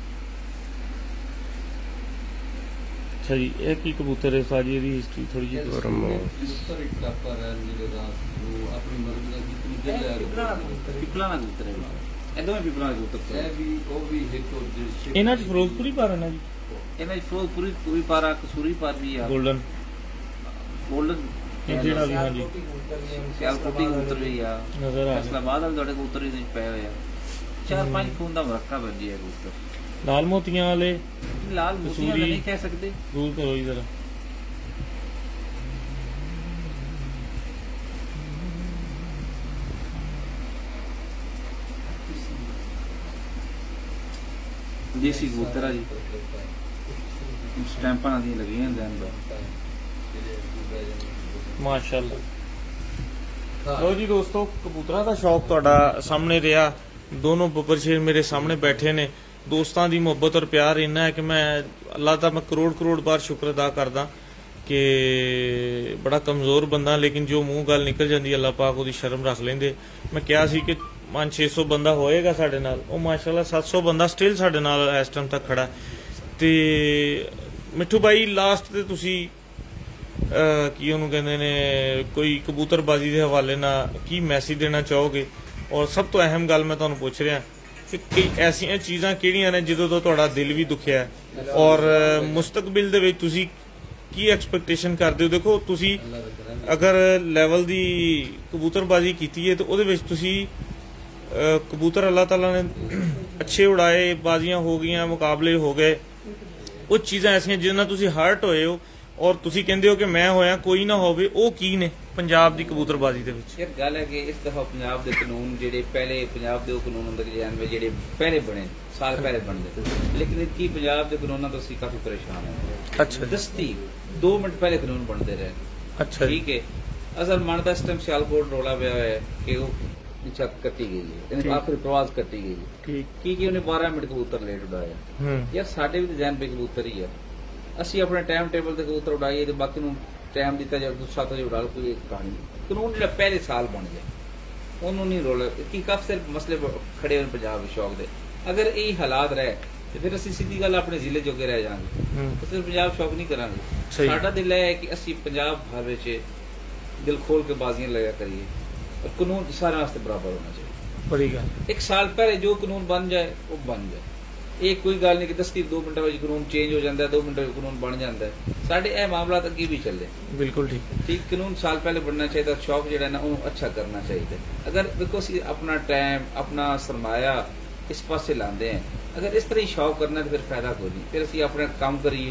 अच्छा जी, एक ही कबूतर है साजी दी हिस्ट्री थोड़ी जी कबूतर एक टापर है मेरे रात वो अपनी मर्जी का जितनी दिल है पिपला ना कबूतर है ਇਹ ਦੋਵੇਂ ਪਿਪਲਾ ਦੇ ਕਬੂਤਰ। ਇਹ ਵੀ ਉਹ ਵੀ ਹਿੱਟ ਇਹਨਾਂ ਚ ਫਿਰੋਜ਼ਪੁਰੀ ਪਾਰ ਹੈ ਨਾ ਜੀ? ਇਹਨਾਂ ਚ ਫਿਰੋਜ਼ਪੁਰੀ ਪੂਰੀ ਪਾਰਾ, ਕਸੂਰੀ ਪਾਰ ਵੀ ਆ, ਗੋਲਡਨ ਗੋਲਡਨ ਜਿਹੜਾ ਵੀ। ਹਾਂਜੀ ਸਿਆਲਕੋਟੀ ਕਬੂਤਰ ਵੀ ਆ, ਨਜ਼ਰ ਆ ਇਸਲਾਮਾਬਾਦ ਵਾਲੇ ਤੁਹਾਡੇ ਕਬੂਤਰ ਵੀ ਪਏ ਹੋਏ ਆ। ਚਾਰ ਪੰਜ ਖੂਨ ਦਾ ਮਰਕਾ ਬਣ ਜੀ ਹੈ ਕਬੂਤਰ। ਲਾਲ ਮੋਤੀਆਂ ਵਾਲੇ, ਲਾਲ ਮੋਤੀਆਂ ਨਹੀਂ ਕਹਿ ਸਕਦੇ। ਦੂਰ ਕਰੋ ਇਧਰ। ਦੇਸੀ ਕਬੂਤਰ ਆ ਜੀ, ਸਟੈਂਪਾਂ ਦੀਆਂ ਲੱਗੀਆਂ ਹੁੰਦੀਆਂ ਅੰਦਰ ਮਾਸ਼ਾਅੱਲਾ। ਲੋ ਜੀ ਦੋਸਤੋ ਕਬੂਤਰਾਂ ਦਾ ਸ਼ੌਕ ਤੁਹਾਡਾ ਸਾਹਮਣੇ ਰਿਹਾ। ਦੋਨੋਂ ਬੱਬਰ ਸ਼ੇਰ ਮੇਰੇ ਸਾਹਮਣੇ ਬੈਠੇ ਨੇ। ਦੋਸਤਾਂ ਦੀ ਮੁਹੱਬਤ ਔਰ ਪਿਆਰ ਇੰਨਾ ਹੈ ਕਿ ਮੈਂ ਅੱਲਾਹ ਦਾ ਮੈਂ ਕਰੋੜ ਕਰੋੜ ਬਾਰ ਸ਼ੁਕਰ ਅਦਾ ਕਰਦਾ ਕਿ ਬੜਾ ਕਮਜ਼ੋਰ ਬੰਦਾ, ਲੇਕਿਨ ਜੋ ਮੂੰਹ ਗੱਲ ਨਿਕਲ ਜਾਂਦੀ ਅੱਲਾਹ ਪਾਕ ਉਹਦੀ ਸ਼ਰਮ ਰੱਖ ਲੈਂਦੇ। ਮੈਂ ਕਿਹਾ ਸੀ ਕਿ ਪੰਜ ਛੇ ਸੌ ਬੰਦਾ ਹੋਏਗਾ ਸਾਡੇ ਨਾਲ, ਉਹ ਮਾਸ਼ਾਅੱਲਾ ਸੱਤ ਸੌ ਬੰਦਾ ਸਟਿਲ ਸਾਡੇ ਨਾਲ ਇਸ ਟਾਈਮ ਤੱਕ ਖੜਾ। ਤੇ ਮਿੱਠੂ ਭਾਈ ਲਾਸਟ ਤੇ ਤੁਸੀਂ ਕੀ ਉਹਨੂੰ ਕਹਿੰਦੇ ਨੇ ਕੋਈ ਕਬੂਤਰਬਾਜ਼ੀ ਦੇ ਹਵਾਲੇ ਨਾਲ ਕੀ ਮੈਸੇਜ ਦੇਣਾ ਚਾਹੋਗੇ? ਔਰ ਸਭ ਤੋਂ ਅਹਿਮ ਗੱਲ ਮੈਂ ਤੁਹਾਨੂੰ ਪੁੱਛ ਰਿਹਾ ਕਿ ਕਈ ਐਸੀਆਂ ਚੀਜ਼ਾਂ ਕਿਹੜੀਆਂ ਨੇ ਜਿਹਦੋਂ ਤੋਂ ਤੁਹਾਡਾ ਦਿਲ ਵੀ ਦੁਖਿਆ, ਔਰ ਮੁਸਤਕਬਲ ਦੇ ਵਿੱਚ ਤੁਸੀਂ ਕੀ ਐਕਸਪੈਕਟੇਸ਼ਨ ਕਰਦੇ ਹੋ? ਦੇਖੋ ਤੁਸੀਂ ਅਗਰ ਲੈਵਲ ਦੀ ਕਬੂਤਰਬਾਜ਼ੀ ਕੀਤੀ ਹੈ ਤਾਂ ਉਹਦੇ ਵਿੱਚ ਤੁਸੀਂ ਕਬੂਤਰ ਅੱਲਾਹ ਤਾਲਾ ਨੇ ਅੱਛੇ ਉਡਾਏ, ਬਾਜ਼ੀਆਂ ਹੋ ਗਈਆਂ, ਮੁਕਾਬਲੇ ਹੋ ਗਏ, ਉਹ ਚੀਜ਼ਾਂ ਐਸੀਆਂ ਜਿਹਦੇ ਨਾਲ ਤੁਸੀਂ ਹਰਟ ਹੋਏ ਹੋ ਔਰ ਤੁਸੀਂ ਕਹਿੰਦੇ ਹੋ ਕਿ ਮੈਂ ਹੋਇਆ ਕੋਈ ਨਾ ਹੋਵੇ, ਉਹ ਕੀ ਨੇ ਪੰਜਾਬ ਦੀ ਕਬੂਤਰਬਾਜ਼ੀ ਦੇ ਵਿੱਚ? ਇੱਕ ਗੱਲ ਹੈ ਕਿ ਇਸ ਦਫਾ ਪੰਜਾਬ ਦੇ ਕਾਨੂੰਨ ਜਿਹੜੇ ਪਹਿਲੇ ਪੰਜਾਬ ਦੇ ਉਹ ਕਾਨੂੰਨ ਹੁੰਦੇ ਜਾਨਵੇਂ ਜਿਹੜੇ ਪਹਿਲੇ ਬਣੇ ਸਾਲ ਪਹਿਲੇ ਬਣਦੇ, ਲੇਕਿਨ ਕੀ ਪੰਜਾਬ ਦੇ ਕਾਨੂੰਨਾਂ ਤੋਂ ਅਸੀਂ ਕਾਫੀ ਪਰੇਸ਼ਾਨ ਹਾਂ। ਅੱਛਾ, ਦਸਤੀ ਦੋ ਮਿੰਟ ਪਹਿਲੇ ਕਾਨੂੰਨ ਬਣਦੇ ਰਹੇ। ਅੱਛਾ, ਠੀਕ ਹੈ। ਅਸਲ ਮਨ ਦਾ ਇਸ ਟਾਈਮ ਸਿਆਲਕੋਟ ਰੋਲਾ ਪਿਆ ਹੋਇਆ ਕਿ ਉਹ ਛੱਤ ਕੱਟੀ ਗਈ ਹੈ, ਆਖਰੀ ਪ੍ਰਵਾਸ ਕੱਟੀ ਗਈ ਹੈ। ਠੀਕ ਕੀ ਕੀ ਉਹਨੇ ਬਾਰਾਂ ਮਿੰਟ ਕਬੂਤਰ ਲੇਟ ਉਡਾਇਆ। ਯਾਰ ਸਾਡੇ ਵੀ ਜੈਨ ਪੇ ਕਬੂਤਰ ਹੀ ਹੈ, ਅਸੀਂ ਆਪਣੇ ਟਾਈਮ ਟੇਬਲ ਤੇ ਕਬੂਤਰ ਉਡਾਈਏ ਤੇ ਬਾਕੀ ਨੂੰ ਟਾਈਮ ਦਿੱਤਾ ਜਾਵੇ, ਦੂਸਰਾ ਤਾਂ ਉਡਾ ਲਓ, ਕੋਈ ਕਹਾਣੀ। ਕਾਨੂੰਨ ਜਿਹੜਾ ਪਹਿਲੇ ਸਾਲ ਬਣ ਗਿਆ ਉਹਨੂੰ ਨਹੀਂ ਰੋਲ ਕੀ ਕਾਫੀ ਸਾਰੇ ਮਸਲੇ ਖੜੇ ਹੋਏ ਪੰਜਾਬ ਦੇ ਸ਼ੌਕ ਦੇ। ਅਗਰ ਇਹ ਹਾਲਾਤ ਰਹੇ ਤੇ ਫਿਰ ਅਸੀਂ ਸਿੱਧੀ ਗੱਲ ਆਪਣੇ ਜ਼ਿਲ੍ਹੇ ਜੋਗੇ ਰਹਿ ਜਾਵਾਂਗੇ, ਅਸੀਂ ਪੰਜਾਬ ਸ਼ੌਕ ਨਹੀਂ ਕਰਾਂਗੇ। ਸਾਡਾ ਦਿਲ ਹੈ ਕਿ ਅਸੀਂ ਪੰਜਾਬ ਭਰ ਵਿੱਚ ਦਿਲ ਖੋਲ ਕੇ ਬਾਜ਼ੀਆਂ ਲਗਾ ਕਰੀਏ, ਔਰ ਕਾਨੂੰਨ ਸਾਰਿਆਂ ਵਾਸਤੇ ਬਰਾਬਰ ਹੋਣਾ ਚਾਹੀਦਾ। ਬੜੀ ਗੱਲ ਇੱਕ ਸਾਲ ਪਹਿਲੇ ਜੋ ਕਾਨੂੰਨ ਬਣ ਜਾਏ ਉਹ ਬਣ ਜਾਏ। ਇਹ ਕੋਈ ਗੱਲ ਨਹੀਂ ਕਿ ਦਸ ਦੋ ਮਿੰਟਾਂ ਵਿੱਚ ਕਾਨੂੰਨ ਚੇਂਜ ਹੋ ਜਾਂਦਾ, ਦੋ ਮਿੰਟਾਂ ਵਿੱਚ ਕਾਨੂੰਨ ਬਣ ਜਾਂਦਾ। ਸਾਡੇ ਇਹ ਮਾਮਲਾ ਅੱਗੇ ਵੀ ਚੱਲੇ। ਬਿਲਕੁਲ ਠੀਕ ਠੀਕ ਕਾਨੂੰਨ ਸਾਲ ਪਹਿਲੇ ਬਣਨਾ ਚਾਹੀਦਾ। ਸ਼ੌਕ ਜਿਹੜਾ ਨਾ ਉਹਨੂੰ ਅੱਛਾ ਕਰਨਾ ਚਾਹੀਦਾ। ਅਗਰ ਦੇਖੋ ਅਸੀਂ ਆਪਣਾ ਟਾਈਮ ਆਪਣਾ ਸਰਮਾਇਆ ਇਸ ਪਾਸੇ ਲਾਉਂਦੇ ਹਾਂ, ਅਗਰ ਇਸ ਤਰ੍ਹਾਂ ਹੀ ਸ਼ੌਕ ਕਰਨਾ ਤਾਂ ਫਿਰ ਫਾਇਦਾ ਕੋਈ ਨਹੀਂ। ਫਿਰ ਅਸੀਂ ਆਪਣਾ ਕੰਮ ਕਰੀਏ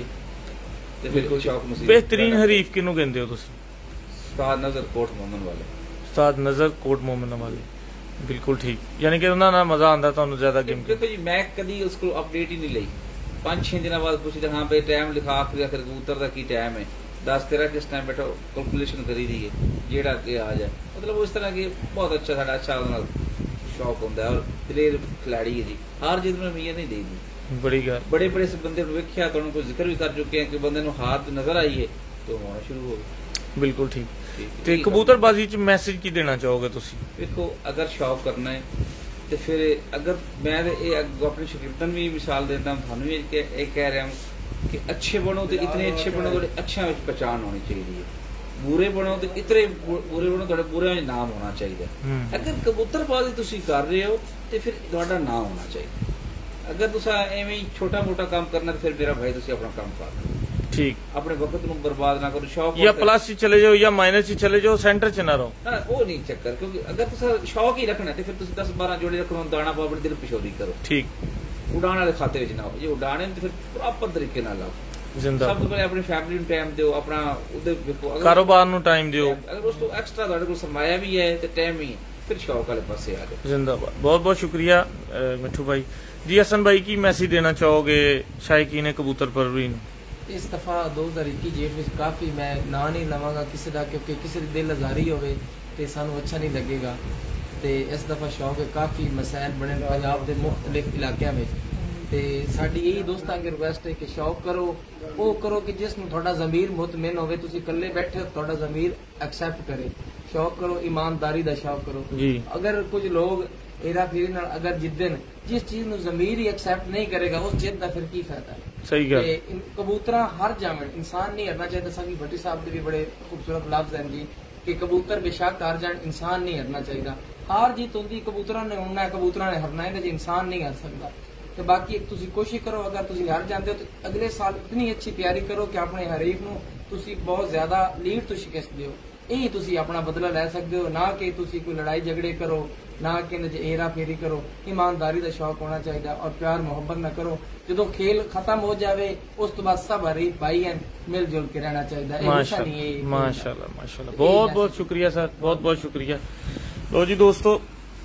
ਤੇ ਫਿਰ ਸ਼ੌਕ ਨੂੰ। ਬਿਹਤਰੀਨ ਹਰੀਫ ਕਿਹਨੂੰ ਕਹਿੰਦੇ ਹੋ ਤੁਸੀਂ? ਉਸਤਾਦ ਨਜ਼ਰ ਕੋਟ ਮੋਮਨ ਵਾਲੇ। ਉਸਤਾਦ ਨਜ਼ਰ ਕੋਟ ਮੋਮਨ ਵਾਲੇ, ਬਿਲਕੁਲ ਠੀਕ। ਯਾਨੀ ਕਿ ਉਹਨਾਂ ਨਾਲ ਮਜ਼ਾ ਆਉਂਦਾ ਤੁਹਾਨੂੰ ਜ਼ਿਆਦਾ ਗੇਮ? ਦੇਖੋ ਜੀ ਮੈਂ ਕਦੀ ਉਸ ਕੋਲ ਅਪਡੇਟ ਹੀ ਨਹੀਂ ਲਈ। ਪੰਜ ਛੇ ਦਿਨਾਂ ਬਾਅਦ ਪੁੱਛਦਾ ਹਾਂ ਬਈ ਟਾਈਮ ਲਿਖਾ ਕੇ ਫਿਰ ਕਬੂਤਰ ਦਾ ਕੀ ਟਾਈਮ ਹੈ, ਦੱਸ ਤੇਰਾ ਕਿਸ ਟਾਈਮ ਬੈਠਾ, ਕੈਲਕੂਲੇਸ਼ਨ ਕਰੀ ਦੀ ਹੈ ਜਿਹੜਾ ਅੱਗੇ ਆ ਜਾਏ। ਮਤਲਬ ਉਸ ਤਰ੍ਹਾਂ ਕਿ ਬਹੁਤ ਅੱਛਾ ਸਾਡਾ ਅੱਛਾ ਉਹਦੇ ਨਾਲ ਸ਼ੌਕ ਹੁੰਦਾ। ਔਰ ਦਲੇਰ ਖਿਲਾੜੀ ਹੈ ਜੀ, ਹਾਰ ਜਿੱਤ ਨੂੰ ਉਮੀਦ ਨਹੀਂ ਦੇਦੀ। ਬੜੀ ਗੱਲ। ਬੜੇ ਬੜੇ ਬੰਦੇ ਨੂੰ ਵੇਖਿਆ, ਤੁਹਾਨੂੰ ਕੋਈ ਜ਼ਿਕਰ ਵੀ ਕਰ ਚੁੱਕੇ ਆ ਕਿ ਬੰਦੇ ਨੂੰ ਹਾਰ ਨਜ਼ਰ ਆਈ ਹੈ ਤਾਂ ਹੋਣਾ ਸ਼ੁਰੂ ਹੋ ਗਿਆ। ਬਿਲਕੁਲ ਠੀਕ। ਤੇ ਕਬੂਤਰਬਾਜ਼ੀ ਚ ਮੈਸੇਜ ਕੀ ਦੇਣਾ ਚਾਹੋਗੇ ਤੁਸੀਂ? ਵੇਖੋ ਅਗਰ ਸ਼ੌਕ ਕਰਨਾ ਹੈ ਤੇ ਫਿਰ ਅਗਰ ਮੈਂ ਇਹ ਆਪਣੀ ਸ਼ਗਿਰਦਾਂ ਵੀ ਮਿਸਾਲ ਦਿੰਦਾ, ਤੁਹਾਨੂੰ ਵੀ ਇਹ ਕਹਿ ਰਿਹਾ ਕਿ ਅੱਛੇ ਬਣੋ ਤੇ ਇਤਨੇ ਅੱਛੇ ਬਣੋ ਤੁਹਾਡੇ ਅੱਛਿਆਂ ਵਿੱਚ ਪਛਾਣ ਹੋਣੀ ਚਾਹੀਦੀ ਹੈ। ਬੁਰੇ ਬਣੋ ਤੇ ਇਤਨੇ ਬੁਰੇ ਬਣੋ ਤੁਹਾਡੇ ਬੁਰਿਆਂ ਵਿੱਚ ਨਾਮ ਹੋਣਾ ਚਾਹੀਦਾ। ਅਗਰ ਕਬੂਤਰਬਾਜ਼ੀ ਤੁਸੀਂ ਕਰ ਰਹੇ ਹੋ ਤੇ ਫਿਰ ਤੁਹਾਡਾ ਨਾਮ ਹੋਣਾ ਚਾਹੀਦਾ। ਅਗਰ ਤੁਸੀਂ ਐਵੇਂ ਛੋਟਾ ਮੋਟਾ ਕੰਮ ਕਰਨਾ ਤੇ ਫਿਰ ਮੇਰਾ ਭਾਈ ਤੁਸੀਂ ਆਪਣਾ ਕੰਮ ਕਰੋ। ਠੀਕ, ਆਪਣੇ ਵਕਤ ਨੂੰ ਬਰਬਾਦ ਨਾ ਕਰੋ। ਸ਼ੌਕ ਜਾਂ ਪਲੱਸ ਚ ਚਲੇ ਜਾਓ ਜਾਂ ਮਾਈਨਸ ਚ ਚਲੇ ਜਾਓ, ਸੈਂਟਰ ਚ ਨਾ ਰਹੋ। ਉਹ ਨਹੀਂ ਚੱਕਰ, ਕਿਉਂਕਿ ਅਗਰ ਤੁਸੀਂ ਸ਼ੌਕ ਹੀ ਰੱਖਣਾ ਤੇ ਫਿਰ ਤੁਸੀਂ ਦਸ ਬਾਰਾਂ ਜੋੜੇ ਰੱਖੋ, ਦਾਣਾ ਪਾਓ, ਆਪਣੇ ਦਿਲ ਪਿਛੋਰੀ ਕਰੋ। ਠੀਕ, ਉਡਾਣ ਵਾਲੇ ਖਾਤੇ ਵਿੱਚ ਨਾ ਹੋ। ਜੇ ਉਡਾਣੇ ਤੇ ਫਿਰ ਪ੍ਰੋਪਰ ਤਰੀਕੇ ਨਾਲ ਲਾਓ। ਸਭ ਤੋਂ ਪਹਿਲੇ ਆਪਣੀ ਫੈਮਿਲੀ ਨੂੰ ਟਾਈਮ ਦਿਓ, ਆਪਣਾ ਉਹਦੇ ਕਾਰੋਬਾਰ ਨੂੰ ਟਾਈਮ ਦਿਓ। ਅਗਰ ਉਸ ਤੋਂ ਐਕਸਟਰਾ ਤੁਹਾਡੇ ਕੋਲ ਸਰਮਾਇਆ ਵੀ ਹੈ ਤੇ ਟਾਈਮ ਵੀ, ਫਿਰ ਸ਼ੌਕ ਵਾਲੇ ਪਾਸੇ ਆ ਜਾਓ। ਜਿੰਦਾਬਾਦ। ਬਹੁਤ ਬਹੁਤ ਸ਼ੁਕਰੀਆ ਮਿੱਠੂ ਭਾਈ ਜੀ। ਹਸਨ ਭਾਈ ਕੀ ਮੈਸੇਜ ਦੇਣਾ ਚਾਹੋਗੇ ਸ਼ਾਇकीन ਕਬੂਤਰ ਪਰਵਰੀ ਨੂੰ? ਇਸ ਦਫਾ ਦੋ ਹਜ਼ਾਰ ਇੱਕੀ ਜੇਠ ਵਿੱਚ ਕਾਫੀ ਮੈਂ ਨਾਂ ਨਹੀਂ ਲਵਾਂਗਾ ਕਿਸੇ ਦਾ, ਕਿਉਂਕਿ ਕਿਸੇ ਦੇ ਦਿਲ ਆਜ਼ਾਰੀ ਹੋਵੇ ਤੇ ਸਾਨੂੰ ਅੱਛਾ ਨਹੀਂ ਲੱਗੇਗਾ। ਤੇ ਇਸ ਦਫਾ ਸ਼ੌਕ ਹੈ, ਕਾਫੀ ਮਸਾਇਲ ਬਣੇ ਪੰਜਾਬ ਦੇ ਮੁਖਤਲਿਫ ਇਲਾਕਿਆਂ ਵਿੱਚ। ਤੇ ਸਾਡੀ ਇਹੀ ਦੋਸਤਾਂ ਦੀ ਰਿਕੁਐਸਟ ਹੈ ਕਿ ਸ਼ੌਕ ਕਰੋ, ਉਹ ਕਰੋ ਕਿ ਜਿਸ ਨੂੰ ਤੁਹਾਡਾ ਜ਼ਮੀਰ ਮੁਤਮਿਨ ਹੋਵੇ। ਤੁਸੀਂ ਇਕੱਲੇ ਬੈਠੇ ਹੋ, ਤੁਹਾਡਾ ਜ਼ਮੀਰ ਐਕਸੈਪਟ ਕਰੇ। ਸ਼ੌਕ ਕਰੋ, ਈਮਾਨਦਾਰੀ ਦਾ ਸ਼ੌਕ ਕਰੋ। ਅਗਰ ਕੁਝ ਲੋਕ हेरा फेरी नाल अगर जिद्दन जिस चीज ਨੂੰ ਜ਼ਮੀਰ ਹੀ ਐਕਸੈਪਟ ਨਹੀਂ ਕਰੇਗਾ, ਉਸ ਜਿੱਦ ਦਾ ਫਿਰ ਕੀ ਫਾਇਦਾ? ਸਹੀ ਗੱਲ। ਤੇ ਕਬੂਤਰਾਂ ਹਰ ਜਾਵਣ, ਇਨਸਾਨ ਨਹੀਂ ਹਰਨਾ ਚਾਹੀਦਾ। ਸਾਡੀ ਭੱਟੀ ਸਾਹਿਬ ਦੇ ਵੀ ਬੜੇ ਖੂਬਸੂਰਤ ਲਫ਼ਜ਼ ਹਨ ਜੀ ਕਿ ਕਬੂਤਰ ਬੇਸ਼ੱਕ ਹਾਰ ਜਾਣ, ਇਨਸਾਨ ਨਹੀਂ ਹਰਨਾ ਚਾਹੀਦਾ। ਹਾਰ जीत ਹੁੰਦੀ ਕਬੂਤਰਾਂ ਨੇ ਉੜਨਾ, ਕਬੂਤਰਾਂ ਨੇ ਹਰਨਾ, ਇਹਦੇ 'ਚ ਇਨਸਾਨ ਨਹੀਂ ਹਰ ਸਕਦਾ। ਤੇ ਬਾਕੀ ਤੁਸੀਂ ਕੋਸ਼ਿਸ਼ ਕਰੋ, ਅਗਰ ਤੁਸੀਂ ਹਾਰ ਜਾਂਦੇ ਹੋ ਤਾਂ ਅਗਲੇ ਸਾਲ ਇਤਨੀ ਅੱਛੀ ਤਿਆਰੀ ਕਰੋ ਕਿ ਆਪਣੇ ਹਰੀਫ ਨੂੰ ਤੁਸੀਂ ਬਹੁਤ ਜ਼ਿਆਦਾ ਲੀਡ ਤੋਂ ਸ਼ਿਕਸਤ ਦਿਓ। ਇਹੀ ਤੁਸੀਂ ਆਪਣਾ ਬਦਲਾ ਲੈ ਸਕਦੇ ਹੋ, ਨਾ ਕਿ ਤੁਸੀਂ ਕੋਈ ਲੜਾਈ झगड़े करो, ना कि हेरा फेरी करो। ईमानदारी का शौक होना चाहिए और प्यार मोहब्बत न करो। जो खेल खत्म हो जाए उस तो बाद सब हरीफ भाई हैं, मिलजुल के रहना चाहिए। माशाल्लाह माशाल्लाह माशाल्लाह। बहुत बहुत शुक्रिया सर, बहुत बहुत शुक्रिया। लो जी दोस्तों,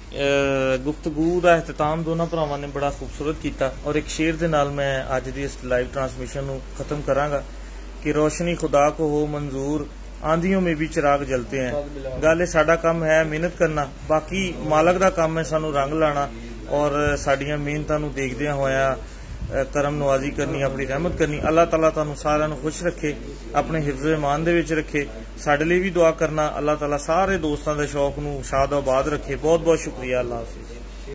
गुफ्तगू का अहतमाम दोनों भरावां ने बड़ा खूबसूरत किया और एक शेर दे नाल मैं अज दी इस लाइव ट्रांसमिशन नूं खत्म करांगा कि रोशनी खुदा को हो मंजूर, आंधियों में भी चिराग जलते हैं। गल साडा काम है मेहनत करना, बाकी मालक दा काम है सानू रंग लाना। और साडियां मेहनतां नूं देखदियां होया करम नवाजी करनी, अपनी रहमत करनी। अल्लाह ताला तुहानू सारिआं नू खुश रखे, अपने हिफ्ज़ ईमान दे विच रखे। साडे लई भी दुआ करना, अल्लाह ताला सारे दोस्तां दे शौक नू शाद आबाद रखे। बहुत बहुत शुक्रिया, अल्लाह हाफिज़।